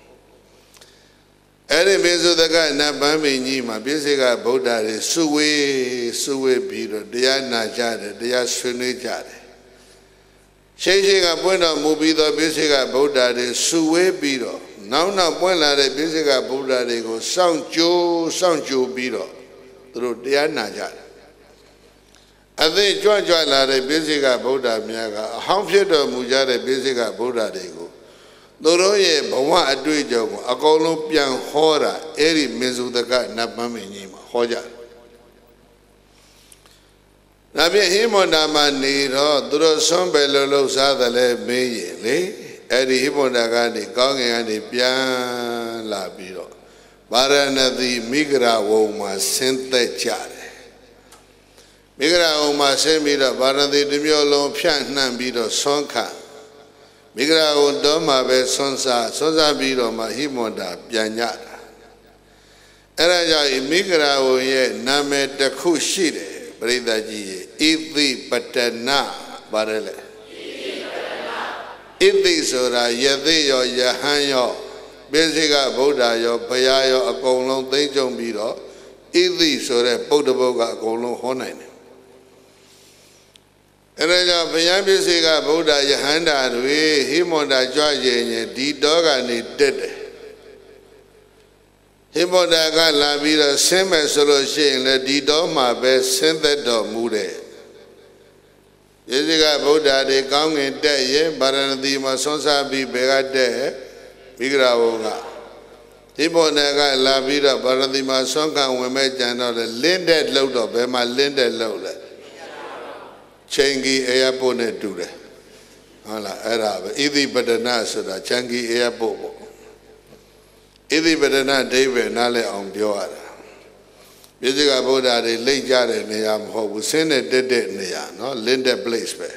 အဲ့ဒီမင်းစုတကနတ်ပန်းပင်ကြီးမှာပိစိကဗုဒ္ဓတွေစုဝေးစုဝေးပြီးတော့တရားနာကြတယ်တရားဆွေးနွေးကြတယ်ရှိရှိကပွင့်တော်မူပြီးတော့ပိစိကဗုဒ္ဓတွေစုဝေးပြီးတော့နောက်နောက်ပွင့်လာတဲ့ပိစိကဗုဒ္ဓတွေကိုစောင့်ကြိုးစောင့်ကြိုးပြီးတော့သူတို့တရားနာကြတယ်အသိကြွကြွလာတဲ့ပိစိကဗုဒ္ဓများကအဟောင်းဖြစ်တော်မူကြတဲ့ပိစိကဗုဒ္ဓတွေကိုသူတို့ရဲ့ဘဝအတွေ့အကြုံကိုအကုန်လုံးပြန်ဟောတာအဲ့ဒီမင်းစုတကနတ်ပန်းမင်းကြီးမှာဟောကြတယ်။ဒါဖြင့်ဟိမန္တာမှာနေတော့သူတို့ဆွမ်းပဲလို့လှုပ်ရှားတယ်လဲမေးရင်လေအဲ့ဒီဟိမန္တာကနေကောင်းကင်ကနေပြန်လာပြီးတော့ဗာရဏသီမိဂရဝုံမှာဆင်းသက်ကြတယ်။မိဂရဝုံမှာဆင်းပြီးတော့ဗာရဏသီတစ်မျိုးလုံးဖြန့်နှံ့ပြီးတော့ဆွမ်းခံမိဂရဝုံတော့မှာပဲဆွမ်းစားဆွမ်းစားပြီးတော့မှဟိမန္တာပြန်ကြတာအဲ့ဒါကြောင့်မိဂရဝုံရဲ့နာမည်တစ်ခုရှိတယ်ပရိသတ်ကြီးရဲ့ဣသိပတနာပါတယ်လေဣသိဆိုတာယသိရောယဟန်ရောပိစိကဗုဒ္ဓရောဘုရားရောအကုန်လုံးသိမ့်ကြုံပြီးတော့ဣသိဆိုတဲ့ပုဒ္ဓဘုတ်ကအကုန်လုံးဟောနိုင်တယ်အဲ့ဒါကြောင့်ဘုရားပိစိကဗုဒ္ဓယဟန္တာတွေဟိမန္တာကြွရင်ရင်ဒီတော့ကနေတက်တယ်ဟိမန္တာကလာပြီးတော့ဆင်းမယ်ဆိုလို့ရှိရင်လည်းဒီတော့မှပဲဆင်းသက်တော်မူတယ်ပိစိကဗုဒ္ဓတွေကောင်းငင်တက်ရင်ဗာရဏသီမှာဆွမ်းစားပြီးဘယ်ကတက်မိဂရဝုံကဟိမန္တာကလာပြီးတော့ဗာရဏသီမှာဆွမ်းခံဝင်မဲ့ကြံတော့လေလင်းတဲ့လှုပ်တော့ဘယ်မှာလင်းတဲ့လှုပ်လဲချင်းကြီးအေယပုတ်နဲ့တူတယ်ဟုတ်လားအဲ့ဒါပဲဣသိပတနာဆိုတာချန်ကြီးအေယပုတ်ပေါ့ဣသိပတနာဒိဗ္ဗေနားလဲအောင်ပြောရတာပိစိကဗုဒ္ဓတွေလိမ့်ကြတဲ့နေရာမဟုတ်ဘူးဆင်းတဲ့တက်တဲ့နေရာနော် linded place ပဲ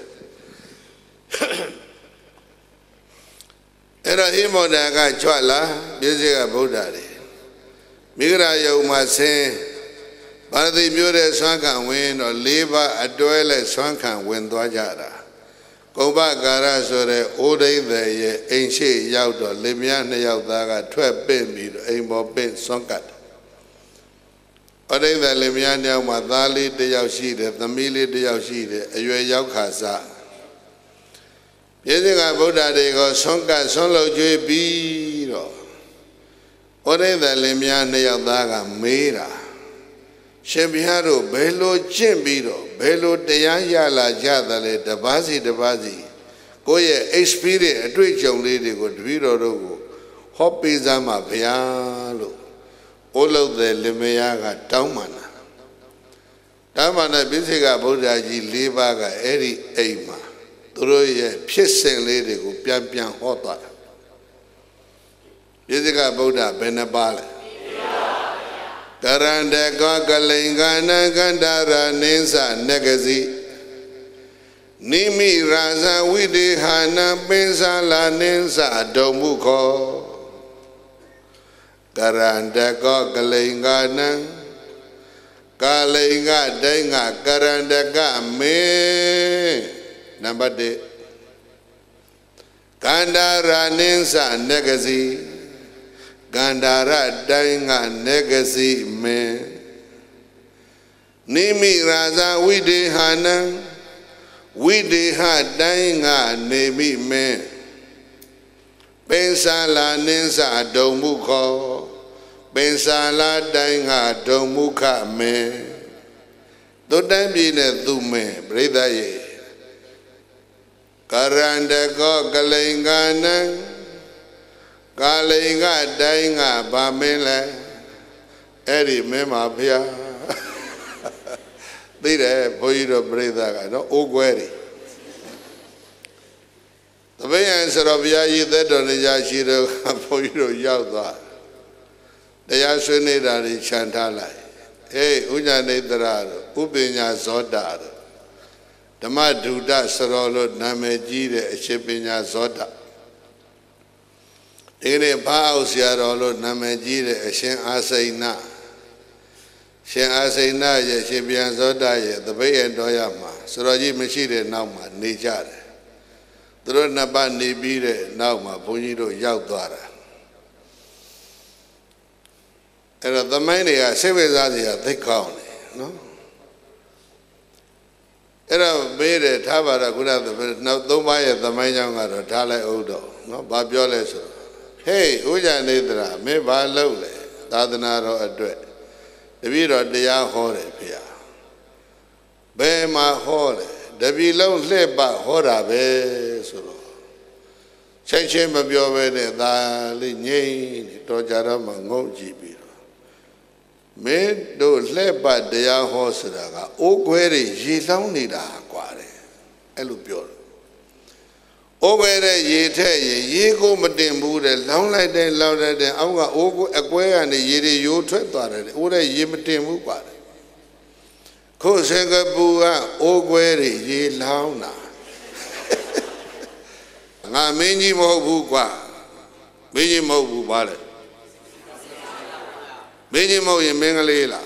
အဲ့တော့ဟိမန္တာကကြွလာပိစိကဗုဒ္ဓတွေမိဂရယုံမှာဆင်းပါရတိမျိုးတဲ့ဆွမ်းခံဝင်တော့လေးပါးအတွဲလဲဆွမ်းခံဝင်သွားကြတာကုပ္ပကာရဆိုတဲ့အိုဒိဋ္ဌေရဲ့အိမ်ရှိရောက်တော့လင်မယားနှစ်ယောက်သားကထွက်ပင့်ပြီးတော့အိမ်ပေါ်ပင့်ဆွမ်းကတ်အိုဒိဋ္ဌေလင်မယားနှစ်ယောက်မှာသားလေးတစ်ယောက်ရှိတယ်သမီးလေးတစ်ယောက်ရှိတယ်အရွယ်ရောက်ခါစားပိစိကဗုဒ္ဓတွေကိုဆွမ်းကတ်ဆွမ်းလုပ်ကျွေးပြီးတော့အိုဒိဋ္ဌေလင်မယားနှစ်ယောက်သားကမေးတာရှင်ဘုရားတို့ဘယ်လိုကျင့်ပြီးတော့ဘယ်လိုတရားရလာကြသလဲတပါးစီတပါးစီကိုယ့်ရဲ့ experience အတွေ့အကြုံလေးတွေကိုတပည့်တော်တို့ကိုဟောပေးစမ်းပါဗျာလို့အိုးလုံးတဲ့လင်မယားကတောင်းပန်တာတောင်းပန်တဲ့ပိစိကဗုဒ္ဓကြီး၄ပါးကအဲ့ဒီအိမ်မှာသူတို့ရဲ့ဖြစ်စဉ်လေးတွေကိုပြန်ပြန်ဟောသွားတာပိစိ Pisika Buddha Benapala Karandaka Kalingana Gandara Ninsa Negazi Nimi Raza Vidihana Pinsala Ninsa Domuko Karandaka Kalingana Kalinga Denga Karandaka Me Number eight Gandara Ninsa Negazi Gandara Denga Negazi Me Nimi Raza Vidihana Vidiha Denga Nemi Me Pensala Ninsa Domuko Pensala Denga Domuka Me Dodambine Dume Breda Ye Karandako Kalingana Kalinga Denga Bamele Eri Mema Pia Dide Poiro Breda no Ogweri The way answer of Yayi that on the Yashiro Poiro Yauda The Yasunidari Chantala Hey Unya Nedrado Ubinya Zodar Dama Duda Sarolo Namejide Shipinya Zoda Dine Paus Yarolo Namejide Shen Asaina Shen Asaina Shipian Zoda the Bay and Doyama Soroji Machide Nauma Nijare Dronaba Nibire Nauma Puniro Yaudara And at the mania Sevezadia they call it, no? Era made Tabara Guna, no, don't buy it the Mayanga or Tala Odo, no, Babioles. Hey, Uja Nedra, me by Lowle, Dadanaro Adre, the Viro de Yahore Pia. Be my hole, the below leba hora be solo. Change of your way, the Linay, Tojarama, Moji. Me do leba de ya hosraga o quere ye launi da quare elupio o quere ye te ye go matin bu de long like de long like de auga o akwe and ye yo thwet twa de o de ye matin bu quare ko senga bu a o quere ye launa nga menji mo bu kwa menji mo bu ba le Benny Moy Mengalela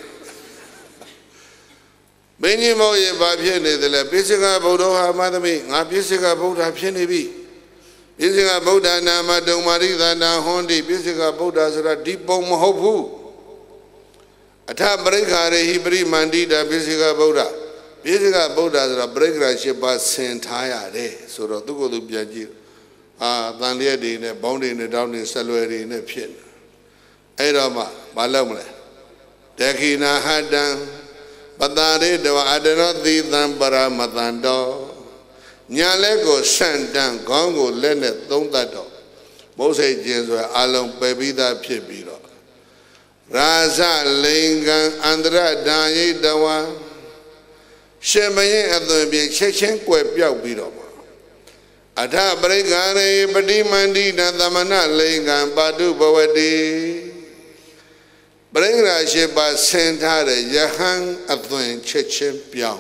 Benny Moy Bapiene, the Pisica Bodoha Madame, a Pisica Boda Pienibi, Pisica Boda Nama Domarida Na Hondi, Pisica Bodas a deep bomb hopu. A tap breaker, Hebrew Mandida, Pisica Boda, Pisica Bodas a breaker ship by Saint Haya, so that to go to Biagi, ah, Dandiadi in a bound in a down in Salary in a pin. Edoma, Balamle, Dekina Hadan, Badari, do I do not thee than Bara Matando, Nyalego sent down Congo, Lenet, don't that dog. Most agents were along baby that Pibiro. Raza, Lingan, Andra, Dani, Dawa, Shemaye at the being Chechen, Quepia Bidoma. Ata Bregare, Badi Mandi, Nadamana, Lingan, Badu Bawadi. Brengra Sheba sent her a Yahan Athen Chechen Piao.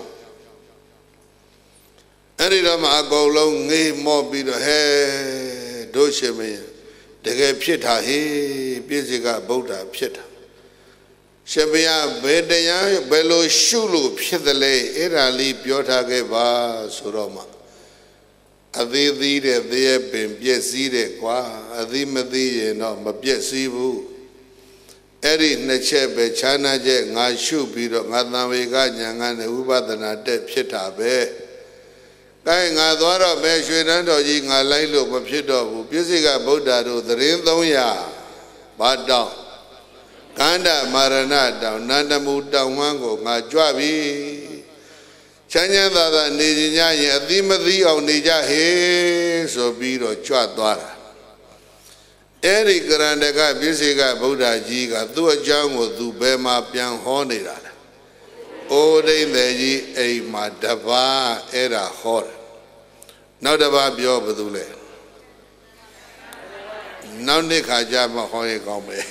And it am I go long, nay, more be the hair, doche me, the gay pita, he, Pisica Bota Pita. Shebia Bedaya, Bello Shulu, Pitale, Erali, Piota Geva, Suroma. A thee thee there been Bieside, qua, a thee Madi, no, but Biesibu. Eri Nechebe, China Jet, Nashu, Bido, Nadavega, Yangan, Ubadana, De Pitabe. Going Adora, Meshuando, Ying, a Lilo, Mapido, Pisica Bodado, the Rindoya, Bada, Kanda, Maranata, Nanda Muda, Wango, Majuavi, Chanyanda, Nijinya, Dimadi of Nija, he, so Bido, Chuadora. Eri Grandega, Pisica Boda Giga, do a jungle, do Bema Pian Honida. O de Neji, a Madava, era hor. Now the Babio Badule. နောက်နှစ်ခါကြမဟောရင်ကောင်းပဲ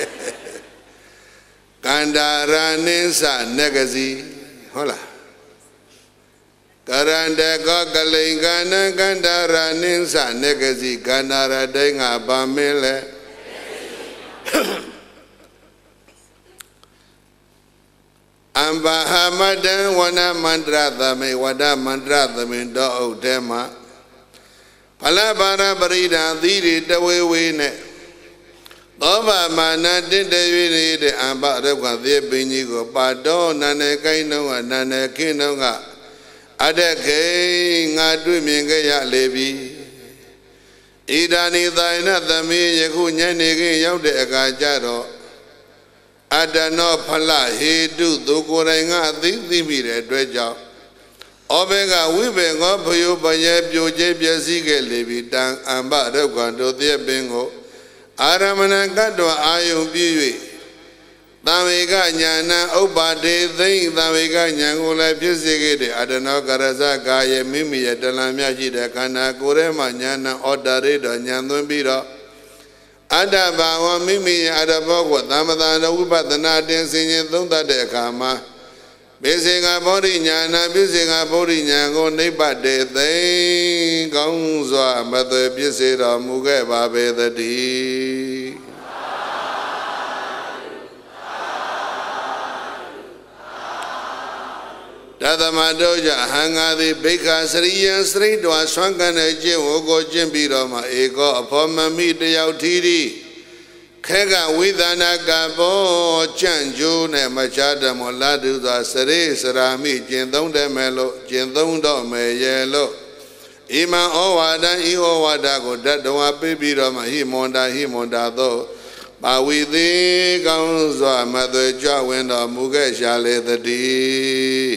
ကန္တာရနိသနဂစီဟုတ်လားကရန္တကောကလိန်ကနံကန္တာရနိသနဂစီကန္တာရတိငါဗာမင်းလေအံဘာဟမတံဝနမန္တရသမေဝဒမန္တရသမေတောဥဒ္ဓမဖလဘာရပရိဒာသီရိတဝေဝေနဲ့သောဘာမာနတင့်တရွေတဲ့အံဘရုပ်ကသေပင်ကြီးကိုပါတော်နာနေကိုင်းနှုံးကနာနေခင်းနှုံးကအတ္တခေငါတွေ့မြင်ခဲ့ရလေပြီဣဒာနိသာယနသမေယခုညနေခင်းရောက်တဲ့အခါကျတော့အတ္တနောဖလဟေတုသူကိုယ်တိုင်ကအသိသိမိတဲ့အတွက်ကြောင့်ဩဘေကဝိဘေငောဖယုပယေပြိုကျဲပျက်စီးခဲ့လေပြီတံအံဘရုပ်ကတို့သေပင်ကိုအာရမဏကတ္တအာယုံပြည့်၍သံဝေကညာဏဥပ္ပါဒေသိမ့်သံဝေကညာကိုလည်းဖြစ်စေခဲ့တဲ့အတ္တနောကရဇကာယေမိမိရဲ့တလံမြရှိတဲ့ခန္ဓာကိုယ်ထဲမှာညာဏဩတ္တရိတော်ညာသွင်းပြီးတော့အတ္တဘာဝမိမိရဲ့အတ္တဘောကိုသမ္မတာဝိပဿနာတင်ဆင်ခြင်သုံးသပ်တဲ့အခါမှာပိစေကဗောဓိညာဏပိစေကဗောဓိညာကိုနိဗ္ဗတေသိကောင်းစွာမသွေပြည့်စေတော်မူခဲ့ပါပေသတည်းတသမတောကြဟံငါသည်ဘိက္ခစရိယံစရိတောဆွမ်းကန်တဲ့ကျင့်ဝတ်ကိုကျင့်ပြီးတော့မှဧကောအဖောမမိတယောက်ထီးခဲကဝိသနာကဘောကြံ့ကျိုးနဲ့မချတမောလာတုသာစရိစရာမိကျင့်သုံးတယ်မယ်လို့ကျင့်သုံးတော့မယ်ရဲ့လို့ဣမံဩဝါဒံဤဩဝါဒကိုတတဝပြပြီးတော့မှဟိမွန်တာဟိမွန်တာသောပါဝီသေးကောင်းစွာမသွေကြွဝင်တော်မူခဲ့ရှာလေတည်း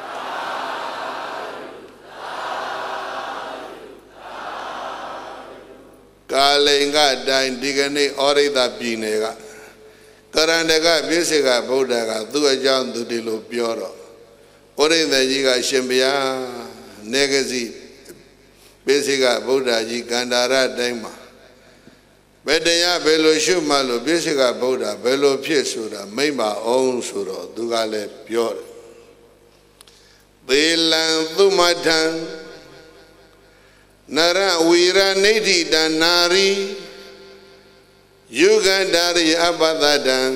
ကာလိန်ကတိုင်ဒီကနေ့ဩရိတပြည်နယ်ကကရန္တကပြည့်စေကဗုဒ္ဓကသူ့အကြောင်းသူဒီလိုပြောတော့ဩရိတကြီးကရှင်ဘုရားနေကစီပြည့်စေကဗုဒ္ဓကြီးကန္တာရတိုင်းမှာဘယ်တရားဘယ်လိုရှုမှလို့ပြည့်စေကဗုဒ္ဓဘယ်လိုဖြစ်ဆိုတာမိမ့်ပါအောင်ဆိုတော့သူကလည်းပြောတယ်သေလံသုမထံနရဝီရနိဋ္ဌိတနာရီယုဂန္တာရိအပသတံ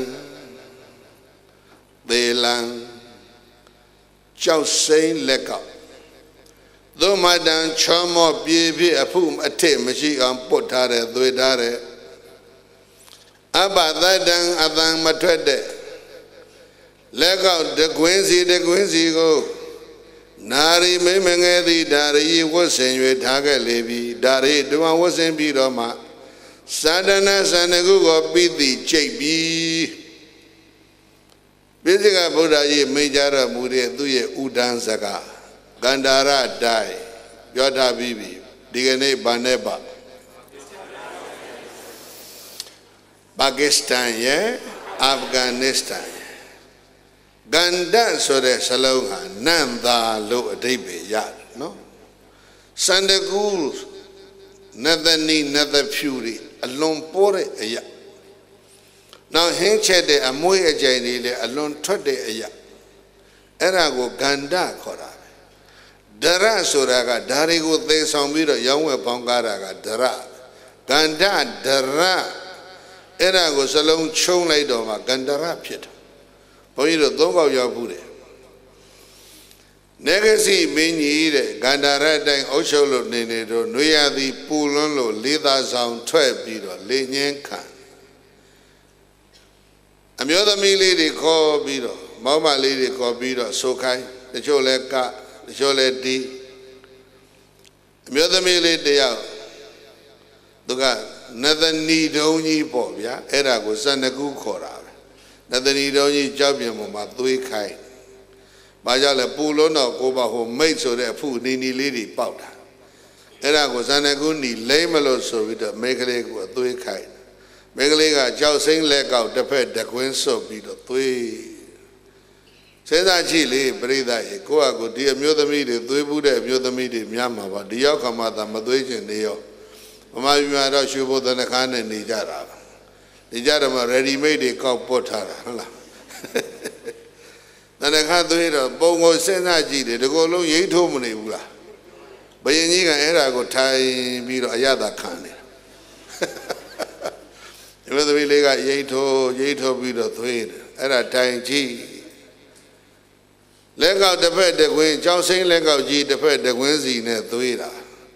သေလံကြောက်စိမ့်လက်ကောက်သုမတံချောမောပြေပြည့်အဖုအထစ်မရှိအောင်ပုတ်ထားတဲ့သွေးထားတဲ့အပသတံအတန်မထွက်တဲ့လက်ကောက်တကွင်းစီတကွင်းစီကိုနာရီမိမငယ်သည်ဒါရီဝတ်ဆင်၍ထားခဲ့လေပြီဒါရီတွင်ဝတ်ဆင်ပြီးတော့မှသာဒနာစန္ဒကုကိုပြီးသည်ကြိတ်ပြီးပိစိကဗုဒ္ဓကြီးမိန့်ကြတော်မူတဲ့သူရဲ့ဥဒန်းစကားကန္တာရတိုင်ပြောထားပြီးပြီဒီကနေ့ဗာနဲ့ပါပါကစ္စတန်ရဲ့အာဖဂန်နစ္စတန်ကန္တဆိုတဲ့စလုံးဟာနန္တာလို့အဓိပ္ပာယ်ရတယ်နော်စန္ဒကူနသနီနသဖြူတွေအလွန်ပိုးတဲ့အရာနောက်ဟင်းချက်တဲ့အမွှေးအကြိမ်တွေလည်းအလွန်ထွက်တဲ့အရာအဲ့ဒါကိုကန္တခေါ်တာပဲဒရဆိုတာကဓာရီကိုသေဆောင်ပြီးတော့ရောင်းဝယ်ပေါင်းကားတာကဒရကန္တဒရအဲ့ဒါကိုစလုံးချုံလိုက်တော့မှကန္တရဖြစ်တယ်ဘုန်းကြီးတို့သုံးခေါက်ရောက်ဘူးတယ်နေဂစီမင်းကြီးတဲ့ကန္တာရတိုင်းအုပ်ချုပ်လို့နေနေတော့နွေရသည်ပူလွန်းလို့လေးသားဆောင်ထွက်ပြီးတော့လေငင်းခံအမျိုးသမီးလေးတွေခေါ်ပြီးတော့မောင်မလေးတွေခေါ်ပြီးတော့ဆိုခိုင်းတချို့လဲကတချို့လဲတီးအမျိုးသမီးလေးတယောက်သူကနသနီတုံးကြီးပေါ့ဗျာအဲ့ဒါကိုစန္ဒကူခေါ်တာနသနီတော်ကြီးကြောက်ပြင်းပေါ်မှာသွေးခိုင်း။ဘာကြောင့်လဲပူလုံးတော့ကိုပါဟိုမိတ်ဆိုတဲ့အဖုနီနီလေးတွေပေါက်တာ။အဲ့ဒါကိုဇန္နကုနီလိမ့်မလို့ဆိုပြီးတော့မိန်းကလေးကိုသွေးခိုင်း။မိန်းကလေးကကြောက်စိမ့်လက်ကောက်တစ်ဖက်တကွင်းစွပ်ပြီးတော့သွေးစဉ်းစားကြည့်လေပရိသတ်ရေကိုယ့်အကူဒီအမျိုးသမီးတွေသွေးဘူးတဲ့အမျိုးသမီးတွေများမှာပါဒီရောက်ခါမှသာမသွေးချင်နေရော Mama Yumara Shubo than a can and Nijara. Nijara ready made a cow potara. Then I can't do it. Bongo Senaji, the Golo Yato Munibula. But in Yiga era go tie me to Ayada Kane. Whether we leg at Yato, Yato be the thread at a time G. Leg out the bed the wind, Johnson leg out G the bed the winds in the thread.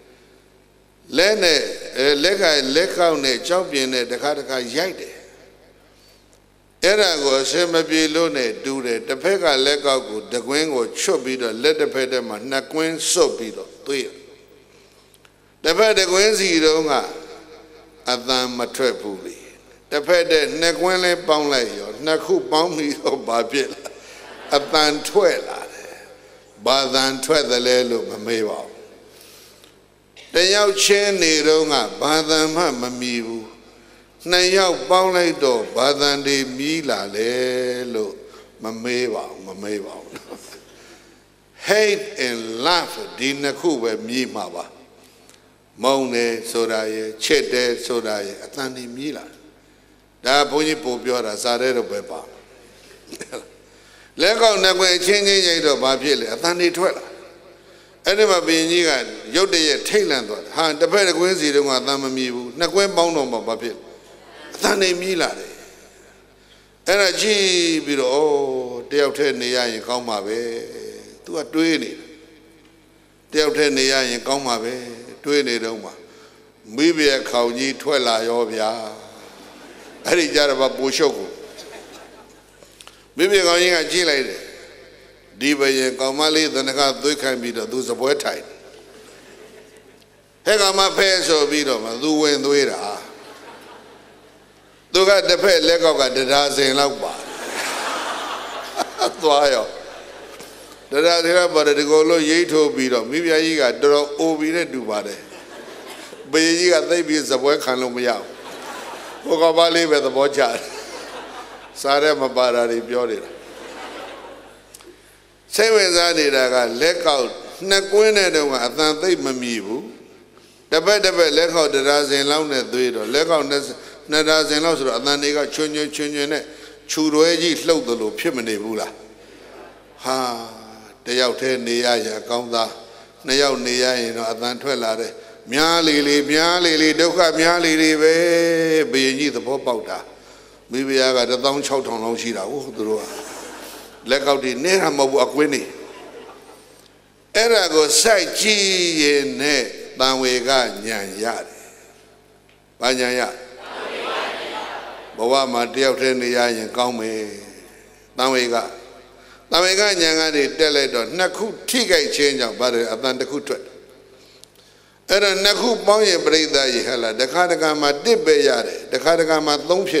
Lene, leg out leg out the champion at the Kataka Yate. Era go sema bilone do the pega leg out the wing or chobido, let the pedama, Naquin sobido, three. The bed the windsy donga at the matrepuli. The bed the Naquin bound like your Naku bound me or Babilla at than twella, but than twella lelo mameva. The young chain ne donga, Badam Mamibu. Nayao bound do, Badan de Mila lelo, Mameva, Mameva. Hate and laugh, Dinakuba, me mava. Mone, Sodaye, Chete, Sodaye, Atani Mila. Da Pony Popiora, Sarero Pepa. Lego never changing of Babili, Atani Twella. Enema being Yigan, Yode, Thailand, Han, the better Quincy, the one Namamibu, Naquem bound on Babil. Tane Mila. And a G below, oh, they have ten the eye and come away. To a twenty. They have ten the eye and come away. Twenty Roma. Maybe a cow ye twella of ya. I did Jaraba Bushoko. Maybe going a G lady. Deeper and Kamali than a cat, they can be the those of wet tight. Hang on my pants or beat them, and do when the way. Look at the pet leg of the dancing lava. The dancing but the Golo Yato beat up. Maybe I got draw over it to body. But you got they be the work on Lumia. Okabali with the bocha. Sare Mabara, the beauty. Same as I did, I got leg out. Naquin and I thought they mamibu. The better leg out the dancing lounge at the door. Leg out. Nadas and Loss, and then they got Chunya Chunya, Churuegi, slow the loop, Pimini Bula. Ha, they out ten the Aya, Gonda, Nayao Nia, and then Twelare, Miali, Miali, Doka, Miali, being the Popota. Maybe I got a down shot on Oshira, oh, the leg out the Neram of Aquini. Era go say G in Ne, then we got Yan Yard. Banyaya. Bawa mati out in the eye and come me. Namega. Namega Yangadi Teledo, Naku Tiga change of body of the Kutut. And a Naku Boy breathe the Hella, the Katagama Dibbe Yare, the Katagama Longshit.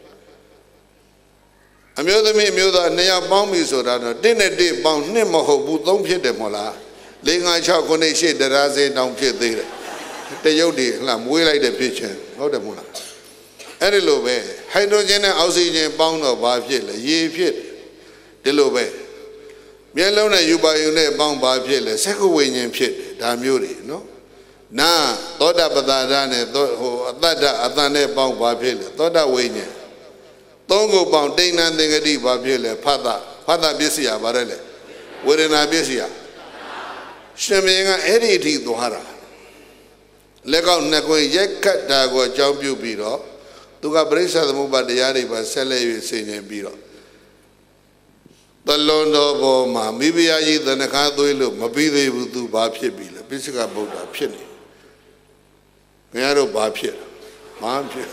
A mother me mother Nea Bombi so that dinner day bound Nemo who Longshit de Mola, laying on Chakone shade the Raze down shit there. The Yodi, Lam, we like the picture, how the Mola. Any low way, hydrogen and oxygen bound of Bapilla, ye pit, the low way. Mielona you buy your name bound by Pilla, second wing pit, damn beauty, no? Na, thought up that that Athane bound by Pilla, thought that wing. Don't go bound, day nothing a deep by Pilla, Pada, Pada Bisia, Barele, wherein I Bisia. Sheming any teeth to Hara. Leg out Nakwe, yet cut dago, jump you beat up. Tuga Brisa the Muba de Yari by Sele singing Biro. The Londo Boma, maybe I eat the Nakado look, Mabide will do Babia Bila, Pisica Boda, Penny. Miaro Babia, Mampia.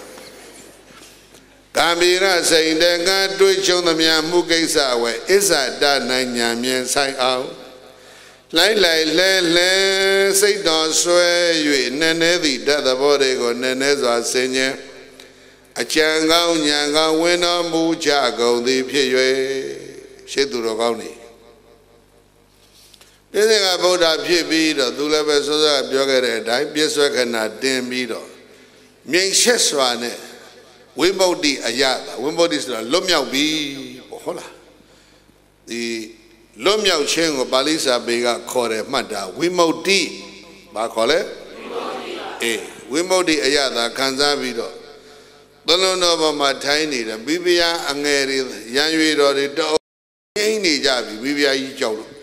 Gambina saying, then God do it on the Miamukesa way. Is that that nine Yamian sign out? Lai lai le le, say don't swear you, Nene the other body go Nene's senior. A changao nyanga wena mujago the pie shedurogoni. This about that pie beater, do level so that Bioga, I Bieswaka, damn beater. Ming Sheswane, Wimbodi Ayada, Wimbodi is the Lumia B. Hola. The Lumia Cheng of Balisa Bega Kore Mada, Wimodi, Bakole, eh. ဝိမု ക്തി အရသာခံစားပြီးတော့သလုံးတော်ပေါ်မှာထိုင်နေတဲ့မိဖုရားအငယ်တွေရံရွေတော်တွေတောငိမ့်နေကြပြီမိဖုရားကြီးကြောက်လို့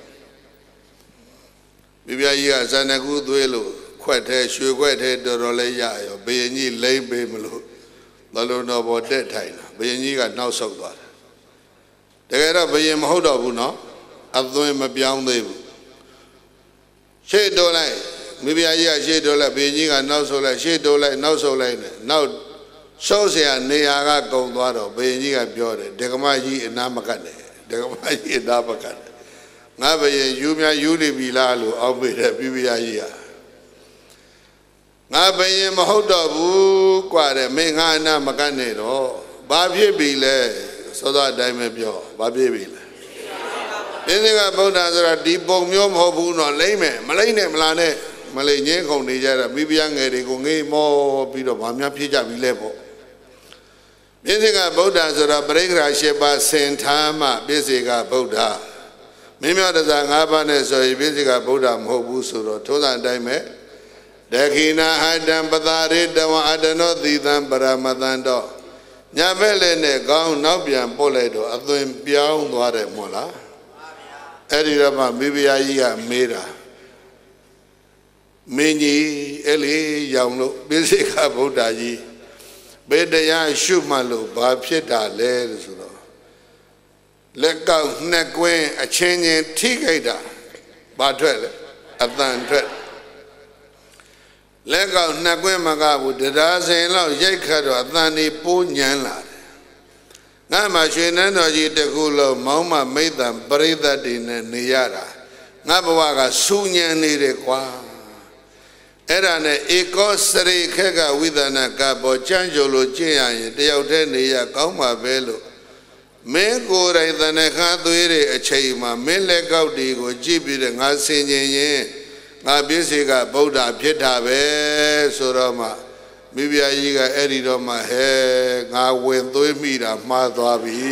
မိဖုရားကြီးကဇာနကုသွေးလို့ခွက်ထဲရွှေခွက်ထဲတော်တော်လေးရရောဘုရင်ကြီးလိမ့်ပေးမလို့သလုံးတော်ပေါ်တက်ထိုင်လာဘုရင်ကြီးကနောက်ဆုတ်သွားတယ်တကယ်တော့ဘုရင်မဟုတ်တော့ဘူးနော်အသွင်မပြောင်းသေးဘူးရှေ့တိုးလိုက်မိဖုရားကြီးကရှေ့တိုးလိုက်ဘုရင်ကြီးကနောက်ဆုတ်လိုက်ရှေ့တိုးလိုက်နောက်ဆုတ်လိုက်နဲ့နောက်ရှော့เสียနေရာကကုံသွားတော့ဘုရင်ကြီးကပြောတယ်ဒကမကြီးအနာမကတ်နဲ့ဒကမကြီးအနာမကတ်နဲ့ငါဘုရင်ယူမြယူနေပြီလားလို့အောက်မေ့တယ်မိဖုရားကြီးကငါဘုရင်မဟုတ်တော့ဘူးกว่าတယ်မင်းငါအနာမကတ်နဲ့တော့ဘာဖြစ်ပြီလဲစောစောအတိုင်းပဲပြောဘာဖြစ်ပြီလဲပြင်းစင်ကဗုဒ္ဓဆိုတာဒီပုံမျိုးမဟုတ်ဘူးတော့လိမ့်မယ်မလိမ့်နဲ့မလားနဲ့မလိမ့်ငင်းခုန်နေကြတာမိဖုရားငယ်တွေကိုငေးမောပြီးတော့ဗာများဖြစ်ကြပြီလဲပေါ့ပြင်းစင်ကဗုဒ္ဓဆိုတာပရိက္ခရာ၈ပါးစင်ထားမှပြည့်စေကဗုဒ္ဓမင်းများတရား၅ပါးနဲ့ဆိုရင်ပြည့်စေကဗုဒ္ဓမဟုတ်ဘူးဆိုတော့ထိုးစံအတိုင်းပဲဒခိနာဟတံပတာရိတဝအတနောသီတံပရမတံတော့ညာဘက်လည်းနဲ့ကောင်းနောက်ပြန်ပို့လိုက်တော့အသွင်ပြောင်းသွားတယ်မို့လားအဲ့ဒီတော့မှမိဖုရားကြီးကမေးတာမင်းကြီးအဲ့လေရောင်လို့ပြည့်စေကဗုဒ္ဓကြီးဘယ်တရားရှုမှလို့ဘာဖြစ်တာလဲလို့ဆိုတော့လက်ကောက်နှစ်ကွင်းအချင်းချင်းထိခိုက်တာဘာထွက်လဲအတန်ထွက်လက်ကောက်နှစ်ကွင်းမကဘူးတရားစင်လောက်ရိုက်ခတ်တော့အတန်ဒီပိုးညံလာတယ်ငါမှရွှေနန်းတော်ကြီးတခုလုံးမောင်းမမိတ်တံပရိသတ်တွေနဲ့နေရတာငါဘဝကစူညံနေတယ်ကွာအဲ့ဒါနဲ့ဧကောစရိခက်ကဝိသနာကပေါ်ချမ်းကြလို့ကျင့်ရရင်တယောက်တည်းနေရကောင်းပါပဲလို့မင်းကိုယ်တိုင်တဏ္ဍခါသွေးတွေအချိန်မှာမင်းလက်ကောက်တွေကိုကြည့်ပြီးတော့ငါဆင်ခြင်ရင်ငါပြည့်စေကဗုဒ္ဓဖြစ်တာပဲဆိုတော့မှမိဖုရားကြီးကအဲ့ဒီတော့မှဟဲငါဝင်သွေးမိတာမှားသွားပြီ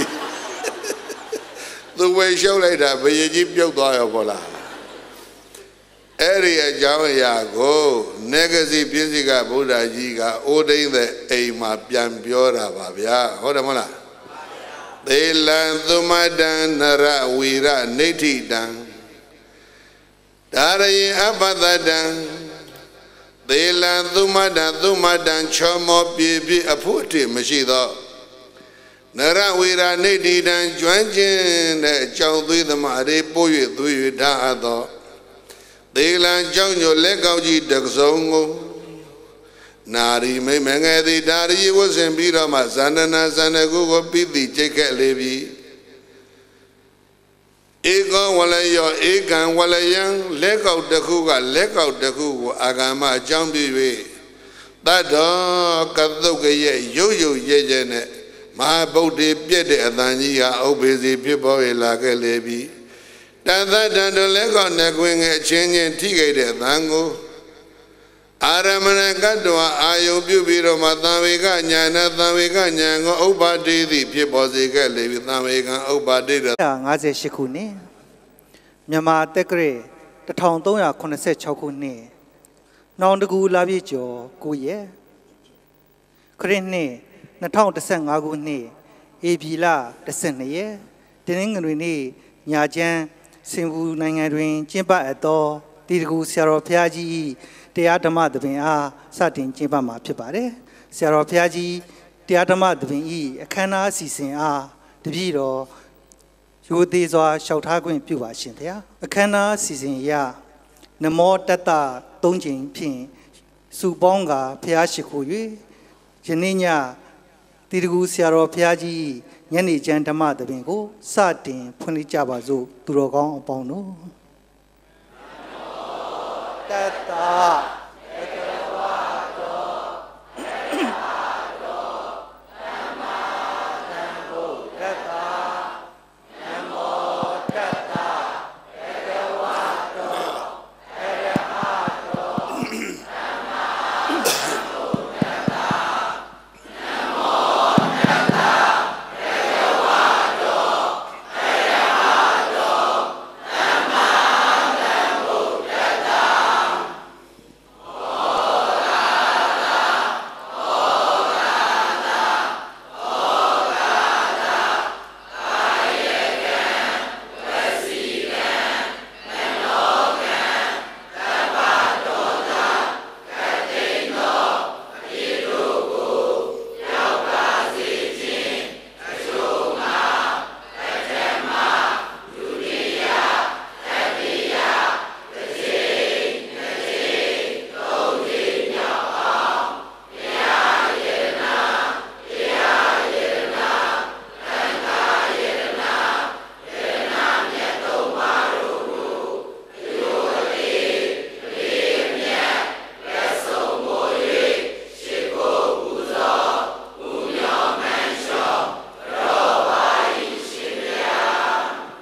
သူဝေရှုပ်လိုက်တာဘုရင်ကြီးပြုတ်သွားရောပေါ့လားအဲ့ဒီအကြောင်းအရာကိုနေဂစီပြည့်စေကဗုဒ္ဓကြီးကအိုဒိမ့်တဲ့အိမ်မှာပြန်ပြောတာပါဗျာဟုတ်တယ်မဟုတ်လားသေလံသမတံနရဝီရနိဋ္ဌိတံဒါရယအပတတံသေလံသမတံသမတံချောမောပြေပြေအဖို့အထိမရှိသောနရဝီရနိဋ္ဌိတံကျွမ်းကျင်တဲ့အကြောင်းသွေးသမားတွေပို့၍သွေး၍ထားအပ်သောသေလံကြောင့်ညိုလက်ကောက်ကြီးတကစုံကိုနာရီမိမငယ်သည်ဒါရီဝဆင်ပြီးတော့မှဇန္ဒနာဇန္ဒကုကိုပြီးသည်ကြိတ်ခဲ့လေပြီဧကောဝလယောဧကံဝလယံလက်ကောက်တစ်ခုကလက်ကောက်တစ်ခုကိုအာဂမအကြောင်းပြု၍တတ္တောကသုတ်ကရဲ့ရုပ်ရုပ်ရဲရဲနဲ့မဟာဗုဒ္ဓပြည့်တဲ့အတန်ကြီးဟာဥပ္ပေစီဖြစ်ပေါ်ရလာခဲ့လေပြီတသတ္တံတို့လက်ကောက်နှစ်ခွင်းငယ်အချင်းချင်းထိခဲ့တဲ့အတန်ကိုအာရမဏကတ္တဝအာယုပြုပြီးတော့မှသံဝေကညာနဲ့သံဝေကညာကိုဥပ္ပါတိသည်ဖြစ်ပေါ်စေခဲ့လေပြီသံဝေကဥပ္ပါတိတ၅၈ခုနှစ်မြန်မာတက္ကရာတထောင်သုံးရာခုနှစ်ဆယ်ခြောက်ခုနှစ်နောင်တကူလာပြည့်ကျော်ကိုရက်ခရစ်နှစ်နှစ်ထောင်တစ်ဆယ်ငါးခုနှစ်ဧပြီလတစ်ဆယ်နှစ်ရက်တင်းငွေနေ့ညာချမ်းစင်ဘူနိုင်ငံတွင်ကျင်းပအပ်သောတီတကူဆရာတော်ဘုရားကြီးတရားဓမ္မသဘင်အားစတင်ကျင်းပမှာဖြစ်ပါတယ်ဆရာတော်ဘုရားကြီးတရားဓမ္မသဘင်ဤအခမ်းအနားအစီအစဉ်အားတပည့်တော်ရိုသေစွာလျှောက်ထားခွင့်ပြုပါရှင်ဗျာအခမ်းအနားအစီအစဉ်အရနမောတတ္တသုံးချိန်ဖြင့်စုပေါင်းကဘုရားရှိခိုး၍ယနေ့ညတီတကူဆရာတော်ဘုရားကြီးညနေကျမ်းဓမ္မသဘင်ကိုစတင်ဖွင့်လှစ်ကြပါစို့သူတော်ကောင်းအပေါင်းတို့တတ္တ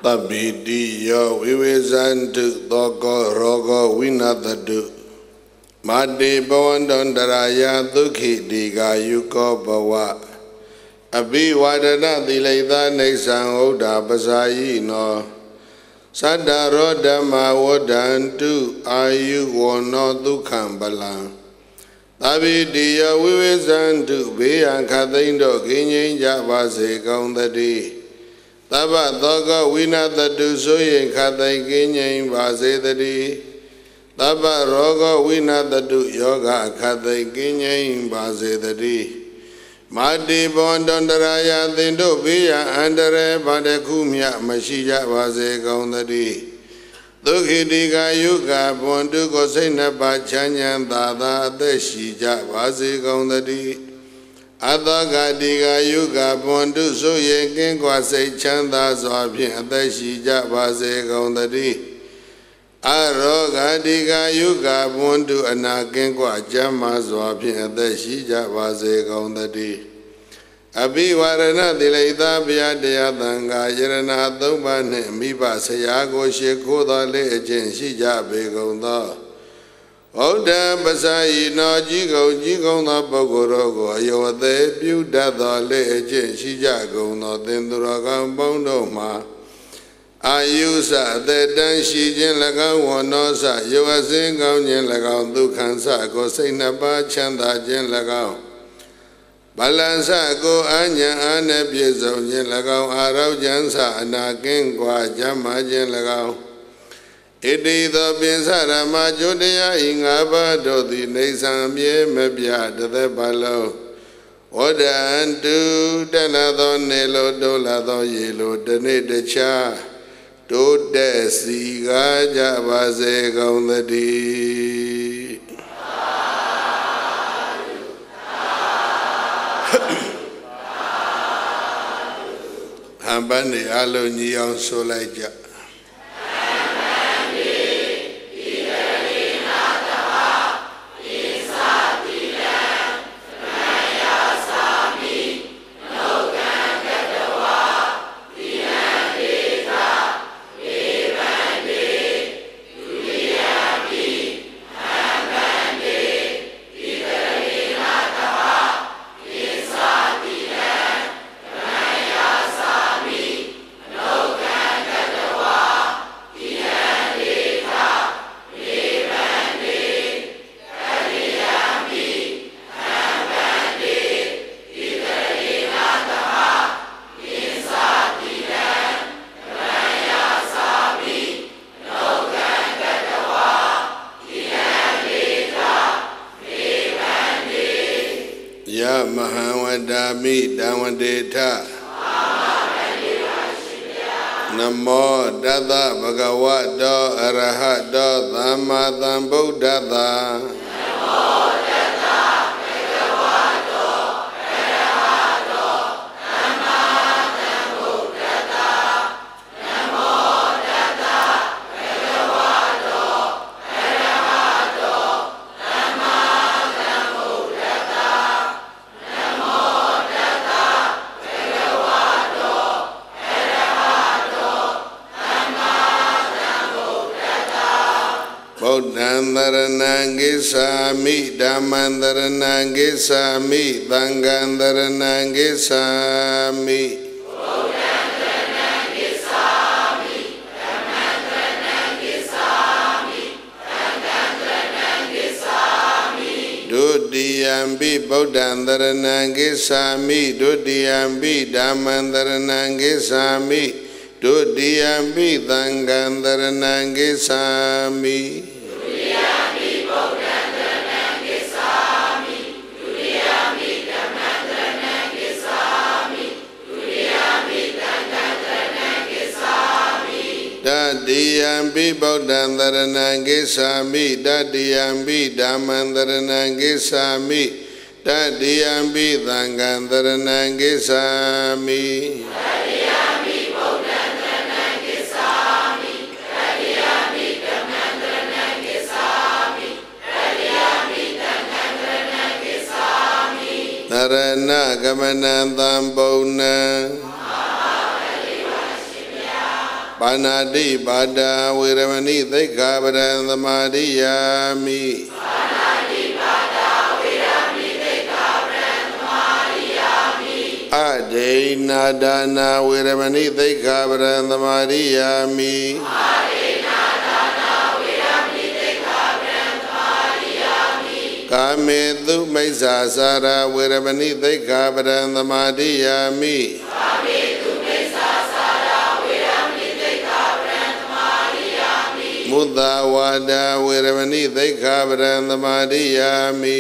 Tabidi yo vivezantu toko rogo winatadu Madi bawandondaraya dukhi diga yuko bawa Abi wadana dilaita nesan oda basayi no Sadaro dhamma wadantu ayu wono dukham balang Tabidi yo vivezantu beyan kathindo kinyin jabase kaundadi Taba thoga winatadu soye kathai kinyin basedadi Taba roga winatadu yoga kathai kinyin basedadi Madi bondandaraya thindo beya andare badekumya mashija base kaundadi Dukhidika yuga bondu kosena bachanyan dada deshija base kaundadi Adhaga diga yuga bondu soye kinkwa say chanda swabhin adashija base kaundadi Aroga diga yuga bondu anakinkwa jama swabhin adashija base kaundadi Abi warana dilaita biyadaya thanga yarana thumbane miba sayago shekhoda le ajin shija be kaunda Oda basayi no jigo jigo no bogorogo ayode pyuda le ajin shija no tinduraga bondo ma Ayusa the dan shijin laga wono sa yogasin gaunyin laga dukhan sa ko sainaba chanda jin laga Balansa ko anya ane pyesaw jin laga araw jansa anakin kwa jama jin laga Iti tho pinsara ma jodaya ingaba dodi nesan mye mebya dade balo Oda antu dana tho nelo dola tho yelo dane decha Do de siga jabase kaundadi Hambani alo nyiyang solaja Mahawadami Dawandeta Namo Dada Bhagavato Arahato Dhamma Buddhata Namo Dada Bhagavato Arahato Dhamma Buddhata Namo Dada Bhagavato Arahato Dhamma Buddhata Buddhandaranang gisami, Dhammandaranang gisami, Tanggandaranang gisami. Buddhandaranang gisami, Dhammandaranang gisami, Tanggandaranang gisami. Dudiyambi Buddhandaranang gisami, Dudiyambi Dhammandaranang gisami. Dudiyambi Tanggandaranang gisami Dudiyambi Buddhandaranang gisami Dudiyambi Dhammandaranang gisami Dudiyambi Tanggandaranang gisami Dadiyambi Buddhandaranang gisami Dadiyambi Dhammandaranang gisami Dadiyambi Tanggandaranang gisami Narana Gamanandam Bona Panati Pada Viramani Deka Brandamadiyami Adena Dana Viramani Deka Brandamadiyami Kametu Maisasara Viramani Deka Brandamadiyami Muda Wada Viramani Deka Brandamadiyami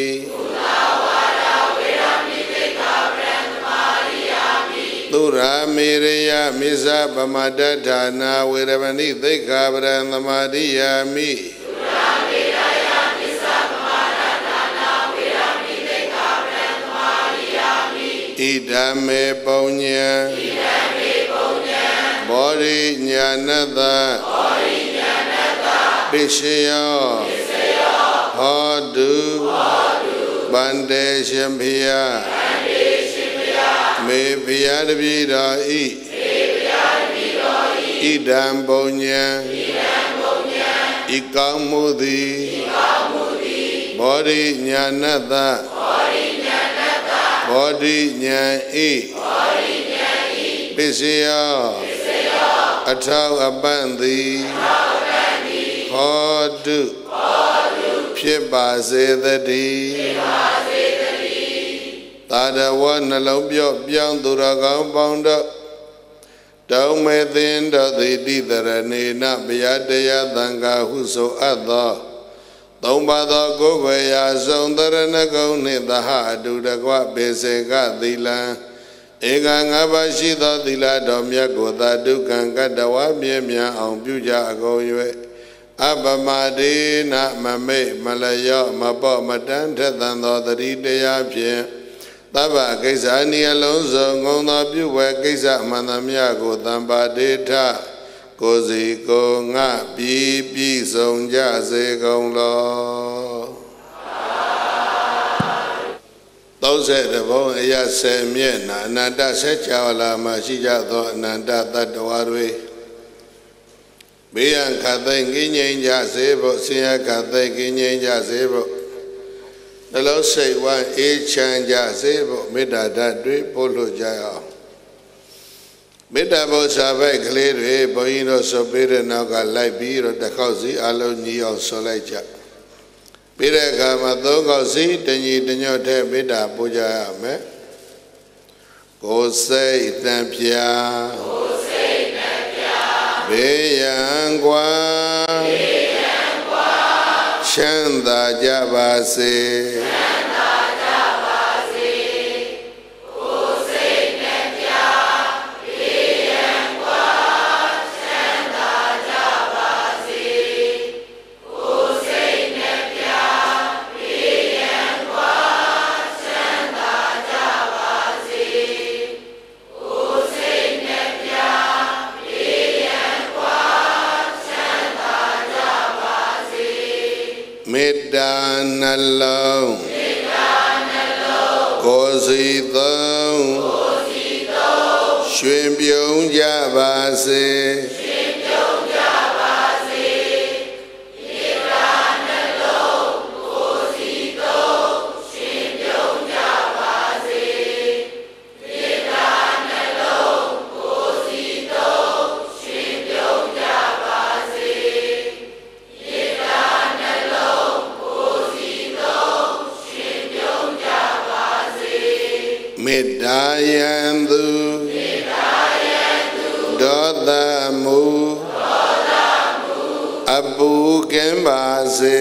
Tura Miriya Misa Pamadadana Viramani Deka Brandamadiyami Idame Paunya Bori Nyanada Bishya Hodu Bande Shambhiya Me Piyadabira I Idam Paunya Ikamudi Bori Nyanada Body Nyan E Bishya Atau Abandi Hodu Piba Zedadi Tada Wana Lobyo Biang Duragam Bounda Dau Methin Dati Didarani Nabiadaya Danga Huso Adha Tombada Gogaya Zondarana Goni Daha Dudagwa Besega Dila Ega Ngabashida Dila Domya Goda Dukan Gadawa Miemia on Buja Agoye Abamadi Na Mame Malaya Mabo Madanta Dando Darideya Pien Taba Kaisani Alonso Ngona Buwe Kaisa Manamia Godamba Deta Kozi ko nga bi bi song ja se kong lo Tau se de bong ya se mye na ananda se cha la ma shi ja tho ananda tattwa twe Beyan kha thai ngi nyin ja se pho sin ya kha thai ngi nyin ja se pho Nalo sai wan e chan ja se pho metta dat twe pho lo ja yaw Metta Bosa Vai Clear, Boino Sobere Naga Lai Biro, the Cosi, Alo Neo Soleja. Pira Kamatongo Si, Teni Tenyote, Metta Puja Me. Go say Tampia, Beyangwa, Shanda Jabase. Middanalong Kosi Thong Shwin Pyong Jabase Midayandu Dodamu Abu Kembase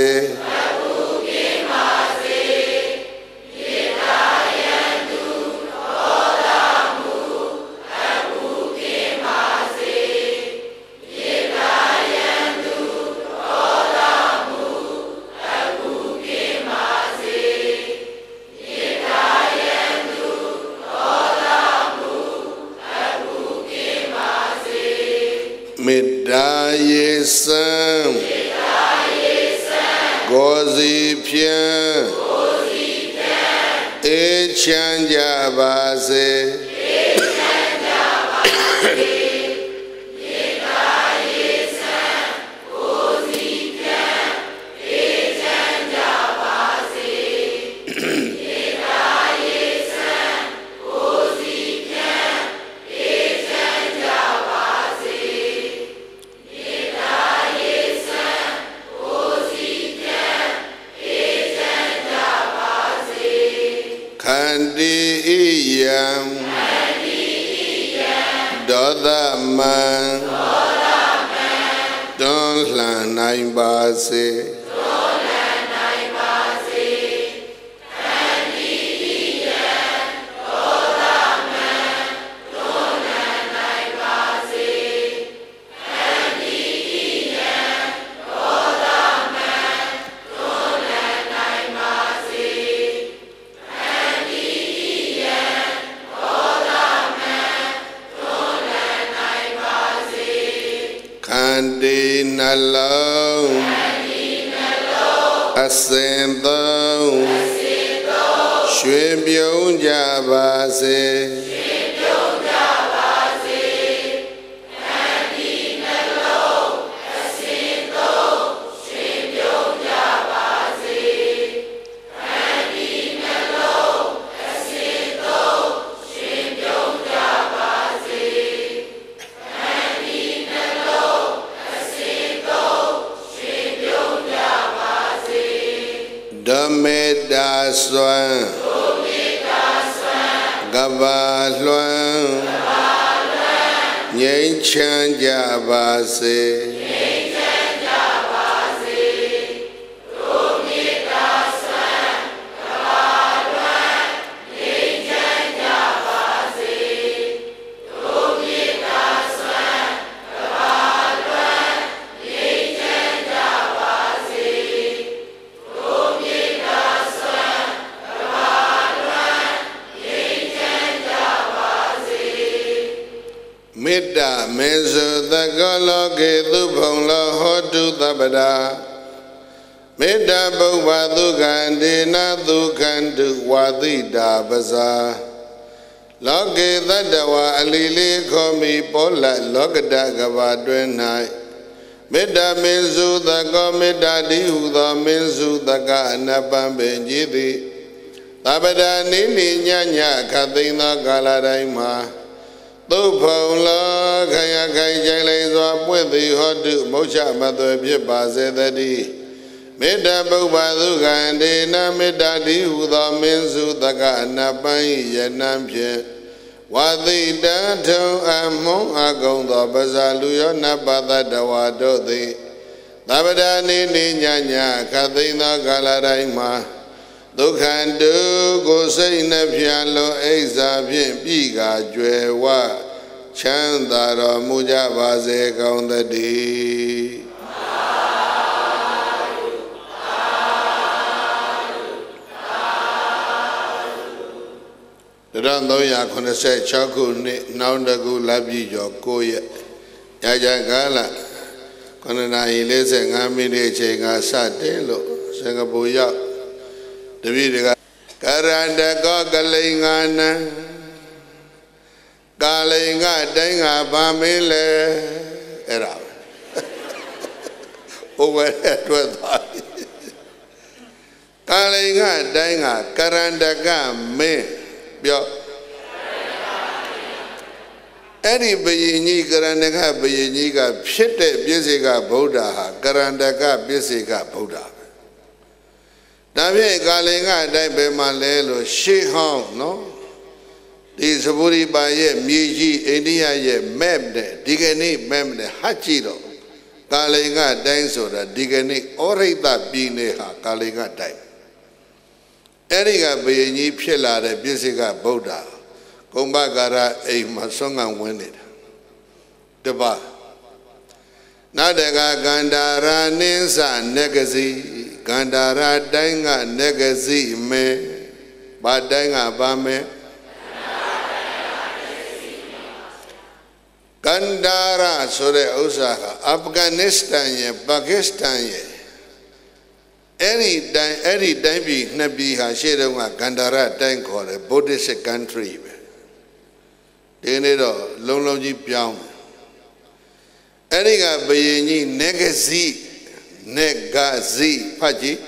Midaye Sam Gozi Pian E Chanja Base Doda man Don't land nine basi Kandi nalo Asendo Shwe byung jabase Dameda swan Gaba luan Nyen chan jabase Mita meso takalo ketu bonglo hotu tabada Mita bhava dukandina dukandu wadida basa Loke tadawa alili komi pola lokada gavadwenai Mita meso tako mita dihuda meso taka anapambe jiti Tabada nini nyanya katina kaladaima Tu phong lo kaya kaya jai do pwe thi hotu moksha matwe phit pa se thati Metta bhuva dukande na metta di hu tho min su taka anapan yanam phit Wadi dan thong amon akong tho pasa lu yo nappa tattva do thi Tabada ni ni nya nya khatin tho kala dai ma Dukhandu ko sei na phyan lo aisa phit pi ka jwe wa Chanda ro mu ja ba se kaung thati Ran three hundred eighty-sixခုနှစ်နောက်တစ်ခုလပြည့်ကျော်၉ရက်ညချမ်းကာလnineနာရီforty-fiveမိနစ်အချိန်ကစတင်လို့စင်ကာပူရောက်တပည့်တွေကကရန္တကောကလိန်ငါနံကာလိန်ကတိုင်းကဗာမင်းလေအဲ့ဒါပဲဟိုဘယ်အတွက်သွားကာလိန်ကတိုင်းကကရန္တကမင်းပြောအဲ့ဒီဘယင်ကြီးကရန္တကဘယင်ကြီးကဖြစ်တဲ့ပြည့်စေကဗုဒ္ဓဟာကရန္တကပြည့်စေကဗုဒ္ဓပဲဒါဖြင့်ကာလင်ကအတိုင်းပဲမှလဲလို့ရှေးဟောင်းနော်ဒီသဘူရိပါရဲ့မြေကြီးအိန္ဒိယရဲ့ map နဲ့ဒီကနေ့ map နဲ့ဟတ်ကြည့်တော့ကာလင်ကအတိုင်းဆိုတာဒီကနေ့ဩရိတပြည်နယ်ဟာကာလင်ကအတိုင်းအဲ့ဒီကဘယင်ကြီးဖြစ်လာတဲ့ပြည့်စေကဗုဒ္ဓကုမ္ပကာရအိမ်မှာဆွမ်းငံဝင်နေတာတပါနာတကကန္တာရာနိသနဂစီကန္တာရာတိုင်းကနဂစီမေဘာတိုင်းကဘာမေကန္တာရာဆိုတဲ့ဥစ္စာကအာဖဂန်နစ္စတန်ရဲ့ပါကစ္စတန်ရဲ့အဲ့ဒီတိုင်းအဲ့ဒီတိုင်းပြည်နှစ်ပြည်ဟာရှေ့တုန်းကကန္တာရတိုင်းခေါ်တယ် Buddhist country ပဲဒီနေ့တော့လုံးလုံးကြီးပြောင်းအဲ့ဒီကဘယင်ကြီးနဂစီနဂစီဖတ်ကြည့်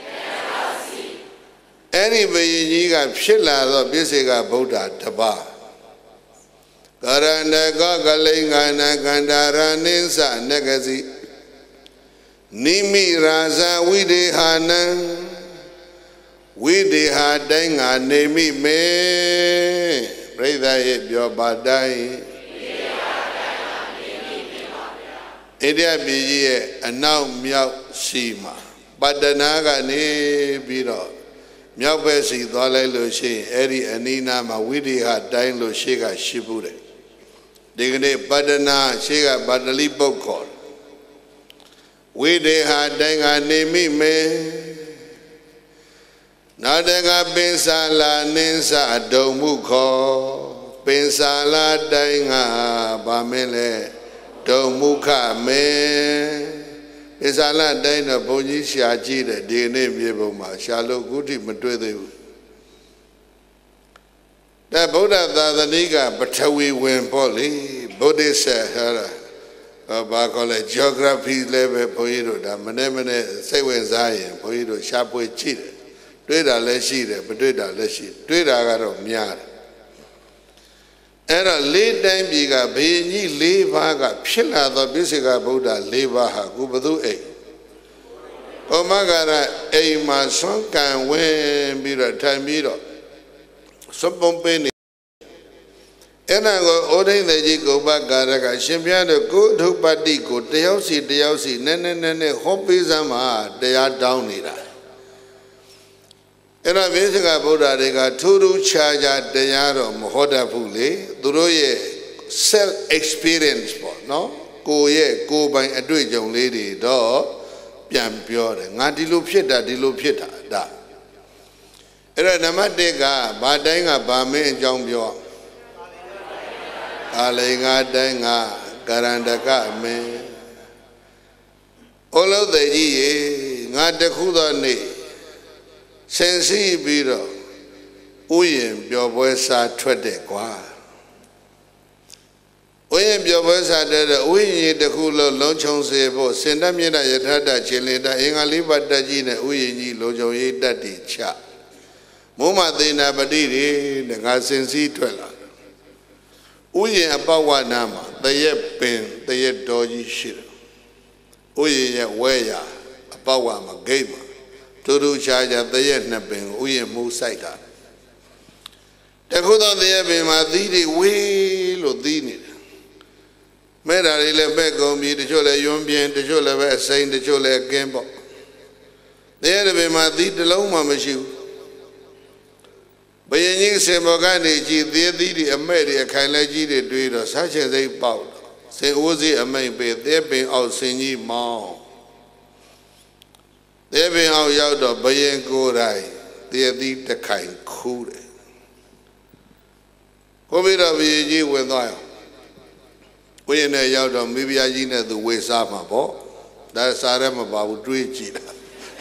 အဲ့ဒီဘယင်ကြီးကဖြစ်လာတော့ပြည့်စေကဗုဒ္ဓတပါးကရဏကောကလိန်္ဂနာကန္တာရနိသနဂစီနိမိရာဇဝိဒေဟာနံဝိဒေဟာတိုင်းကနေမိမေပြိဿရဲ့ပြောပါတိုင်းအိန္ဒိယပြည်ကြီးရဲ့အနောက်မြောက်ရှိမှာပတ္တနာကနေပြီးတော့မြောက်ဘက်စီသွားလိုက်လို့ရှိရင်အဲ့ဒီအနီးနားမှာဝိရိဟတိုင်းလို့ရှေ့ကရှိဘူးတယ်ဒီကနေ့ပတ္တနာရှေ့ကပါတလိပုတ်ခေါ်ဝိရိဟတိုင်းကနေမိမယ်နာတကပင်စာလာနင်းစာဒုံမှုခေါ်ပင်စာလာတိုင်းကဗာမင်းလဲဒုံမှုခမဲပင်စာလာတိုင်းတော့ဘုန်းကြီးရှာကြည့်တယ်ဒီနေ့မြေပုံမှာရှာလို့ခုထိမတွေ့သေးဘူးဒါဗုဒ္ဓသာသနိကပထဝီဝင်ပေါ့လေဗုဒ္ဓဆရာဟာဘာခေါ်လဲ geography လည်းပဲဘုန်းကြီးတို့ဒါမနေ့မနေ့စိတ်ဝင်စားရင်ဘုန်းကြီးတို့ရှာဖွေကြည့်တယ်တွေ့တာလည်းရှိတယ်မတွေ့တာလည်းရှိတွေ့တာကတော့များတယ်အဲ့တော့လေးတိုင်းပြည်ကဘယင်ကြီးလေးပါးကဖြစ်လာသောပြစ္ဆေကဗုဒ္ဓလေးပါးဟာကိုဘသူအိမ်ဩမဂရအိမ်မှာဆွမ်းကံဝင်ပြီးတော့ထိုင်ပြီးတော့စွပ်ပုံပေးနေအဲ့ဒါကိုဩဒိဋ္ဌိကြီးကုပ္ပကာရကရှင်ဘုရားတို့ကိုအထုပ္ပတ္တိကိုတယောက်စီတယောက်စီနည်းနည်းနည်းနည်းဟောပေးစမ်းမှာတရားတောင်းနေတာအဲ့တော့ပြစ္ဆေကဗုဒ္ဓတွေကထူးထူးခြားခြားတရားတော့မဟောတတ်ဘူးလေသူတို့ရဲ့ self experience ပေါ့နော်ကိုယ့်ရဲ့ကိုယ်ပိုင်အတွေ့အကြုံလေးတွေတော့ပြန်ပြောတယ်ငါဒီလိုဖြစ်တာဒီလိုဖြစ်တာဒါအဲ့တော့နံပါတ်တစ်ကဘာတိုင်းကဘာမင်းအကြောင်းပြောအာလေငါတိုင်းကကရန္တကမင်းဩလုသေကြီးရေငါတခုသောနေ့စင်စီပြီးတော့ဥယျင်ပျော်ပွဲစားထွက်တယ်ကွာဥယျင်ပျော်ပွဲစားတဲ့ဥယျင်တစ်ခုလုံးလုံးချုံစေဖို့စင်တမြင့်တဲ့ယထာတချင်းလေတအင်္ဂါလေးပါးတက်ကြီးနဲ့ဥယျင်ကြီးလုံးချုံရေးတက်တည်ချမိုးမသေနာပတိတွေငါစင်စီထွက်လာဥယျင်အပေါဝနာမှာတရက်ပင်တရက်တော်ကြီးရှိတယ်ဥယျင်ရဲ့ဝဲရအပေါဝမှာဂိတ်မှာတူတူချာချာတရက်နှစ်ပင်ဥယျင်မှုဆိုင်တာတခုသောတရက်ပင်မှာသီးတွေဝေးလို့သီးနေတယ်မဲ့တာတွေလည်းပဲ့ကုန်ပြီတချို့လည်းယွန်းပြင်းတချို့လည်းပဲအစိမ့်တချို့လည်းကင်းပေါ့တရက်ပင်မှာသီးတစ်လုံးမှမရှိဘူးဘယင်ကြီးစင်ဘောကနေကြည်သေးသီးတွေအမဲ့တွေအခိုင်လဲကြီးတွေတွေးတော့စားချင်စိတ်ပေါက်စင်အိုးစီအမိန်ပေသဲပင်အောက်စင်ကြီးမောင်းသဲပင်အောက်ရောက်တော့ဘယင်ကိုယ်တိုင်တည့်သီးတခိုင်ခူးတယ်ကိုပြီးတော့ဘယင်ကြီးဝင်သွားရောဝိညာဉ်နဲ့ရောက်တော့မိဖုရားကြီးနဲ့သူဝေစားမှာပေါ့ဒါစားရဲမပါဘူးတွေးကြည့်တာ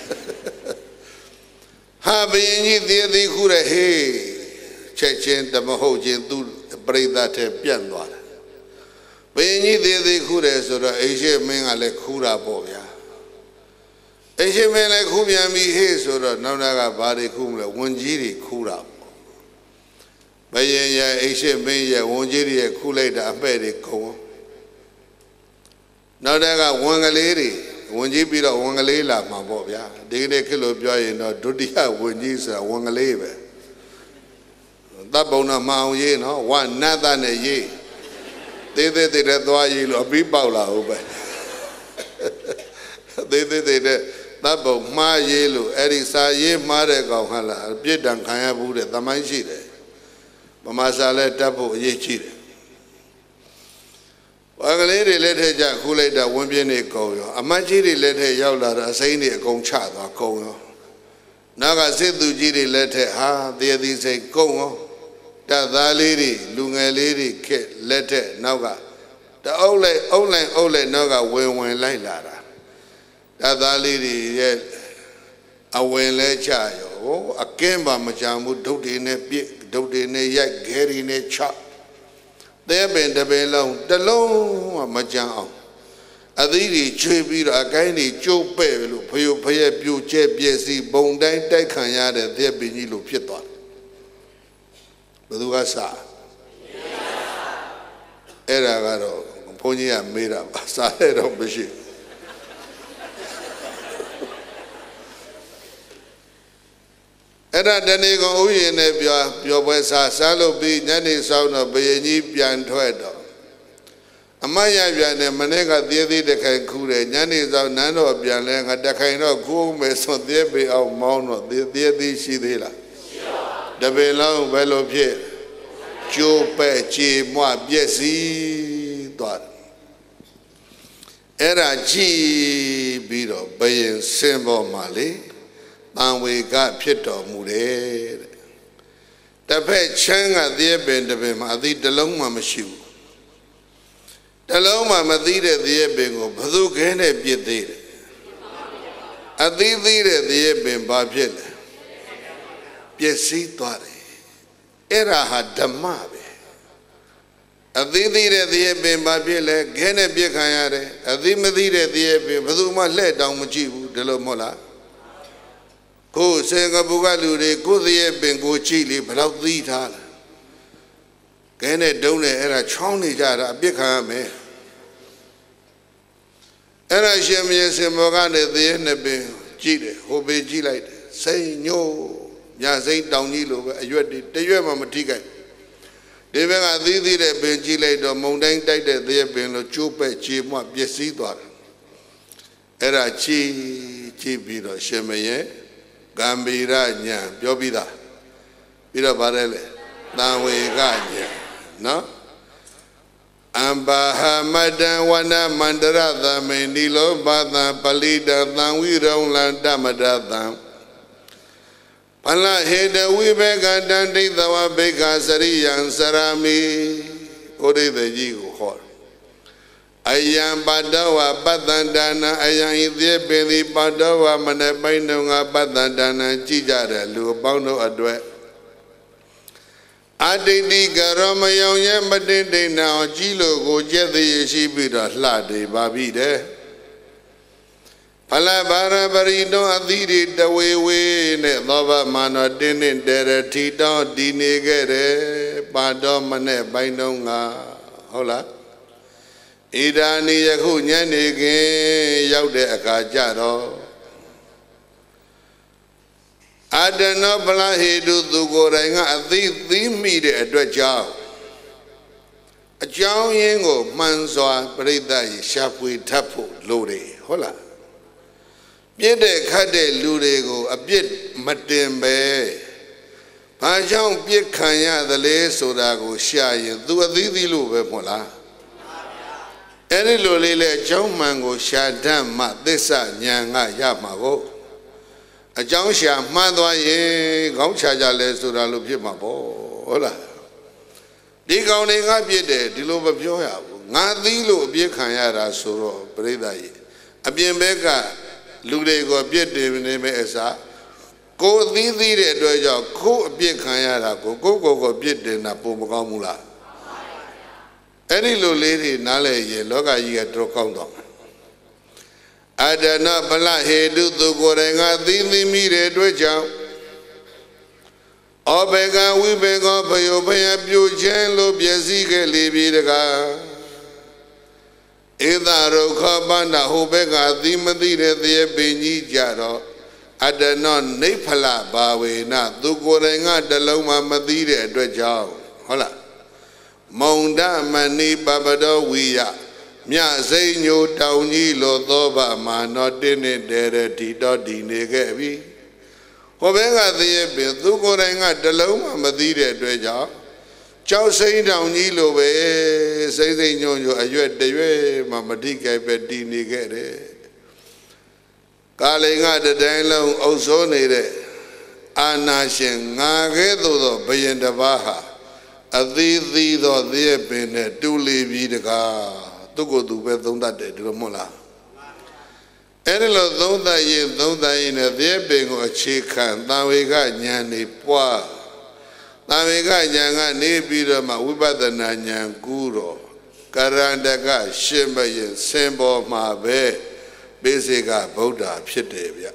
ဟာဘယင်ကြီးတည့်သီးခူးတယ်ဟေးချက်ချင်းတမဟုတ်ချင်းသူပြိဿတ်ထဲပြန့်သွားတယ်ဘယင်ကြီးတည့်သီးခူးတယ်ဆိုတော့အိရှိမင်းကလည်းခူးတာပေါ့ဗျာအိရှိမင်းလည်းခူးပြန်ပြီဟေးဆိုတော့နောက်နာကဘာတွေခူးမလဲဝန်ကြီးတွေခူးတာပေါ့ဘယင်ရဲ့အိရှိမင်းရဲ့ဝန်ကြီးတွေရဲ့ခူးလိုက်တာအပဲ့တွေကုန်နောက်တကဝန်ကလေးတွေဝန်ကြီးပြီးတော့ဝန်ကလေးလာမှာပေါ့ဗျာဒီကနေ့ခေတ်လိုပြောရင်တော့ဒုတိယဝန်ကြီးဆိုတာဝန်ကလေးပဲတပ်ပုံတော့မအောင်ရေးနော်ဝနတ်သားနဲ့ရေးသေးသေးသေးတဲ့သွားရေးလို့အပြီးပေါက်လာဟုတ်ပဲသေးသေးသေးတဲ့တပ်ပုံမှားရေးလို့အဲ့ဒီစာရေးမှားတဲ့ကောင်ဟာလားအပြစ်ဒဏ်ခံရဘူးတဲ့သမိုင်းရှိတယ်ဗမာစာလည်းတတ်ဖို့အရေးကြီးတယ်ဘာကလေးတွေလက်ထက်ကြခူးလိုက်တာဝန်းပြင်းနေကုန်ရောအမတ်ကြီးတွေလက်ထက်ရောက်လာတော့အစိမ်းတွေအကုန်ချသွားကုန်ရောနောက်ကစစ်သူကြီးတွေလက်ထက်ဟာတည်သီးစိတ်ကုန်ရောတပ်သားလေးတွေလူငယ်လေးတွေခက်လက်ထက်နောက်ကတအုပ်လိုက်အုပ်လိုက်အုပ်လိုက်နောက်ကဝင်ဝင်လိုက်လာတာတပ်သားလေးတွေရဲ့အဝင်လဲချရောအကင်းပါမကြဘူးဒုတ်တွေနဲ့ပြစ်ဒုတ်တွေနဲ့ရိုက်ဂဲရီနဲ့ချသဲပင်တပင်လုံးတလုံးမကြမ်းအောင်အသီးတွေချွေပြီးတော့အကိုင်းတွေကျုပ်ပဲ့လို့ဖယုတ်ဖယက်ပြိုကျဲပြည့်စီဘုံတိုင်းတိုက်ခံရတဲ့သဲပင်ကြီးလို့ဖြစ်သွားတယ်ဘယ်သူကစားအဲ့ဒါကတော့ဘုန်းကြီးကမေးတာပါစားရတော့မရှိအဲ့ဒါတနေ့ကဥယျာဉ်နဲ့ပြောပြောပွဲစားစားလို့ပြီးညနေဆောင်တော့ဘယင်ကြီးပြန်ထွက်တော့အမရပြန်တယ်မနေ့ကသေးသေးတခိုင်ခူးတယ်ညနေဆောင်နန်းတော်ပြန်လဲငါတခိုင်တော့ခူးမယ်ဆိုသေးပေအောင်မောင်းတော့သေးသေးသေးရှိသေးလားရှိပါဘူးတပင်လုံးဘယ်လိုဖြစ်ကျိုးပဲ့ကြေမွပြည့်စည်သွားတယ်အဲ့ဒါကြည့်ပြီးတော့ဘယင်စင်ပေါ်မှာလေတန်ဝေကဖြစ်တော်မူတယ်တဲ့တစ်ဖက်ချမ်းကသေးပင်တပင်မှာအသီးတစ်လုံးမှမရှိဘူးတလုံးမှမသိတဲ့သေးပင်ကိုဘသူခဲနဲ့ပြစ်သေးတယ်အသီးသီးတဲ့သေးပင်ဘာဖြစ်လဲပျက်စီးသွားတယ်အဲ့ဒါဟာဓမ္မပဲအသီးသီးတဲ့သေးပင်ဘာဖြစ်လဲခဲနဲ့ပြစ်ခံရတယ်အသီးမသီးတဲ့သေးပင်ဘသူမှလှဲ့တောင်မကြည့်ဘူးဒီလိုမဟုတ်လားကိုစင်ကာပူကလူတွေကိုသေးပင်ကိုကြည့်လေဘယ်တော့သီးထားလဲခဲနဲ့တုံးတယ်အဲ့ဒါချောင်းနေကြတာအပြစ်ခံရမယ်အဲ့ဒါရှင်မြေစင်မောကနေသေးနှစ်ပင်ကြည့်တယ်ဟိုပေကြည့်လိုက်တယ်စိတ်ညို့ညာစိတ်တောင်ကြီးလိုပဲအရွက်တွေတရွက်မှမထိခိုက်ဒီဘက်ကသီးသီးတဲ့ပင်ကြည့်လိုက်တော့မုန်တိုင်းတိုက်တဲ့သေးပင်လိုကျိုးပဲ့ကြေမွပျက်စီးသွားတယ်အဲ့ဒါကြည့်ကြည့်ပြီးတော့ရှင်မရဲ့ဂံဗီရညာပြောပြီးသားပြီးတော့ဗါတယ်လေတန်ဝေကညာနော်အံဘာဟမတံဝနမန္တရသမေနိလောဘသံပလိတသံဝိရုံလံတမတသံပလဟေတဝိဘေကတံဒိဋ္ဌဝဘေကစရိယံစရမိဩရိသေကြီးကိုဟောအယံပတ္တဝပတ္တန္တနာအယံဤသေးပင်သည်ပတ္တဝမနပိုင်းတုံကပတ္တန္တနာကြည်ကြတဲ့လူအပေါင်းတို့အတွက်အတိတိကရောမယောင်ရဲ့မတင်တိန်နာအောင်ကြီးလို့ကိုကျက်သေးရှိပြီးတော့လှတယ်ပါပြီတဲ့ဖလဘာရပရိတောအသီရိတဝေဝေနဲ့သောဘမာနောတင်းတင်းတဲရထီတောဒီနေခဲ့တယ်ပါတော်မနဲ့ပိုင်းတုံးကဟုတ်လားဣဒာနိယခုညနေခင်းရောက်တဲ့အခါကျတော့အတနောပလဟေတုသူကိုယ်တိုင်ကအသိသိမိတဲ့အတွက်ကြောင့်အကြောင်းရင်းကိုမှန်စွာပြိဿရေရှာဖွေထပ်ဖို့လိုတယ်ဟုတ်လားပြည့်တဲ့ခတ်တဲ့လူတွေကိုအပြစ်မတင်ပဲဘာကြောင့်ပြစ်ခံရသလဲဆိုတာကိုရှာရင်သူအသီးသီးလို့ပဲမဟုတ်လားအဲ့ဒီလိုလေးလေအကြောင်းမှန်ကိုရှာတတ်မှသစ္စာဉာဏ်ကရမှာကိုအကြောင်းရှာမှန်းသွားရင်ခေါင်းချကြလဲဆိုတာလို့ဖြစ်မှာပေါ့ဟုတ်လားဒီကောင်တွေကပြစ်တယ်ဒီလိုမပြောရဘူးငါသီးလို့အပြစ်ခံရတာဆိုတော့ပြိဿကြီးအပြင်ဘက်ကလူတွေကိုပြစ်တယ်နေမဲ့အစားကိုသီးသီးတဲ့အတွက်ကြောင့်ကိုအပြစ်ခံရတာကိုကိုကိုကိုပြစ်တယ်တာပုံမကောင်းဘူးလားအဲ့ဒီလိုလေးတွေနားလဲရင်လောကကြီးကတော်ကောင်းတော့အတနပလဟေတုသူကိုယ်တိုင်ကသီးသီးမိတဲ့အတွက်ကြောင့်ဩဘေကဝိဘေကောဘယောဘယပြိုခြင်းလို့ပြည့်စည်ခဲ့လေပြီတကားဧသရုခပန္နဟိုဘက်ကသီးမသိတဲ့သေပင်ကြီးကြတော့အတနောနေဖလဘာဝေနသူကိုယ်တိုင်ကတလုံးမှမသိတဲ့အတွက်ကြောင့်ဟုတ်လားမုံဒမဏိပပတောဝိယမြစိညိုတောင်ကြီးလို့သောဗမာနောတင်းနဲ့တဲတဲ့ဒီတော့ဒီနေခဲ့ပြီဟိုဘက်ကသေပင်သူကိုယ်တိုင်ကတလုံးမှမသိတဲ့အတွက်ကြောင့်ကြောက်စိမ့်တောင်ကြီးလိုပဲစိမ့်စိမ့်ညွန့်ညွန့်အရွက်တရွက်မှမတိကြိုက်ပဲတည်နေခဲ့တယ်ကာလိန်ကတတိုင်းလုံးအုပ်စိုးနေတဲ့အာနာရှင်ငါကဲ့သို့သောဘယင်တစ်ပါးဟာအသီးသီးသောသေပင်နဲ့တူလီပြီးတကားသူကိုယ်သူပဲသုံးတတ်တယ်ဒီလိုမဟုတ်လားအဲ့ဒီလိုသုံးတတ်ရင်သုံးတတ်ရင်လည်းသေပင်ကိုအခြေခံသံဝေကဉာဏ်နေပွားသံဝေကဉာဏ်ကနေပြီးတော့မှဝိပဿနာဉာဏ်ကူးတော့ကရန္တကရှင်ဘရင်စင်ပေါ်မှာပဲပိစိကဗုဒ္ဓဖြစ်တယ်ဗျ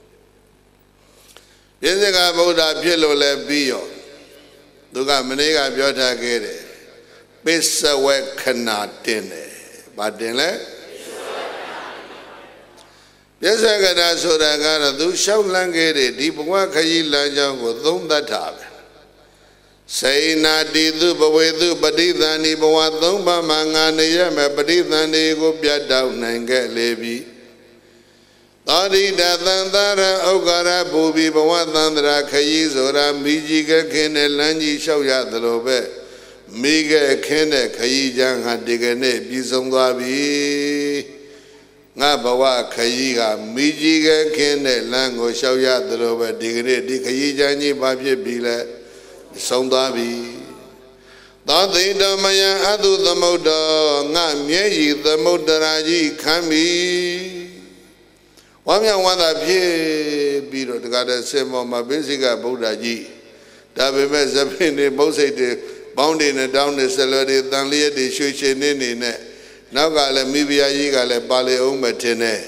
ပိစိကဗုဒ္ဓဖြစ်လို့လည်းပြီးရောသူကမနေ့ကပြောထားခဲ့တယ်ပိစဝေခဏတင်တယ်ဗာတင်လဲပိစဝေခဏဆိုတာကတော့သူလျှောက်လန်းခဲ့တဲ့ဒီဘဝခရီးလမ်းကြောင်းကိုသုံးသပ်တာပဲ Say na didu bawedu badidani bawathum bamangania me badidani go piat down and get levi. Tadi datandara ogara bubi bawathandra kayizora mijiga kene lanji shawya dalobe. Miga kene kayijang hadigane bizongwabi. Nga bawa kayiga mijiga kene lango shawya dalobe digane di kayijanji babye bile. Sondabi. Tadi damaya adu damoda nga myeyi damodaraji kami. Wamya wanda pye biro tagada semo ma basica Buddha ji. Dabe me zapine bosite boundy ne down ne salary than liye de shuche ne ne ne. Now gale mibia yi gale bale umetene.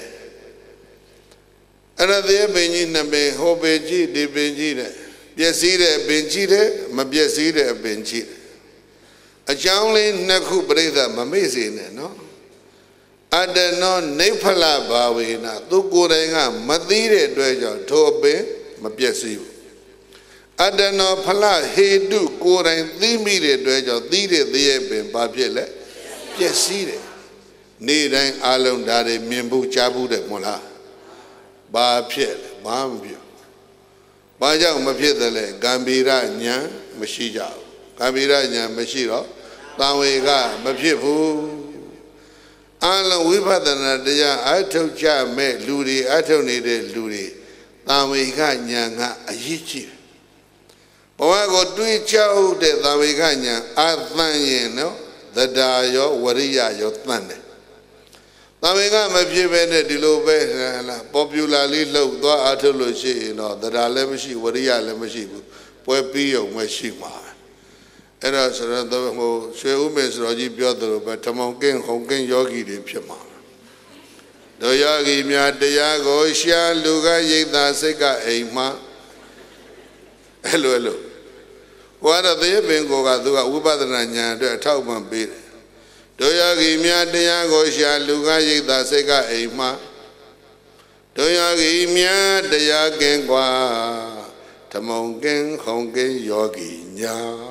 Another benji nabe hobeji de benji ne. Biasire benjire, ma biasire benjire. A jangling naku breda mamazine, no? Adeno nepala bawina, tukurenga, madire dwejo, tobe, ma biasiu. Adeno pala hedu kuren, thimire dwejo, thire thiebe, babiele, biasire. Nidang alon dare, mimbu chabu de mola. Babiele, bambio. Baja umapyedale Gambira nya mashija. Gambira nya mashiro. Tawega mapyebu. Alan wibadana deya ataucha me luri ataunide luri. Tawega nya nga ayichi. Bawago tui chau de tawega nya atanye no. Dadayo wariya yo tane. Tawega mapyebene dilobe la popularly low do atolo shi no dada lemashi wariya lemashi pwe yo mashima. Era saranda mo shwe ume sroji pyodro ba tamongken hongken yogi de phima. Do yogi mya taya go sha luga yitha sikka aima. Hello hello. Wada the bengo ga du ga wibadana nya atwe athaupan pe. Doyagi mya taya go sha luga yitha sikka aima. Doyagi mya taya ken kwa tamongken hongken yogi nya.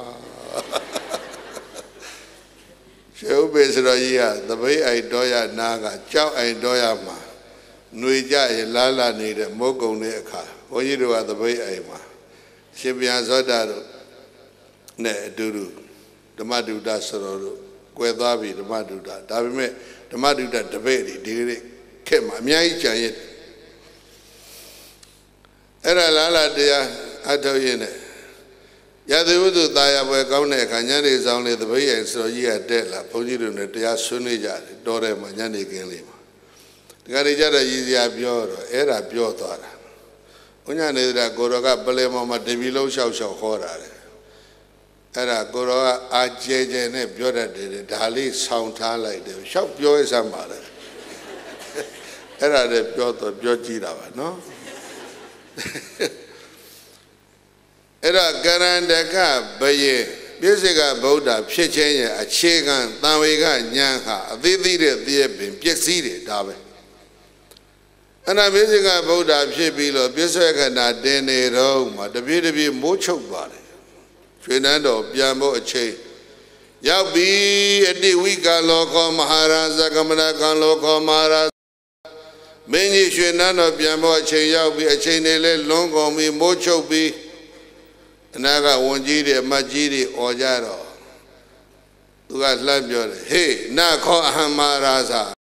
Sheu besroya the way I doya naga chow I doya ma. Nuija lala need a mogo neka. What you do at the way I ma. Shibian Zodaro ne duru. The Madu Dasoro. Guedabi, the Maduda, Davime, the Maduda, the Vedi, Diri, Kema, Miacha yet. Era Lala dea Atoyene. Yadu Daya were Gone, Kanyani is only the way and so ye are dead, La Pojidun, the Yasunija, Dore Manani Gilima. Garijada Yizia Bioro, Era Biotora. Unyana Goroga Balema, Devilo Shao Shao Horare. Era Goroa Ajeje ne Bioda de Dali sound like the shop Bio somebody. Era the Piotr Biojira, no? Era Garandaka Baye, Bisiga Boda, Pichenya, a Chegan, Tawiga, Nyanka, they did it, they have been Piexide, Dabe. And I'm Bisiga Boda, Pibilo, Bisaka, Dene Roma, the beauty mucho body. Fernando Biamo a chain. Yabi a de weeka loco Maharaza Kamanakan loco Mahara. Many Fernando Biamo a chain, Yabi a chain, long on me, mocho be. Naga Wanjiri, Majiri, or Jaro. Tu got Lambio. Hey, now call Hamaraza.